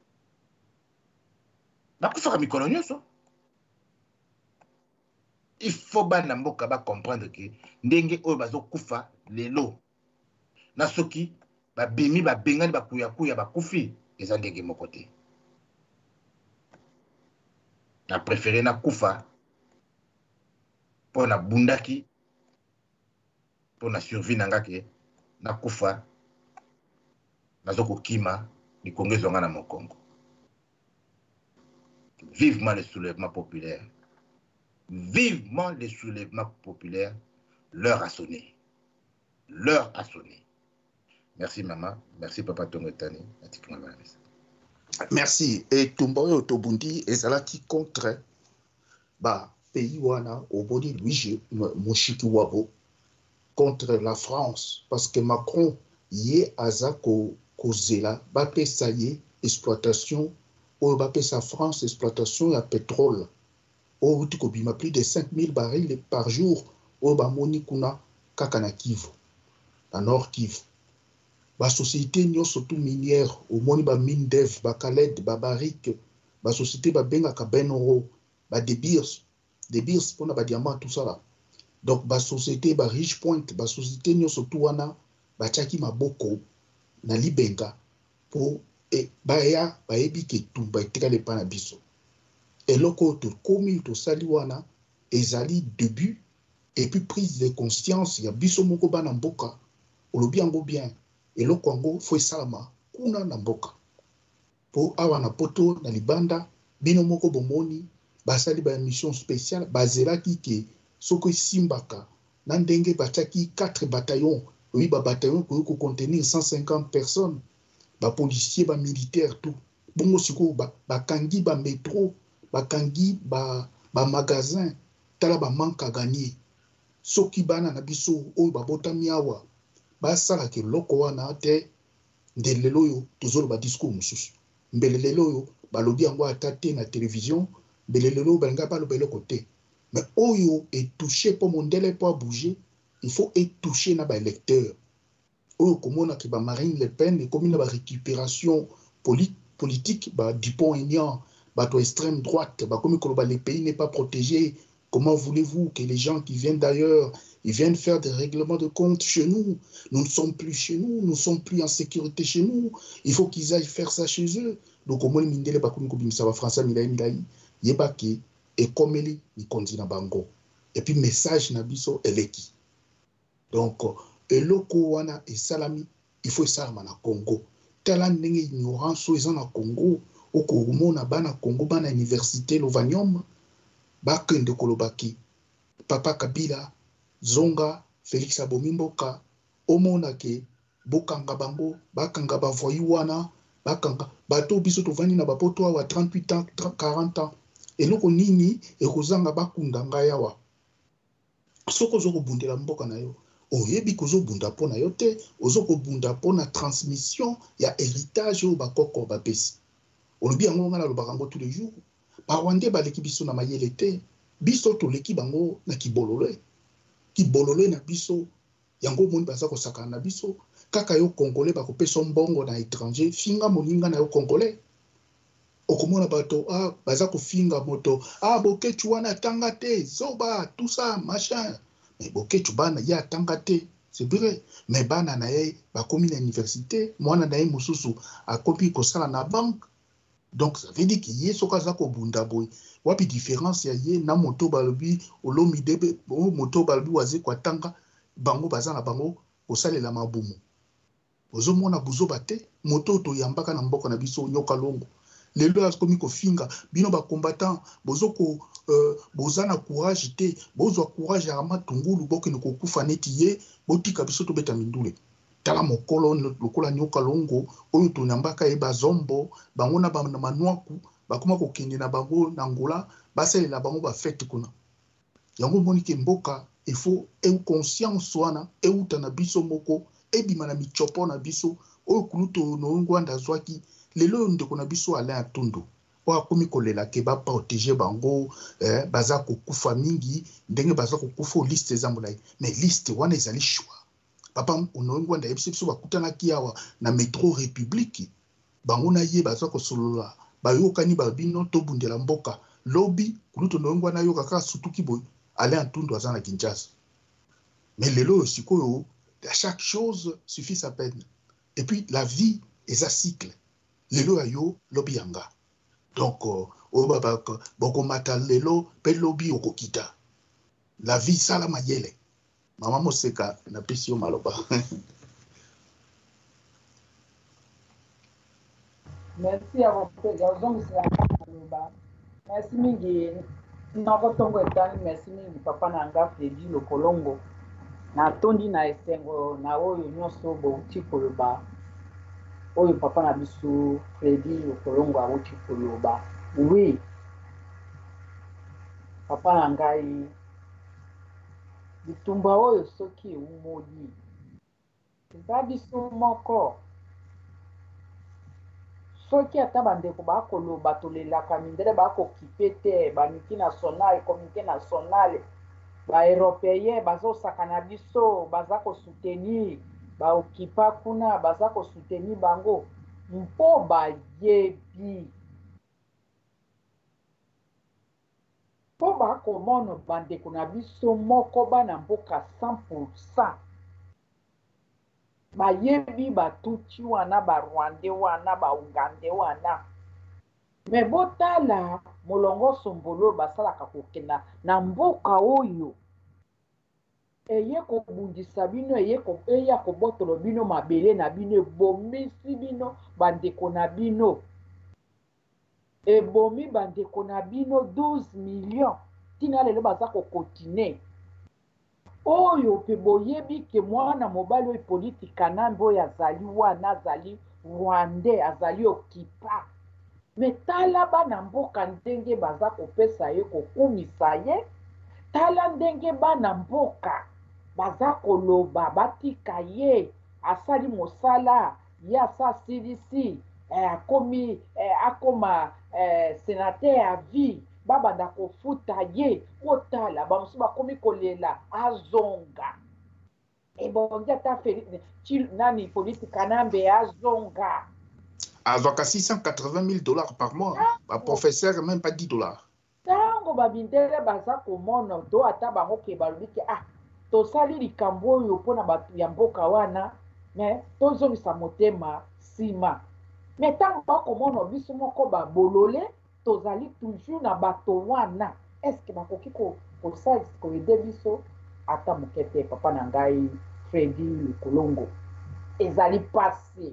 bakufa ka mikolo nyonso il faut bana mboka ba comprendre que ndenge oyo bazo kufa lelo na soki babimi babengani bakuya bakufi eza ndenge moko te na préféré na kufa pour na bundaki pour na survie nangake na kufa nazoko kima ni kongezo nga na mokongo. Vivement le soulèvement populaire. Vivement le soulèvement populaire. L'heure a sonné. L'heure a sonné. Merci maman, merci papa Tongotani. Merci. Et Tumboyo Tobundi ezalaki contre pays wana oboni Louis Moshiki Wabo contre la France parce que Macron yé azako kozela bape saye exploitation ou bape sa France exploitation ya pétrole au bima plus de 5000 barils par jour au bamoni kuna kakana Kivu na Nord Kivu. Ba société nyonso tout minière au moni ba mine d'Ev ba Khaled ba Barrick ba société ba benga ka Benoro ba De Beers pour na ba diamant tout ça là. Donc ba société ba Rich Point ba société nyonso tout wana ba tchaki maboko na libenga pour et ba ya ba ebike tumba etika le pana biso. Et loko to komi to sali wana ezali début et puis prise de conscience ya biso moko bana mboka olobi yango bien. Et le Congo faut salama kuna na mboka pour awa na poto na libanda bino moko bomoni basali ba mission spéciale bazela ki soko simbaka na ndenge bataki 4 bataillons oui ba bataillon pour contenir 150 personnes ba policiers ba militaires tout bongo siko ba kangi ba métro ba kangi ba magasin tala ba manque à gagner soki bana na biso o ba botami awa basala ke loko wana te ndelelo yo tozolo ba discours mususu mbelelelo yo balobi yango atate na télévision mbelelelo balinga baloba eloko te mais oyo est touché pour mondele pour bouger il faut être touché na ba électeur oyo komona ke ba Marine Le Pen et comme na ba récupération politique ba Dupont-Aignan ba to extrême droite ba comme koloba le pays n'est pas protégé. Comment voulez-vous que les gens qui viennent d'ailleurs, ils viennent faire des règlements de compte chez nous? Nous ne sommes plus chez nous, nous ne sommes plus en sécurité chez nous. Il faut qu'ils aillent faire ça chez eux. Donc, au moins, mindele ba komi kobimisa ba français milai yebaki et comme eli ni kondi na bango. Et puis message na biso eleki. Donc, eloko wana et salami, il faut salama na Congo. Tala ndenge ignorance oza na Congo, oko mona bana Congo bana université Lovanium. Bakende kolobaki Papa Kabila Zonga Félix Abomimboka omona ke bokanga bango bakanga bavoyi wana bakanga bato biso tovani na bapoto wa 38 ans 40 ans eloko nini ekozanga bakunda ngaya wa soko zoko bundela mboka na yo oyebi kozo bunda pona yo te ozoko bunda pona transmission ya héritage o bakoko bapesi olobi yango ngana lobakango tous les jours Rwanda baleki biso na mayele te biso to leki bango na kibolole na biso yango moni baza ko sakana na biso kaka yo congolais ba ko pesa mbongo na étranger finga moninga na yo congolais okomona bato baza ko finga moto bokechu wana tanga te zoba tout ça machin mais bokechu bana ya tanga te c'est vrai mais bana na ye ba komi na université mwana na ye mususu akopi ko sala na banque. Donc ça veut dire qu'il y a ce cas ko bunda boy wapi différence ya ye na moto balobi olomi debe moto balobi waze kwa tanga bango bazana bango osalela mabumu ozomona buzoba te moto to yambaka na mboka na biso nyoka longo lelo akomi ko finga bino ba combattant bozoko bozana courage te bozwa courage ya matungulu bokene ko kufa neti ye botika biso to beta mindule tala mokolo lokola nyoka longo oyo to nambaka e bazombo bango na manwaku bakoma ko kende na bango na ngola basalela bango ba fête kuna yango monike mboka il faut conscience wana euta na biso moko ebima na michopo na biso oyo kuluto no ngwanda zwaki lelo ndeko na biso ala atondo wa komi kolela ke ba protéger bango baza ko kufa mingi ndenge baza ko kufa liste zambolai mais liste wana ezali choix papa onongwa nda ebiso bakutana kiawa na métro république bango na ye baza ko solola bayokani babino to bundela mboka lobby kuluto onongwa na yoka ka sutuki boy aller antundu azana Kinshasa mais lelo sikoyo à chaque chose suffit sa peine et puis la vie est un cycle lelo ayo lobby yanga Donc, boko matalelo pelobi okokita. La vie sala mayele. Mama moseka na pesio maloba. Merci à vous. Merci mingi. Nakotongo etani merci mingi papa nanga Fredi Lokolongo. Na tondi na esengo na oyo nyonso bouti koloba. Oyo papa na biso Fredi Lokolongo awuti koloba. Oui. Papa na ngai bitumba oyo soki eumoli. Eza biso moko. Soki ata bandeko bakoloba tolelaka mindele bakokipe te baniki nationale comité nationale baeuropéen bazosaka na biso baza kosoutenir baokipa kuna baza kosoutenir bango mpo bayebi mpo bakomona bandeko na biso moko bana mboka 100%. Bayebi batuti wana barwande wana baungande wana me botala molongo sombolo basalaka kokenda na mboka oyo eye kobundisa bino eya kobotolo bino mabele na bino ebomisi bino bandeko na bino ebomi bandeko na bino 12 millions tina lelo baza kokotine oyo pe boyebi ke mwana mobali oyo politika nambe oyo azali wana azali rwandais azali okipa me tala bana mboka ndenge baza kopesa ye kokumisa ye tala ndenge bana mboka baza koloba batika ye asali mosala ye asasilisi akomi akoma sénateur à vie babanda kofuta ye otala bamosusu bakomi kolela azonga ebongi ata nani politika nambe azonga azwaka $680,000 par mois baprofesseur même pas $10. ntango babindele baza komona do ata bango ke balobi ke tosali likambo oyo mpona bato ya mboka wana me tozongisa motema nsima me ntango bakomona biso moko babolole tozali toujours na bato wana eske bakoki kosalisa koyede biso ata moke te papa na ngai Fredi Lokolongo ezali pasi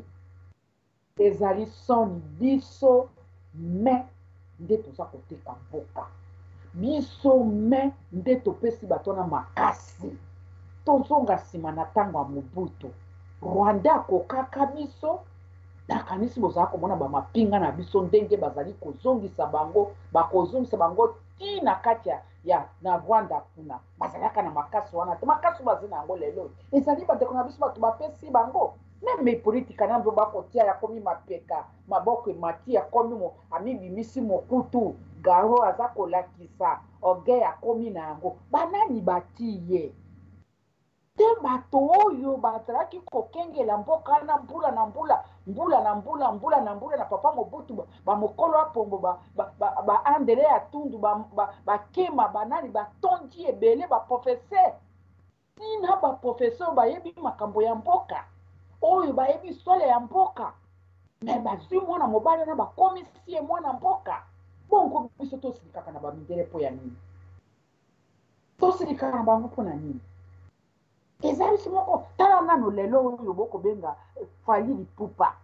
ezali soni biso me nde toza koteka mboka biso me nde topesi bato na makasi tozonga nsima na ntango ya mobutu rwanda akokaka biso nakanisi bozala komona bamapinga na biso ndenge bazali kozongisa bango bakozongisa bango tina kati ya na rwanda kuna bazalaka na makasi wana te makasi bazali na yango lelo ezali bandeko na biso bato bapesi bango meme politika nambe bakotia yakomi mapeka maboko emati yakomi amibimisi mokutu garo aza kolakisa oge yakomi na yango banani batiye te bato oyo bazalaki kokengela mboka na mbula na mbula na papa mobutu bamokolo apongo baandele ya tundu bakema banani batondi ebele baprofeser tina baprofeser bayebi makambo ya mboka oyo bayebi sole ya mboka me bazwi mwana mobali na bakomisi ye mwana mboka bongo biso tosilikaka na bamindele mpo ya nini tosilikaka na bango mpo na nini eza biso moko tala nano lelo oyo bokobenga Fally Ipupa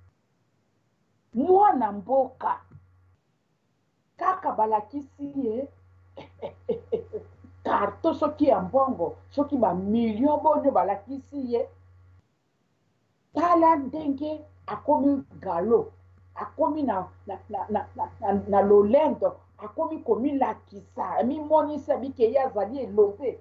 mwana mboka kaka balakisi ye karto soki ya mbongo soki bamilio bono balakisi ye tala ndenge akomi galo akomi na lolendo akomi komilakisa amimonisa bike ye azali elove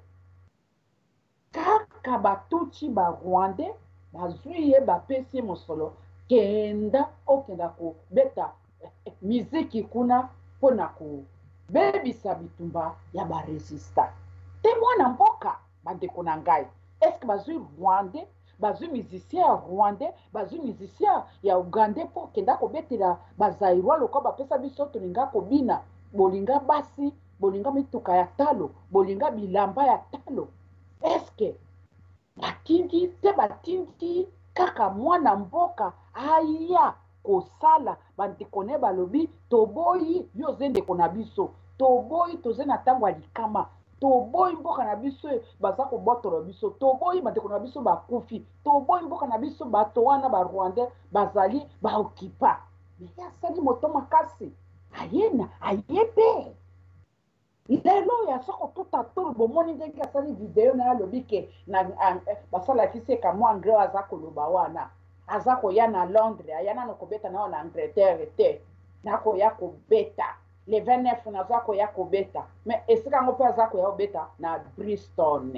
kaka batuti barwandais bazwi ye bapesi ye mosolo kenda okenda kobeta miziki kuna mpona kobebisa bitumba ya baresista te mwana mboka bandeko na ngai eske bazwi rwandais bazwi musicien ya rwandais bazwi musicien ya ugandais mpo kenda kobetela bazairwa lokwa bapesa biso tolinga kobina bolinga basi bolinga mituka ya talo bolinga bilamba ya talo eske batindi te batindi kaka mwana mboka aya kosala bandekone balobi toboyi yo zende kona biso toboyi toze na ntango ya likama toboyi mboka na biso baza kobotola biso toboyi bandeko na biso bakufi toboyi mboka na biso bato wana barwandais bazali baokipa me asali moto makasi ayena ayebe lelo ya soko tuta tolo bomoni ndenge asali video na alobi ke basalaki se ka mwa anglais aza koloba wana aza koya na Londres aya nano kobeta nao na Angleterre te nakoya kobeta le 29 naza koya kobeta mais esika yango mpe aza koya kobeta na Bristol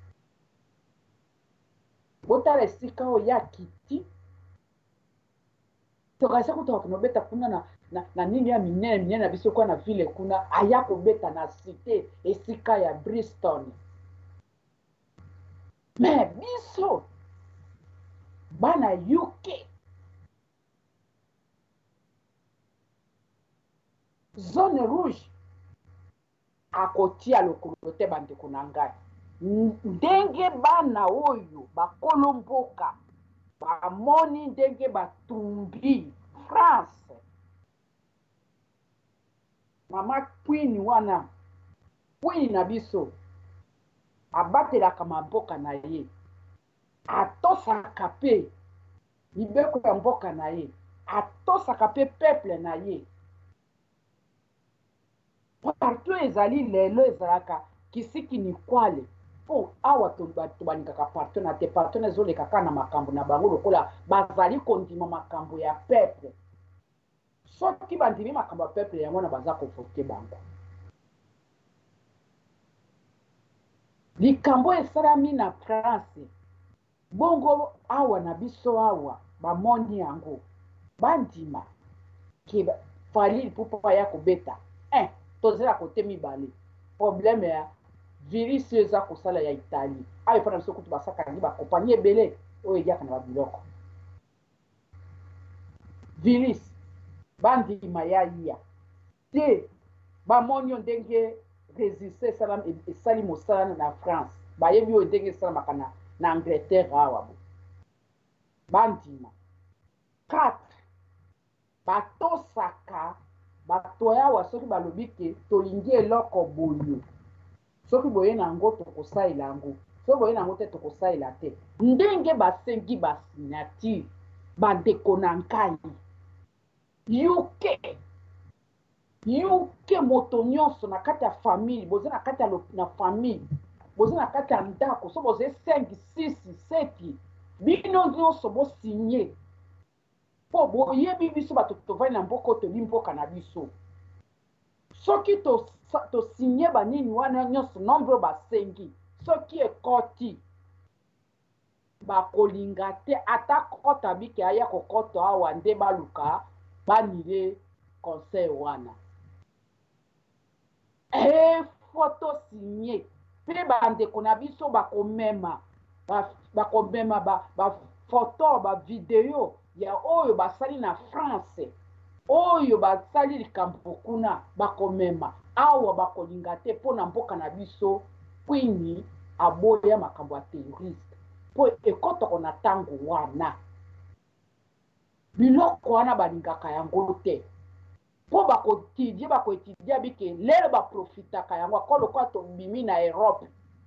botala esika oyo ya kiti tokasi kutoka kunobeta kuna na nini ya minene na biso kwa na ville kuna aya kobeta na cité esika ya Bristol mais biso bana UK zone rouge akotia lokolo te bandeko na ngai ndenge bana oyo bakolo mboka bamoni ndenge batumbi France mama Queen wana Queen na biso abatelaka mboka na ye atosaka pe libeko ya mboka na ye atosaka pe peuple na ye partout ezali lelo ezalaka kisiki ni kwale po awa tobanikaka partout na te partout ezoleka kaka na makambo na bango lokola bazali kondima makambo ya peuple soki bandimi makambo ya peuple yango na baza kovote bango likambo esalami na France bongo awa na biso awa bamoni yango bandima ke fali pupa ya kobeta tozela kote mibale problème ya virus eza kosala ya Italie ayo fana biso kutu basakangi bakompagnie ebele oyo eyaka na babiloko virus bandima ya iya te bamoni yo ndenge résiste esali mosala na France bayebi oyo ndenge esalamaka na Angleterre awa bo bandima 4 batosaka bato awa soki balobi ke tolingi eloko boyo soki boye nango tokosalela yango soki boye nango te tokosalela te ndenge basengi basignature bandeko na ngai yuke moto nyonso na kati ya famille boza na kati ya famille boza na kati ya ndako so boza 5 6 7 bino nyonso bosigné po boyebi biso bato tovali na mboka toyebi mboka na biso soki tosigné banini wana nyonso nombre basengi soki ekoti bakolinga te ata kota bike aya kokoto awa nde baluka banile conseil wana foto signé mpe bandeko na biso bakomema bafoto bavideo ya oyo basali na France oyo basali likambo kuna bakomema awa bakolinga te mpona mboka na biso Queen aboya makambo ya terroriste po ekotoko na ntango wana biloko wana balingaka yango te po bakoetidia bike lelo baprofitaka yango akolokola tobimi na Europe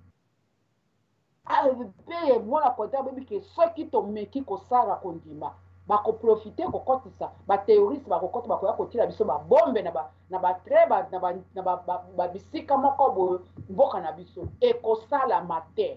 pe mona kota bike soki tomeki kosala kondima bakoprofite kokotisa baterroriste bakokota bakoya kotila biso babombe na batre na babisika moko boye mboka na biso ekosalama te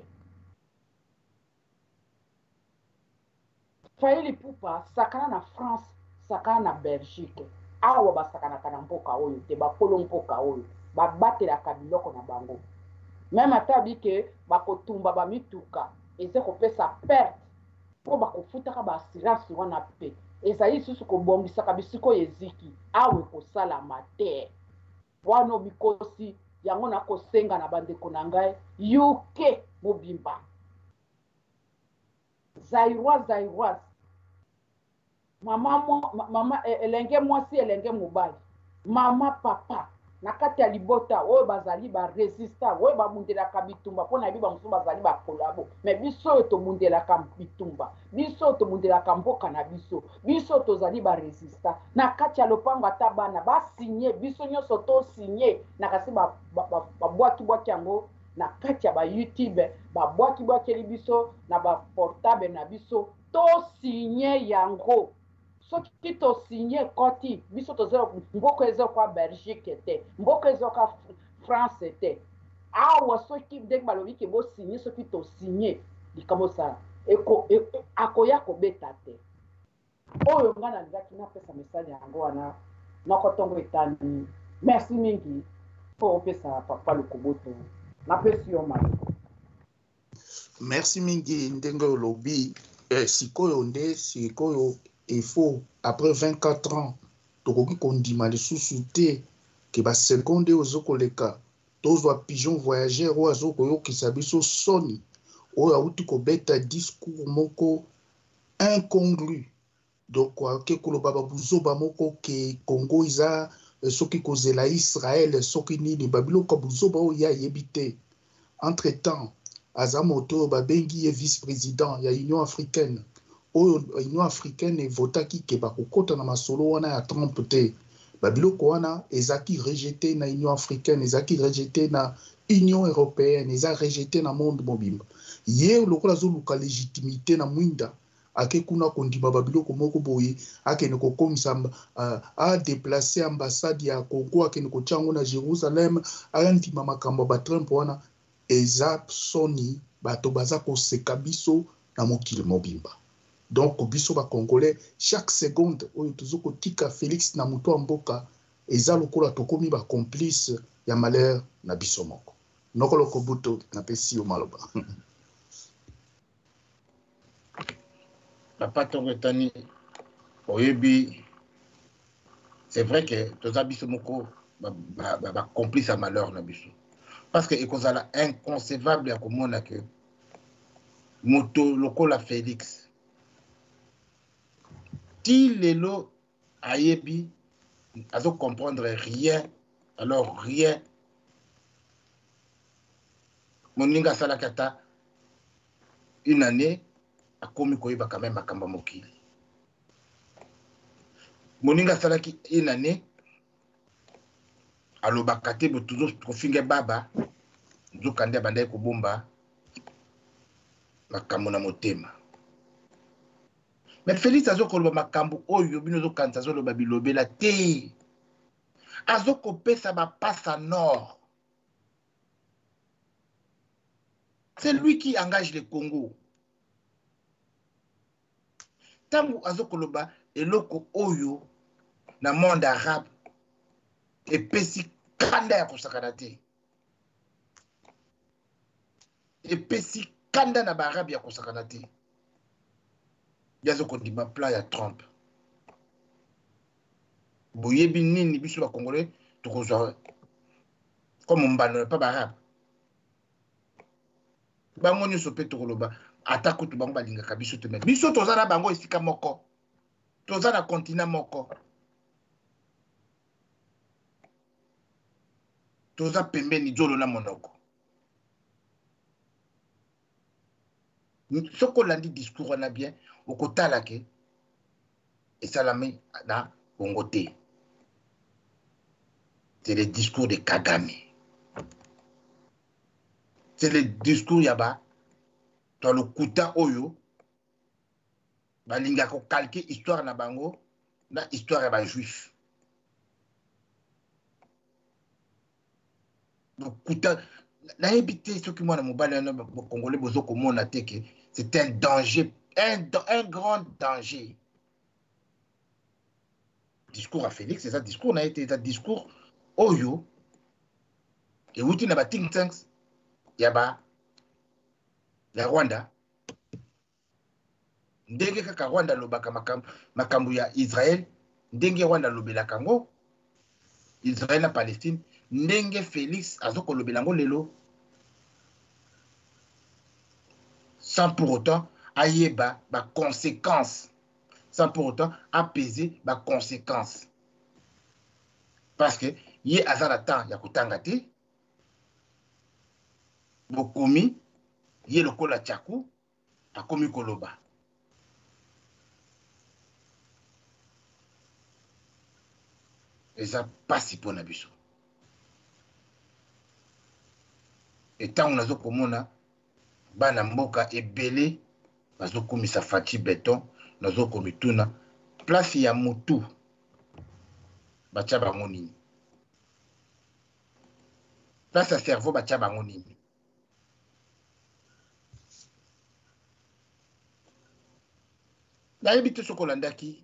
faili pupa sakana na France sakana na Belgique awa basakanaka na mboka oyo te bakolo mboka oyo babatelaka biloko na bango meme ata bike bakotumba bamituka eze kopesa perte po bakofutaka baassurance wana pe ezali lisusu kobongisaka bisiko eziki awe kosalama te wana bikosi yango nakosenga na bandeko na ngai yuke mobimba Zairoise mama elenge mwasi elenge mobali mama papa na kati ya libota oyo bazali resistant oyo babundelaka bitumba mpona yebi bamosusu bazali kolabo mais biso oyo tobundelaka bitumba biso oyo tobundelaka mboka na biso biso tozali resistant na kati ya lopango ata bana basinye biso nyonso tosinye na kasi babwaki yango na kati ya YouTube babwaki biso na portable na biso tosinye yango soki tosinye koti biso tozala mboka ezoka Belgique te mboka ezoka France te awa soki ndenge balobi ke bosinye soki tosinye likambo sala akoya kobeta te oyo nga nalingaki napesa message yango wana nakotongo etani merci mingi mpo opesa papa Lokoboto napesi yo maloko merci mingi ndenge olobi sikoyo nde sikoyo il faut après 24 ans tokoki kondima lisusu te ke basekonde ozokoleka tozwa pigeon voyageur oyo azokoyokisa biso soni oyo awuti kobeta discours moko incongru donc ake koloba babuzoba moko ke Congo iza soki kozela Israël soki nini babiloko buzoba oyo ya yebi te entre temps aza moto oyo babengi ye vice-président ya Union africaine oyo Union africaine evotaki ke bakokota na masolo wana ya Trump te babiloko wana ezaki rejeté na Union africaine ezaki rejeté na Union européenne eza rejeté na monde mobimba ye lokola azoluka légitimité na mwinda ake kuna kondima babiloko moko boye akende kokomisa adeplace ambassade ya Congo akende kotyango na Jérusalem ayandima makambo ba Trump wana eza soni bato baza koseka biso na mokili mobimba. Donc biso ba Congolais chaque seconde oyo tozoko tika Félix na muto mboka eza lokola tokomi ba complice ya malheur na biso moko. Noko Lokoboto na pesi yo maloba. Papa Tongotani oyebi c'est vrai que toza biso moko ba complice ya malheur na biso. Parce que ekozala inconcevable ya komona que moto lokola Félix ti lelo ayebi azo comprendre rien alors rien moninga sala kata une année a komi koyeba quand même makamba mokili moninga sala ki une année alobaka te botuzo kofinga baba nzokande bandai kobomba makambo na motema. Mais Félix azokoloba makambo oyo bino zokanta zoloba bilobela te azokopesa bapasa nord. C'est lui qui engage le Congo. Tangu azokoloba eloko oyo na monde arabe epesi kanda ya kosakana te epesi kanda na baarabe ya kosakana te yazo kondima plan ya Trump boyebi nini biso ba Congolais tokozwa comme mbano pa baarabe bango nyonso pe tokoloba ata kutu bango balingaka biso te biso toza na bango esika moko toza na continent moko toza pembeni zolo na monoko soko landi discours wana bien okotala ke esalami na Congo te. C'est le discours de Kagame. C'est le discours yaba dans le kuta oyo balinga ko calquer histoire na bango na histoire ya ba juif. Donc kuta la habité ce qui moi na mobali na Congolais bozo komona te que c'est un danger un grand danger. Discours à Félix, c'est ça discours n'a été un discours oyo et outi na ba think tanks yaba la Rwanda ndenge kaka Rwanda lobaka makambu ya Israël ndenge Rwanda lobela kango Israël na Palestine ndenge Félix azoko lobela ngo lelo sans pour autant ayeba ba conséquences sans pour autant apaiser ba conséquences parce que ye azana temps ya kotanga te bokomi ye lokola Tchakou akomi koloba eza pasi mpona biso etango nazokomona bana mboka ebele bazokomisa Faci Beton nazokomituna place ya mutu batia bango nini place ya cerveau batia bango nini nayebi te soki olandaki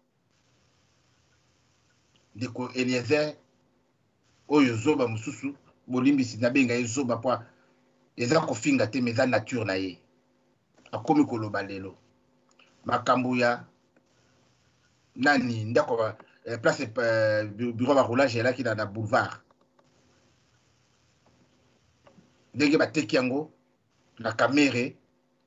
ndeko Eliezer oyo zoba mosusu bolimbisi nabenga ye zoba po eza kofinga te meza nature na ye akomi koloba lelo makambo ya nani ndako place bureau baroulage elaki na boulevard ndenge bateki yango na kamere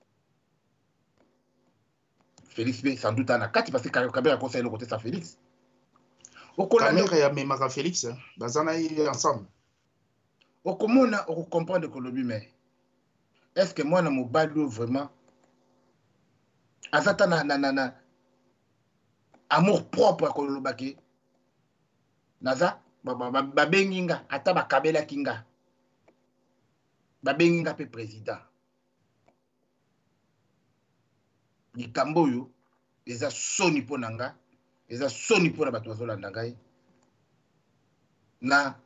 Félix be sans doute na kati parce que kamere akosa eloko te sa Félix kamere ya memaka Félix baza na ye ensemble okomona okocomprendre kolobi mais est-ce que mwana mobali vraiment azata na amour propre kolobaki naza babengi nga ata bakabelaki nga babengi nga pe président likambo oyo eza soni mpo na nga eza soni mpo na bato bazolanda ngai na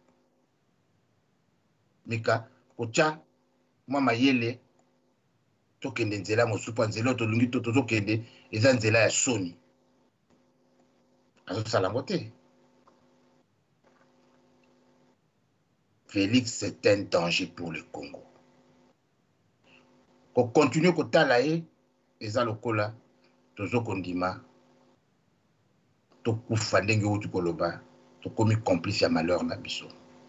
mika kotya mwa mayele tokende nzela mosusu nzela oyo tolungi tozokende eza nzela ya soni azosala yango te Félix c'est un danger pour le Congo kokontinue kotala ye eza lokola tozokondima tokufa ndenge outi koloba tokomi complice ya malheur na biso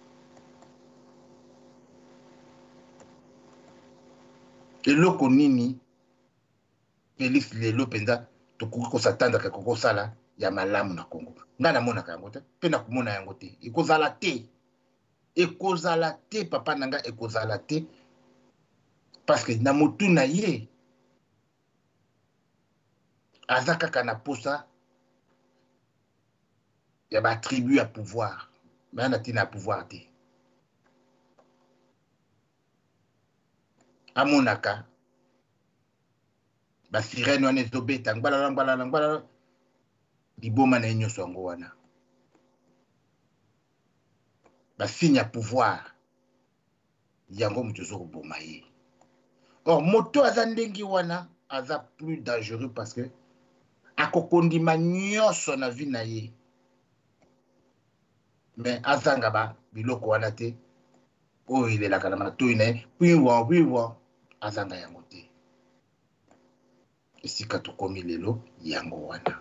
eloko nini Félix lelo mpenza tokoki kosatandaka kokosala ya malamu na Congo nga namonaka yango te mpe nakomona yango te ekozala te papa na nga ekozala te parce que na motu na ye aza kaka na posa ya batribu ya pouvoir me ana ntina ya pouvoir te amonaka basirene wana ezobeta ngbalala liboma na ye nyonso yango wana basigne ya pouvoir yango moto ezokoboma ye or moto aza ndenge wana aza plus dangereux parce que akokondima nyonso na vie na ye mais azanga biloko wana te oyo elelaka na matoi na ye pwiwa azanga yango te esika tokomi lelo yango wana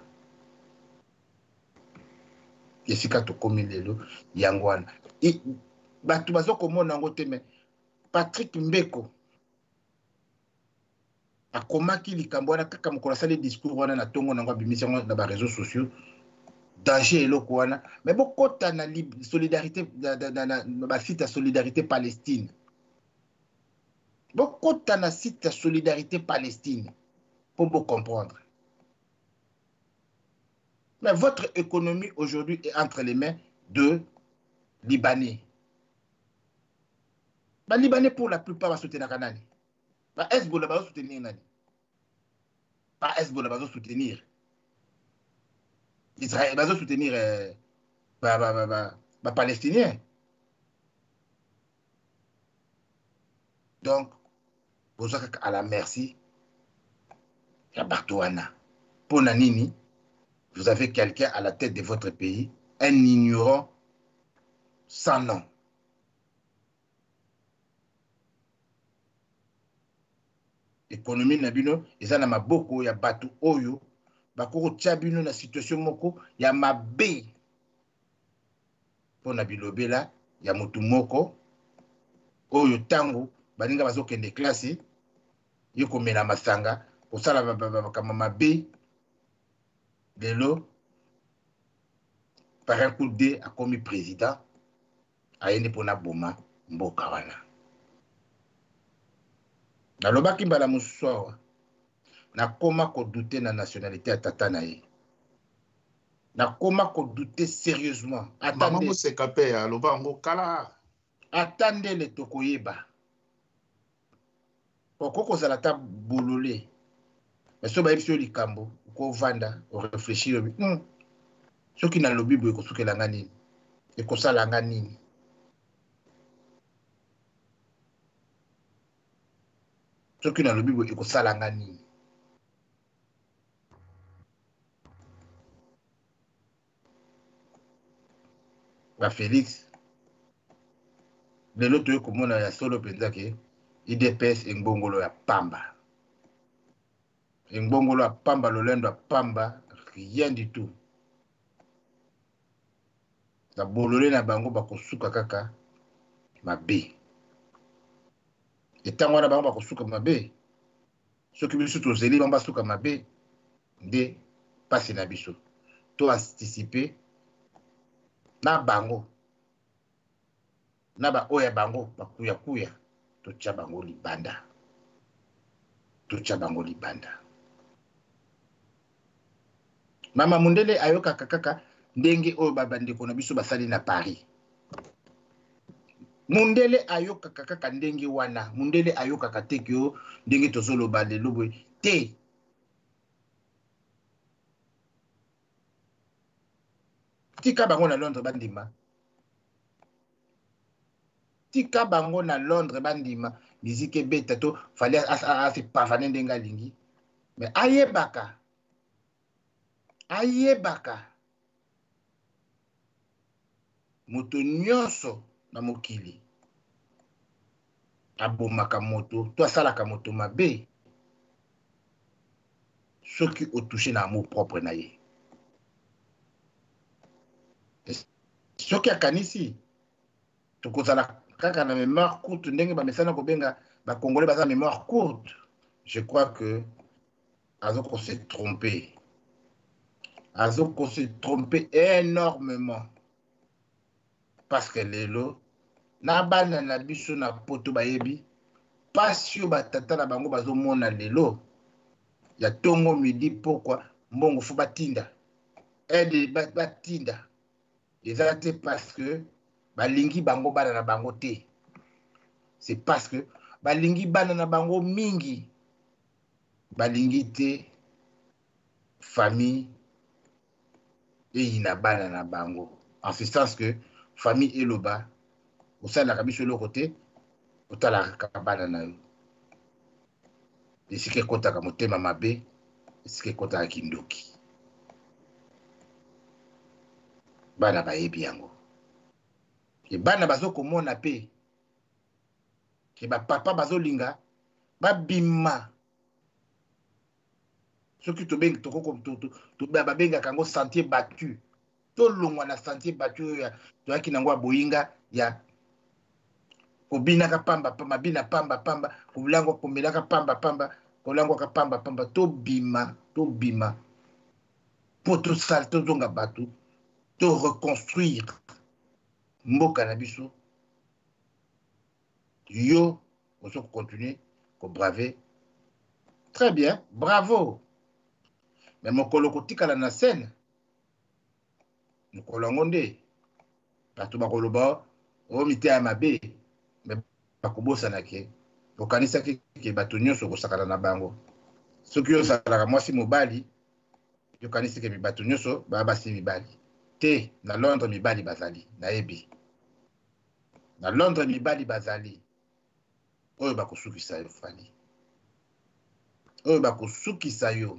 bato bazokomona yango te mais Patrick Mbeko akomaki likambo wana kaka mokolo asali discours wana na ntongo nango abimisi yango na bareseau sociaux danger eloko wana mais bokota na solidarité basite ya solidarité Palestine bokota na site ya solidarité Palestine pour vous comprendre mais votre économie aujourd'hui est entre les mains de Libanais. Les Libanais pour la plupart va soutenir Kanani. Pas Hezbollah va soutenir Nani. Pas Hezbollah va soutenir Israël va soutenir Palestiniens. Donc, vous êtes à la merci. Yabartouana. Pour Nanini, vous avez quelqu'un à la tête de votre pays, un ignorant sans nom. Économie nabino, ils en ont beaucoup, il y a batu oyo, bakoko tchabino na situation moko, il y a mabe. Pour nabilobe là, il y a mutu moko, oyo tango, baninga bazo kende classe, yoko mena masanga, pour ça la kama mabe, de l'eau, par un coup de dé, a commis président, ayende pona boma mboka wana. Nalobaki mbala mosusu awa nakoma kodute na nationalité ya tata na ye. Nakoma kodute sérieusement. Mama moseka pe aloba ngo kala. Attendez tokoyeba. Poko kozala ta bolole. Mais so ba yebi so likambo ko vanda o réfléchir. Soki na lobi boye kosukela nga nini? Ekosala nga nini? Soki na lobi boye ekosala nga nini? Ba Félix lelo toye komona ya solo penza ke IDPS engbongolo ya pamba. Engbongolo ya pamba, lolendo ya pamba, rien du tout. Na bolole na bango bakosuka kaka mabe. Etango na bango bakosuka mabe. Soki biso tozeli bango basuka mabe nde pasi na biso. To anticiper na bango. Na ba oya bango bakuya kuya to tcha bango libanda. To tcha bango libanda. Mama Mundele ayoka kaka ndenge oyo babandeko na biso basali na Paris. Mundele ayoka kaka ndenge wana. Mundele ayoka katekyo ndenge tozoloba lelo boye te. Tika bango na Londres bandima. Tika bango na Londres bandima. Mizike beta to fallait ase pavane ndenga lingi. Mais ayebaka. Ayebaka. Moto nyonso na mokili. Abomaka moto. To asalaka moto mabe. Soki otouché na amour propre na ye. Soki akanisi. Tokozala kaka na mémoire courte. Ndenge ba mesana kobenga ba Congolais baza mémoire courte. Je crois que Azoko s'est trompé. Azoko s'est trompé énormément. Parce que lelo na bana na biso na poto bayebi pasio batata na bango bazomona lelo ya tongo midi pourquoi mbongo fu batinda aide batinda ezate parce que balingi bango bana na bango te. C'est parce que balingi bana na bango mingi balingi te famille et ina bana na bango. En ce sens que famille eloba au sein de la kabiso le côté autant la kabana na yo. Esike kota ka motema mabe, esike kota ka kindoki. Bana bayebi yango. Ke bana bazo komona pe. Ke ba papa bazo linga ba bima. Soki to benga to ba benga kango sentier battu. To longwa na sentier battu ya to yaki nangwa boyinga ya kobina ka pamba pamba bina pamba pamba kulango komela ka pamba pamba kolango ka pamba pamba to bima poto salto zonga batu to reconstruire mboka na biso yo oso continuer ko braver très bien bravo mais mokolo kotikala na scène mokolo ngonde bato bakoloba o mite ya mabe mais bakobosa na ke okanisa ke bato nyonso kosakana na bango soki yo salaka mwasi mobali yo kanisi ke bato nyonso basi mibali te. Na Londres mibali bazali nayebi na Londres mibali bazali oyo bakosukisa yo fali oyo bakosukisa yo.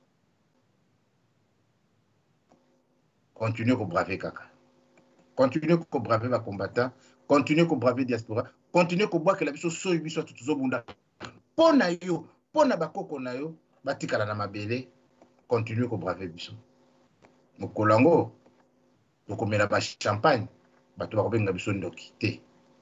Continuez ko braver kaka. Continuez ko braver ba combattants. Continuez ko braver diaspora. Continuez ko boire que la biso so biso tuzo bunda. Pona yo, pona bakoko na yo, batikala na mabele. Continuez ko braver biso. Mokolango tokomela ba champagne, bato bakobenga biso ndoki te.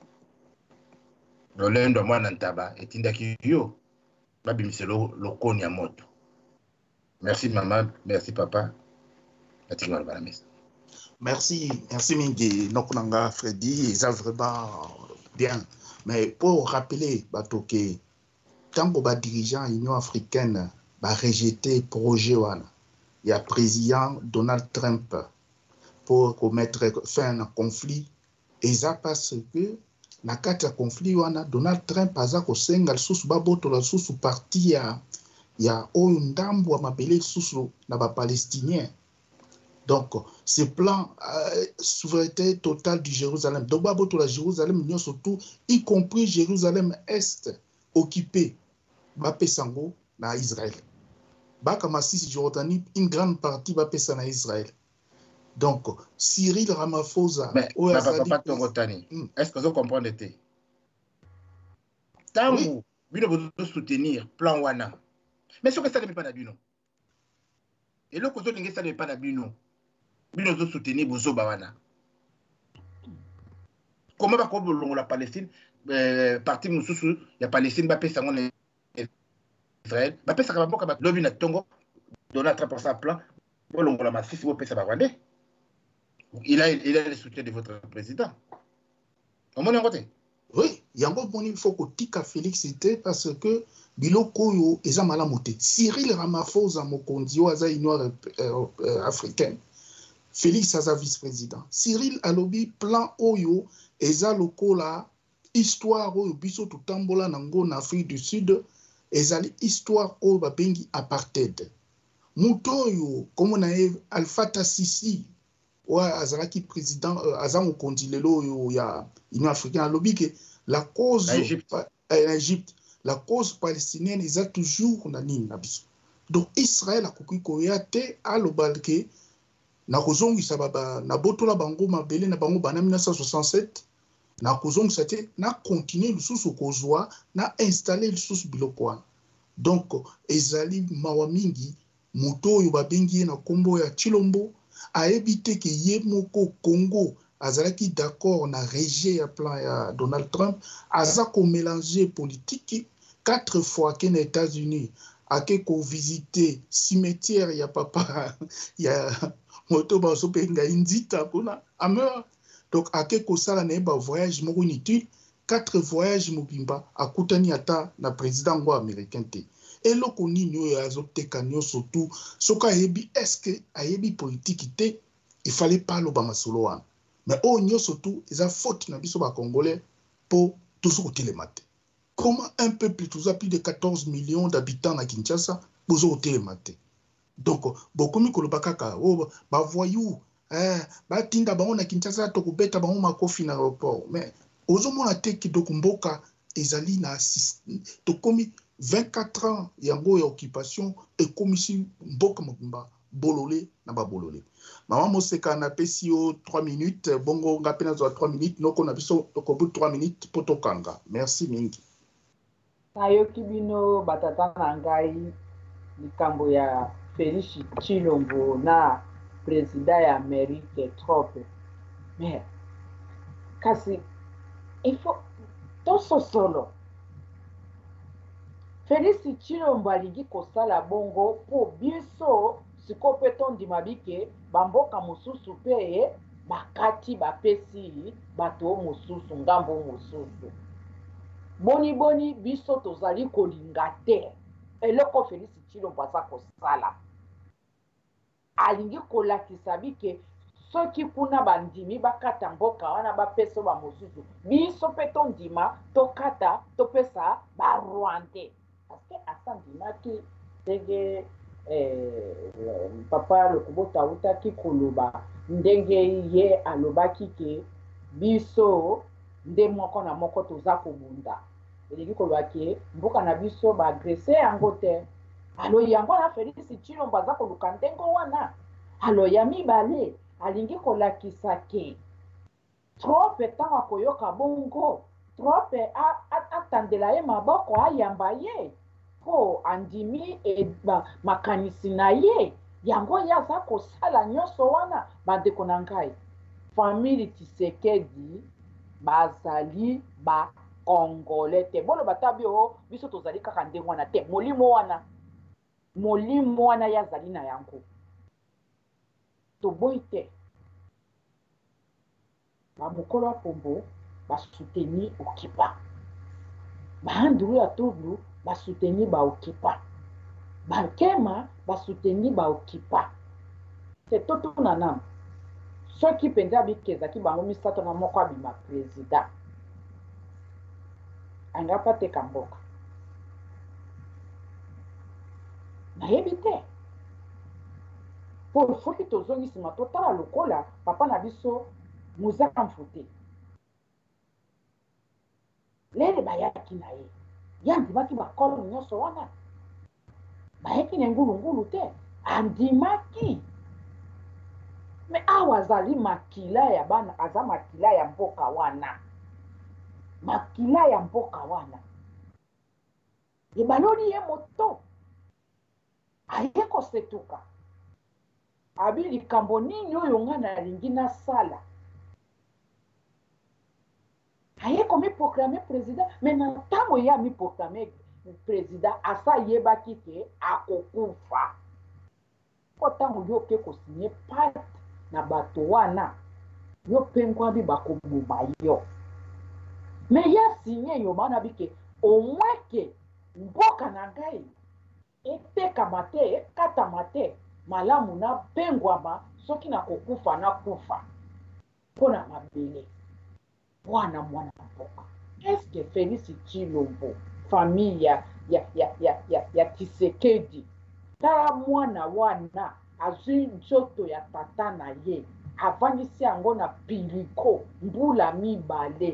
Lolendo mwana ntaba etindaki yo babimiselo lokoni ya moto. Merci maman, merci papa. Atinga bana mesa. Merci Mingi. Nokunanga Freddy, ça vraiment bien. Mais pour rappeler, Batoke, tant que les dirigeants de l'Union africaine ont rejeté le projet, il y a le président Donald Trump pour mettre fin à un conflit. Et ça parce que, dans le conflit, Donald Trump a dit que sous baboto sous parti il y a un dambo à m'appeler sous les Palestiniens. Donc, ce plan souveraineté totale du Jérusalem. Donc, baboto la Jérusalem, surtout, y compris Jérusalem Est, occupé, Bapé Sango, dans Israël. Bakamassis Jordanie, une grande partie Bapé Sana Israël. Donc, Cyril Ramaphosa. Mais, papa Tongotani, est-ce que vous comprenez? Tant que vous soutenir plan Wana, mais ce que ça ne veut pas d'abino. Et le côté de ça ne veut pas d'abino. Vous soutenir Bozoba Wana. Comment va qu'on la Palestine, parti Moussou, la Palestine, Bapé Sango Israël, Bapé Sakabambo, Lobby Tongo, Donald Trump sa plan, pour l'on la massif, vous payez Rwandais. Il a le soutien de votre président. Comment on est? Oui, il y a un bon il faut que Tika Félix était parce que Biloko yo eza malamote. Cyril Ramaphosa Mokondio aza Union africaine. Félix aza vice-président. Cyril alobi plan oyo eza lokola histoire oyo biso tutambola nango na Afrique du Sud ezali histoire oyo babengi apartheid. Muto yo comme on a Alpha Sisi azalaki président azango kondilelo yo ya Union africaine alobi que la cause en Égypte la cause palestinienne est toujours na nini na biso. Donc Israël akoki koya te alobalke na kozongisa baba na botola bango mabele na bango bana 1967 na kozongisa te na continuer lisusu kozwa na installer lisusu biloko wana. Donc ezali mawa mingi moto oyo babengi na kombo ya Chilombo a évité que ye moko Congo azalaki d'accord na rejet ya plan ya Donald Trump aza ko mélanger politique 4 fois qu'en États-Unis a ko visiter cimetière ya papa ya moto baso penga indita pona ameur. Donc a ko sala na ba voyage moko inutile 4 voyages mobimba akutani ata na président ngo américain te. Et le nini azoteka nyonso tout soka yebi est-ce que ayebi politique te il fallait pas lo ba masolo wana. Mais oh nyonso tout eza faute na biso ba congolais pour tout ce côté les maté. Comment un peuple tous a plus de 14 millions d'habitants à Kinshasa pour côté les maté. Donc beaucoup mi ko lo bakaka oh ba voyou ba tinda ba na Kinshasa to ko beta ba ma kofi na aéroport. Mais ozomona te ki dokumboka ezali na to komi 24 ans yango ya occupation et commission mboka mobimba bololé na ba bololé. Maman Moseka na pesio 3 minutes bongo ngapena zo 3 minutes noko na biso to bout 3 minutes poto kanga. Merci mingi. Nayoki bino batata na ngai likambo ya Félix Tshilombo na président ya Amérique trop. Mais kasi il faut toso solo. Félix Tshilombo alingi kosala bongo po biso siko pe tondima bike bamboka mosusu pe bakati bapesi bato mosusu ngambo mosusu. Boni biso tozali kolinga te eloko Félix Tshilombo aza kosala alingi kolakisa bike soki kuna bandimi bakata mboka wana bapeso ba mosusu biso pe tondima tokata topesa ba Rwandais parce que asandimaki ndenge papa Lokobota utaki koloba ndenge ye alobaki ke biso nde moko na moko toza kobunda elingi koloba ke mboka na biso baagrese yango te alo yango na Félix Tshilombo aza koluka ndenge wana alo ya mibale alingi kolakisa ke trop ntango akoyoka bongo trop atandela ye maboko ayamba ye po andimi makanisi na ye yango ye aza kosala nyonso wana bandeko na ngai famille Tshisekedi bazali bakongole te boloba tabi o biso tozali kaka ndenge wana te molimo wana ye azali na yango toboyi te bamokolo ya pombo basoutenir okipa bahandulu ya tublu basoutenir baokipa bakema basoutenir baokipa te totuna nanu soki mpenza bikezaki bango misato na moko abima président angapa teka mboka nayebi te po soki tozongisima totala lokola papa na biso muzaka mfute lele bayaki na ye ye andimaki bakolo nyonso wana bayaki na ngulungulu te andimaki me awa azali makila ya bana aza makila ya mboka wana makila ya mboka wana ebaloli ye moto aye kosetuka abi likambo nini oyo nga nalingi nasala aye komiproklame président me na ntango ye amiproklame président asa yebaki ke akokufa po ntango yo oke kosinye pate na bato wana yo mpe ngwambi bakomoma yo me ye sinye yo mana bike omweke mboka na ngai etekama te ekatama te malamu na pengwama soki nakokufa nakufa mpo na mabele wana mwana mboka eske Félix Tshilombo famille ya Tshisekedi tala mwana wana azwi nzoto ya tata na ye avandisi yango na piliko mbula mibale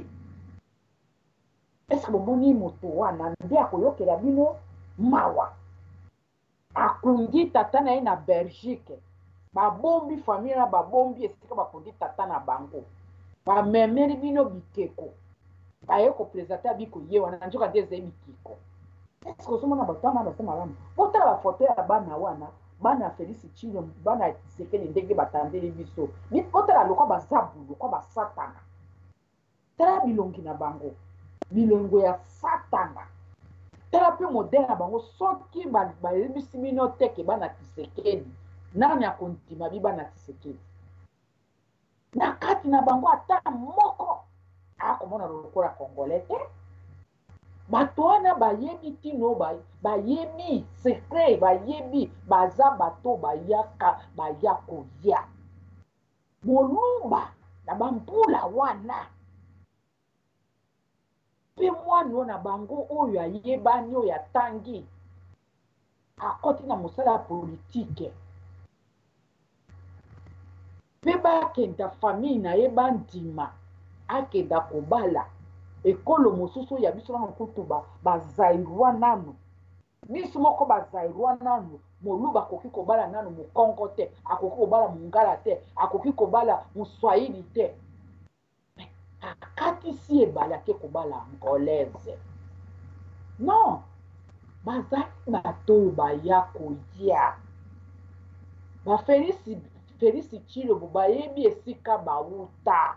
eske bomoni moto wana nde akoyokela bino mawa akundi tata na ye na Belgique babombi famille na babombi esika bakundi tata na bango bamemeli bino bikeko baye kopresente biko ye wana nzoka nde ezali bikeko eske ozomona bato wana base malamu otala bafoto ya bana wana bana Félix Tshilombo bana Tshisekedi ndenge batandeli biso otala lokwa bazabu lokwa basatana tala bilongi na bango bilongo ya satana tala mpe modele na bango soki bayebisi bino teke bana Tshisekedi nani akondima bi bana Tshisekedi na kati na bango ata moko akomona lokola congolais te bato wana bayebi tino bayebi secret bayebi baza bato baya koya molumba na bambula wana mpe mwana na bango oyo ayebani oyo atangi akoti na mosala ya politike mpe bakenda famille na ye bandima akenda kobala ekolo mosusu ya biso nano kutu bazairwa nanu biso moko bazairwa nanu moluba akoki kobala nanu mokongo te akoki kobala mongala te akoki kobala moswahili te akatisi ebale ake kobala angolaise non bazali bato oyo baya koya Félix Tshilombo bayebi esika bauta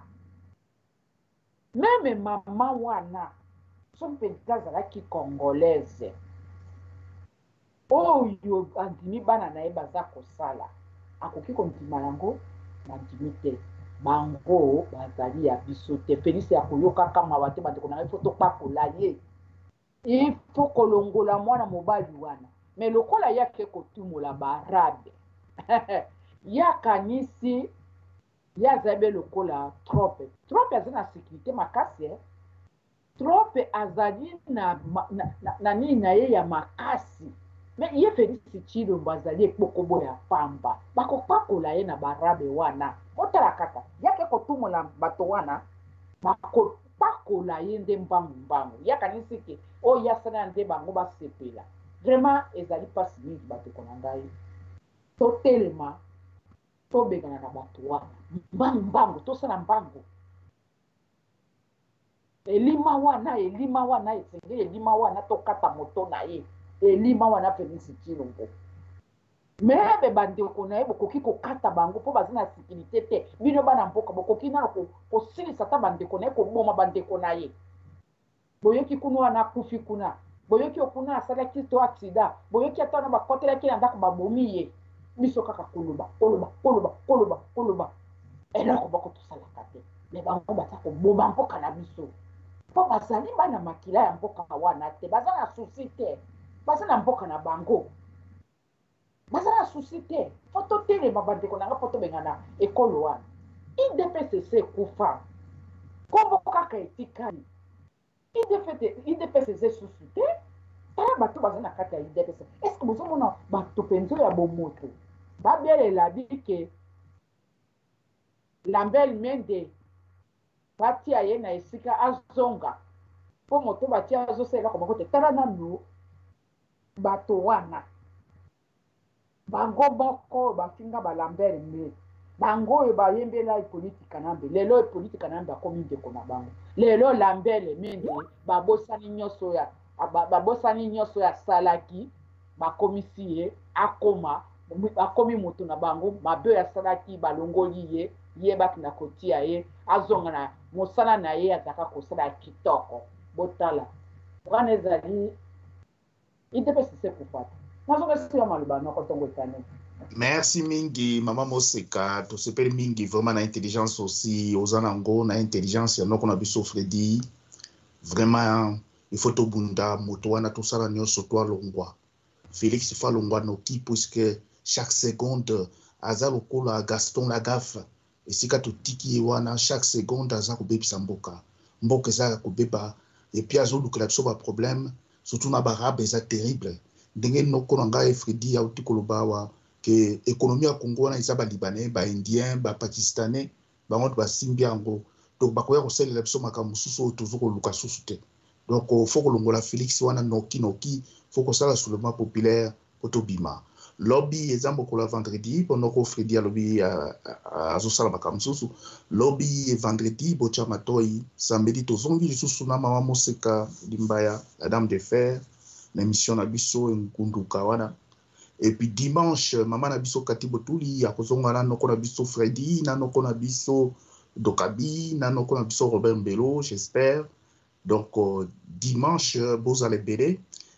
meme mama wana so mpenza azalaki congolaise oyo andimi bana na ye baza kosala akoki kondima yango na ndimi te bango bazali ya biso te Félix akoyokaka mawa te bandeko na ye fo topakola ye ifo kolongola mwana mobali wana me lokola yake kotumola baarabe yakanisi yazabe lokola trope azali na sécurité makasi trope azali na nini na ye ya makasi me ye Félix Tshilombo azali ekpokobo ya pamba bakopakola ye na barabe wana otala kaka yake kotumola bato wana bakopakola ye nde mbangu yakanisi ke oyo yasala nde bango basepela vraiment ezali mpasi mingi bandeko na ngai totelema tobengana na bato wana mbangu tosala mbangu elima wana esengeli elima wana tokata moto na ye elima wana Félix Tshilombo mebe bandeko na ye bokoki kokata bango mpo baza na sécurité te bino bana mboka bokoki nano kosilisa ata bandeko na ye koboma bandeko na ye boyoki kuna wana akufi kuna boyoki okuna asalaki to aksida boyoki ata wana bakotelaki na ndako babomi ye biso kaka koloba eloko bako tosalaka te me bango baza koboma mboka na biso mpo bazali bana makila ya mboka wana te baza na susi te baza na mboka na bango baza na susi te fo totelema bandeko na nga mpo tobengana ekolo wana idpcc ekufa kombo kaka etikali idpcc susu te tala bato baza na kati ya idpcc estce bozomona bato mpenza ya bomoto babelela bike Lambert Mende batia ye na esika azonga po moto batia azosela koma kote tala nanu bato wana bango boko bafinga ba Lambert Mende bango oyo bayembela politika nambe lelo politika nambe akomi ndeko na bango lelo Lambert Mende babosani nyonso ya salaki bakomisi ye akoma akomi moto na bango mabe ya salaki balongoli ye bakina kotia ye azonga na mosala na ye azaka kosala kitoko botala wana ezali idpcc kufata nazonga sio maloba noko tongo etane. Merci mingi Mama Moseka, to sepeli mingi vraiment na intelligence aussi ozanango na intelligence ya noko na biso Freddy vraiment il faut to bunda moto wana to sala nyonso to alongwa Félix Falongwa noki puisque chaque seconde aza lokola Gaston Lagaffe esika totiki wana chaque seconde aza kobebisa mboka eza kobeba et puis azolukela biso ba problème surtout na barabe eza terrible ndenge noko na ngai Freddy auti koloba wa que économie ya Congo wana eza ba libanais ba indien ba pakistanais bango basimbi yango donc bakoya kosalela biso makambo mosusu toujours koluka susu te donc faut kolongola Félix wana noki faut kosala soulèvement populaire potobima lobby exemple pour la vendredi pendant que Freddy a lobby azosala makambo mosusu lobby vendredi botia matoi samedi tozongi lisusu na Mama Moseka Limbaya la dame de fer l'émission na biso nkunduka wana. Et puis dimanche, maman na biso Kati Botuli, a kozonga na noko na biso Freddy, na noko na biso Dokabi, na noko na biso Robert Mbelo, j'espère. Donc dimanche, bozale belé.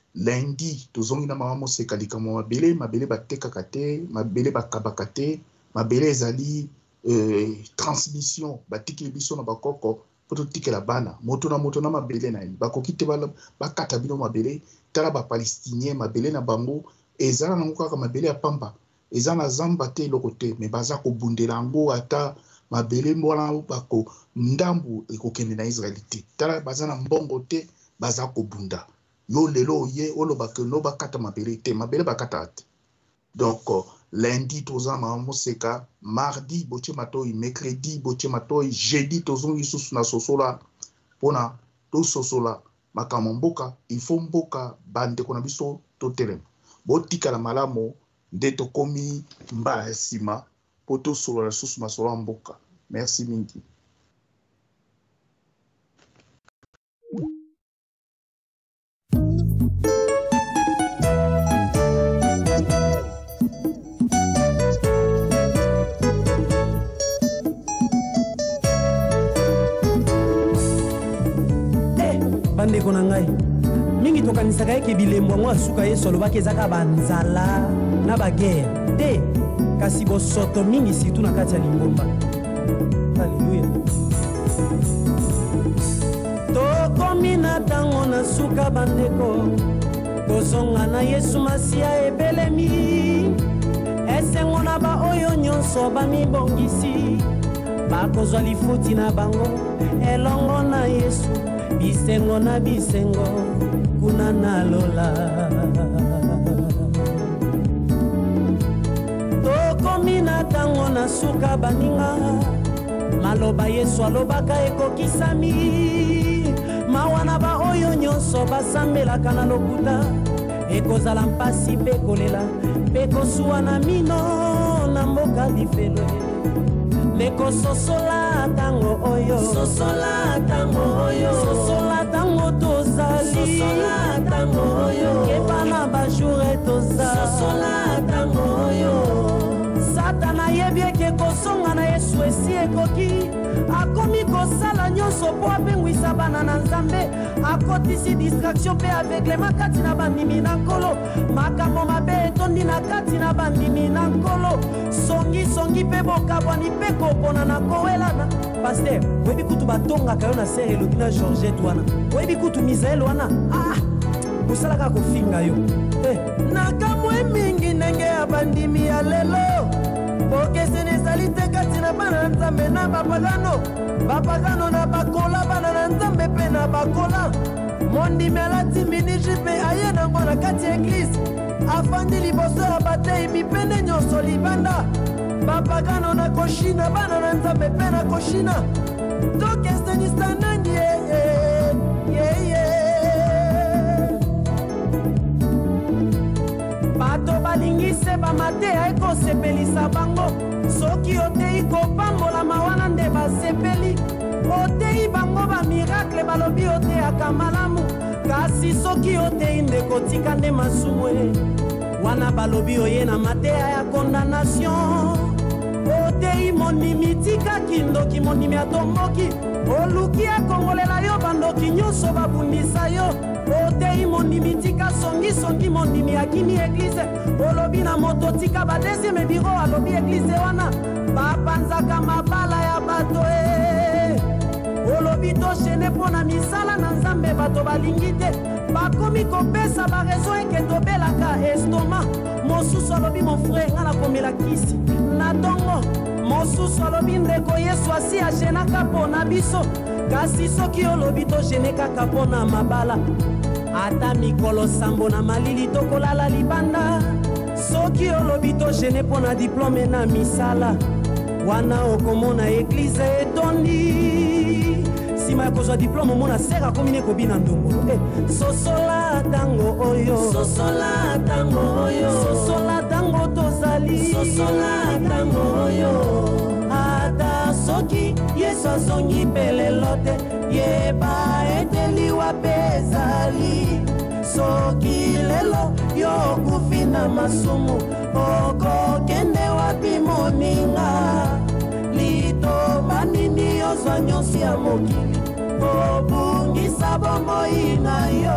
Lundi, tozongi na maman Moseka likamo mabele, mabele bateka kate, mabele bakabakate, mabele ezali transmission, batiki biso na bakoko, poto tikela bana, moto na mabele na ni. Bakoki te bakata bino mabele, tala ba palestinien mabele na bango. Ezana nango kaka mabele ya pamba ezana zamba te eloko te me baza kobundela yango ata mabele mbona bako ndambu ekokende na Israel te tala baza na mbongo te baza kobunda yo lelo ye olobaka no bakata mabele te mabele bakata te. Donc lundi toza Mama Moseka, mardi boche matoi, mercredi boche matoi, jeudi tozongi susu na sosola pona to sosola makambo mboka il faut mboka bande kona biso to telema botika la malamo nde tokomi mba esima poto solo la susu masolo mboka. Merci mingi. Bande kona ngai mingi tokanisaka eke bilembo yango asuka ye solobaki ezaka banzala na bagere te kasi bosoto mingi surtout na kati ya lingomba. Alleluya. Tokomi na ntango na suka bandeko tozonga na Yesu Masiya ebelemi esengo na baoyo nyonso bamibongisi bakozwa lifuti na bango elongo na Yesu bisengo na bisengo kuna na lola. Tokomi na ntango na suka baninga maloba Yesu alobaka ekokisami mawa na baoyo nyonso basambelaka na lokuta ekozala mpasi mpe kolela mpe kosuwa na mino na mboka lifelo mekososola tango oyo sosola tango oyo sosola tango tozali sosola tango oyo kebana bajour toza sosola tango oyo Satana yebieke kosonga na Yesu esi ekoki akomi kosala nyonso po apengwisa bana na Nzambe akotisi distraction pe aveuglement kati na bandimi na nkolo makambo mabe etondi ezali na kati na bandimi na nkolo songi mpe bokabwani mpe kopona na kowelana paster oyebi kutu batongaka yo na sere elobi na Georgette wana oyebi kutu Misael wana kosalaka kofinga yo nakamwe mingi ndenge ya bandimi ya lelo bokeseni ezali te kati na bana na nzambe na bapagano na bakola bana na nzambe mpe na bakola mondimi alati miniji mpe aye nango na kati ya eglise afandi liboso ya batei mipende nyonso libanda bapagano na koshina bana na nzambe mpe na koshina tokesenisa nangi bato balingise bamateya ekosepelisa bango soki otei kopambolama wana nde basepeli otei bango bamiracle balobi oteyaka malamu kasi soki otei nde kotika nde masumu wana balobi oye na mateya ya condamnation otei mondimi tikaki ndoki mondimi atomboki oluki akongolela yo bandoki nyonso babundisa yo otei mondimi tika songi mondimi akimi eglize olobi na moto tika badesieme biro alobi eglize wana bapanzaka mabala ya bato olobi toshene mpo na misala na nzambe bato balingi te bakomi kopesa barezo eke tobelaka estoma mosusu alobi mon frere nga nakomela kisi na tongo mosusu alobi ndeko yesu asi ajenaka mpo na biso kasi soki olobi togene kaka mpo na mabala ata mikolo sambo na malili tokolala libanda soki olobi togene mpo na diplome na misala wana okomona eglize etondi nsima ya kozwa diplome omona sere akomi nekobina ndongolo sosola tango oyo sosola tango tozali sosola tango oyo ata soki yesu azongi mpe lelo te yeba ete liwa mpe ezali soki lelo yo okufi na masumu okokende wapi moninga litoba nini yozwa nyonso ya mokili obungisa bomoi na yo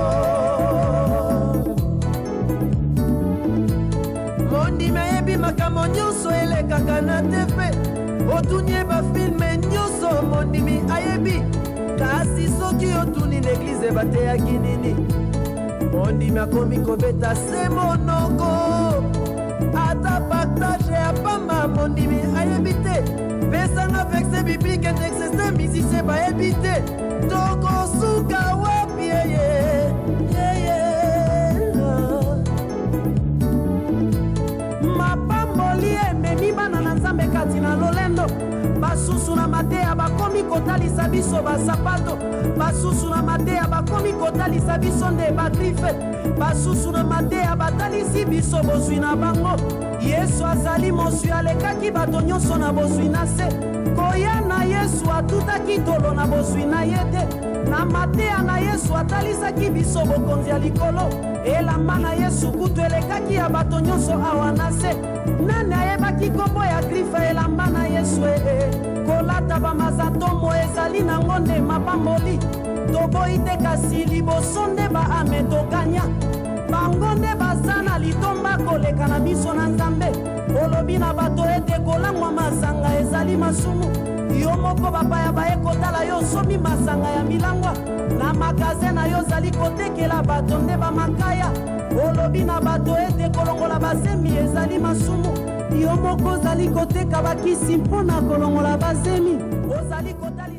mondimi ayebi makambo nyonso elekaka na tv otunie bafilme nyonso mondimi ayebi kasi soki otuni na eglize bateyaki nini mondimi akomi kobeta se monoko ata partage ya pamba mondimi ayebi te pesanga verse biblike texeste misise bayebi te tokosuka wapi mapamboli ememi bana na nzambe kati na lolendo basusu na mateya bakomi kotalisa biso basapato basusu na mateya bakomi kotalisa biso nde bagrife basusu na mateya batalisi biso bozwi na bango yesu azali moswi alekaki bato nyonso na bozwi na se koya na yesu atutaki tolo na bozwi na ye te na mateya na yesu atalisaki biso bokonzi ya likolo elamba na yesu kutu elekaki ya bato nyonso awa na se nani ayebaki kombo ya grife elamba na yesu kolata bamazatomo ezali nango nde mapamboli toboyi te kasi liboso nde baame toganya bango nde baza na litomba koleka na biso na nzambe olobi na bato ete kolangwa masanga ezali masumu yo moko bapaya baye kotala yo osomi masanga ya milangwa na magaze na yo ozali kotekela bato nde bamakaya olobi na bato ete kolongola bazemi ezali masumu yo moko ozali koteka bakisi mpo na kolongola bazemi ozali kotali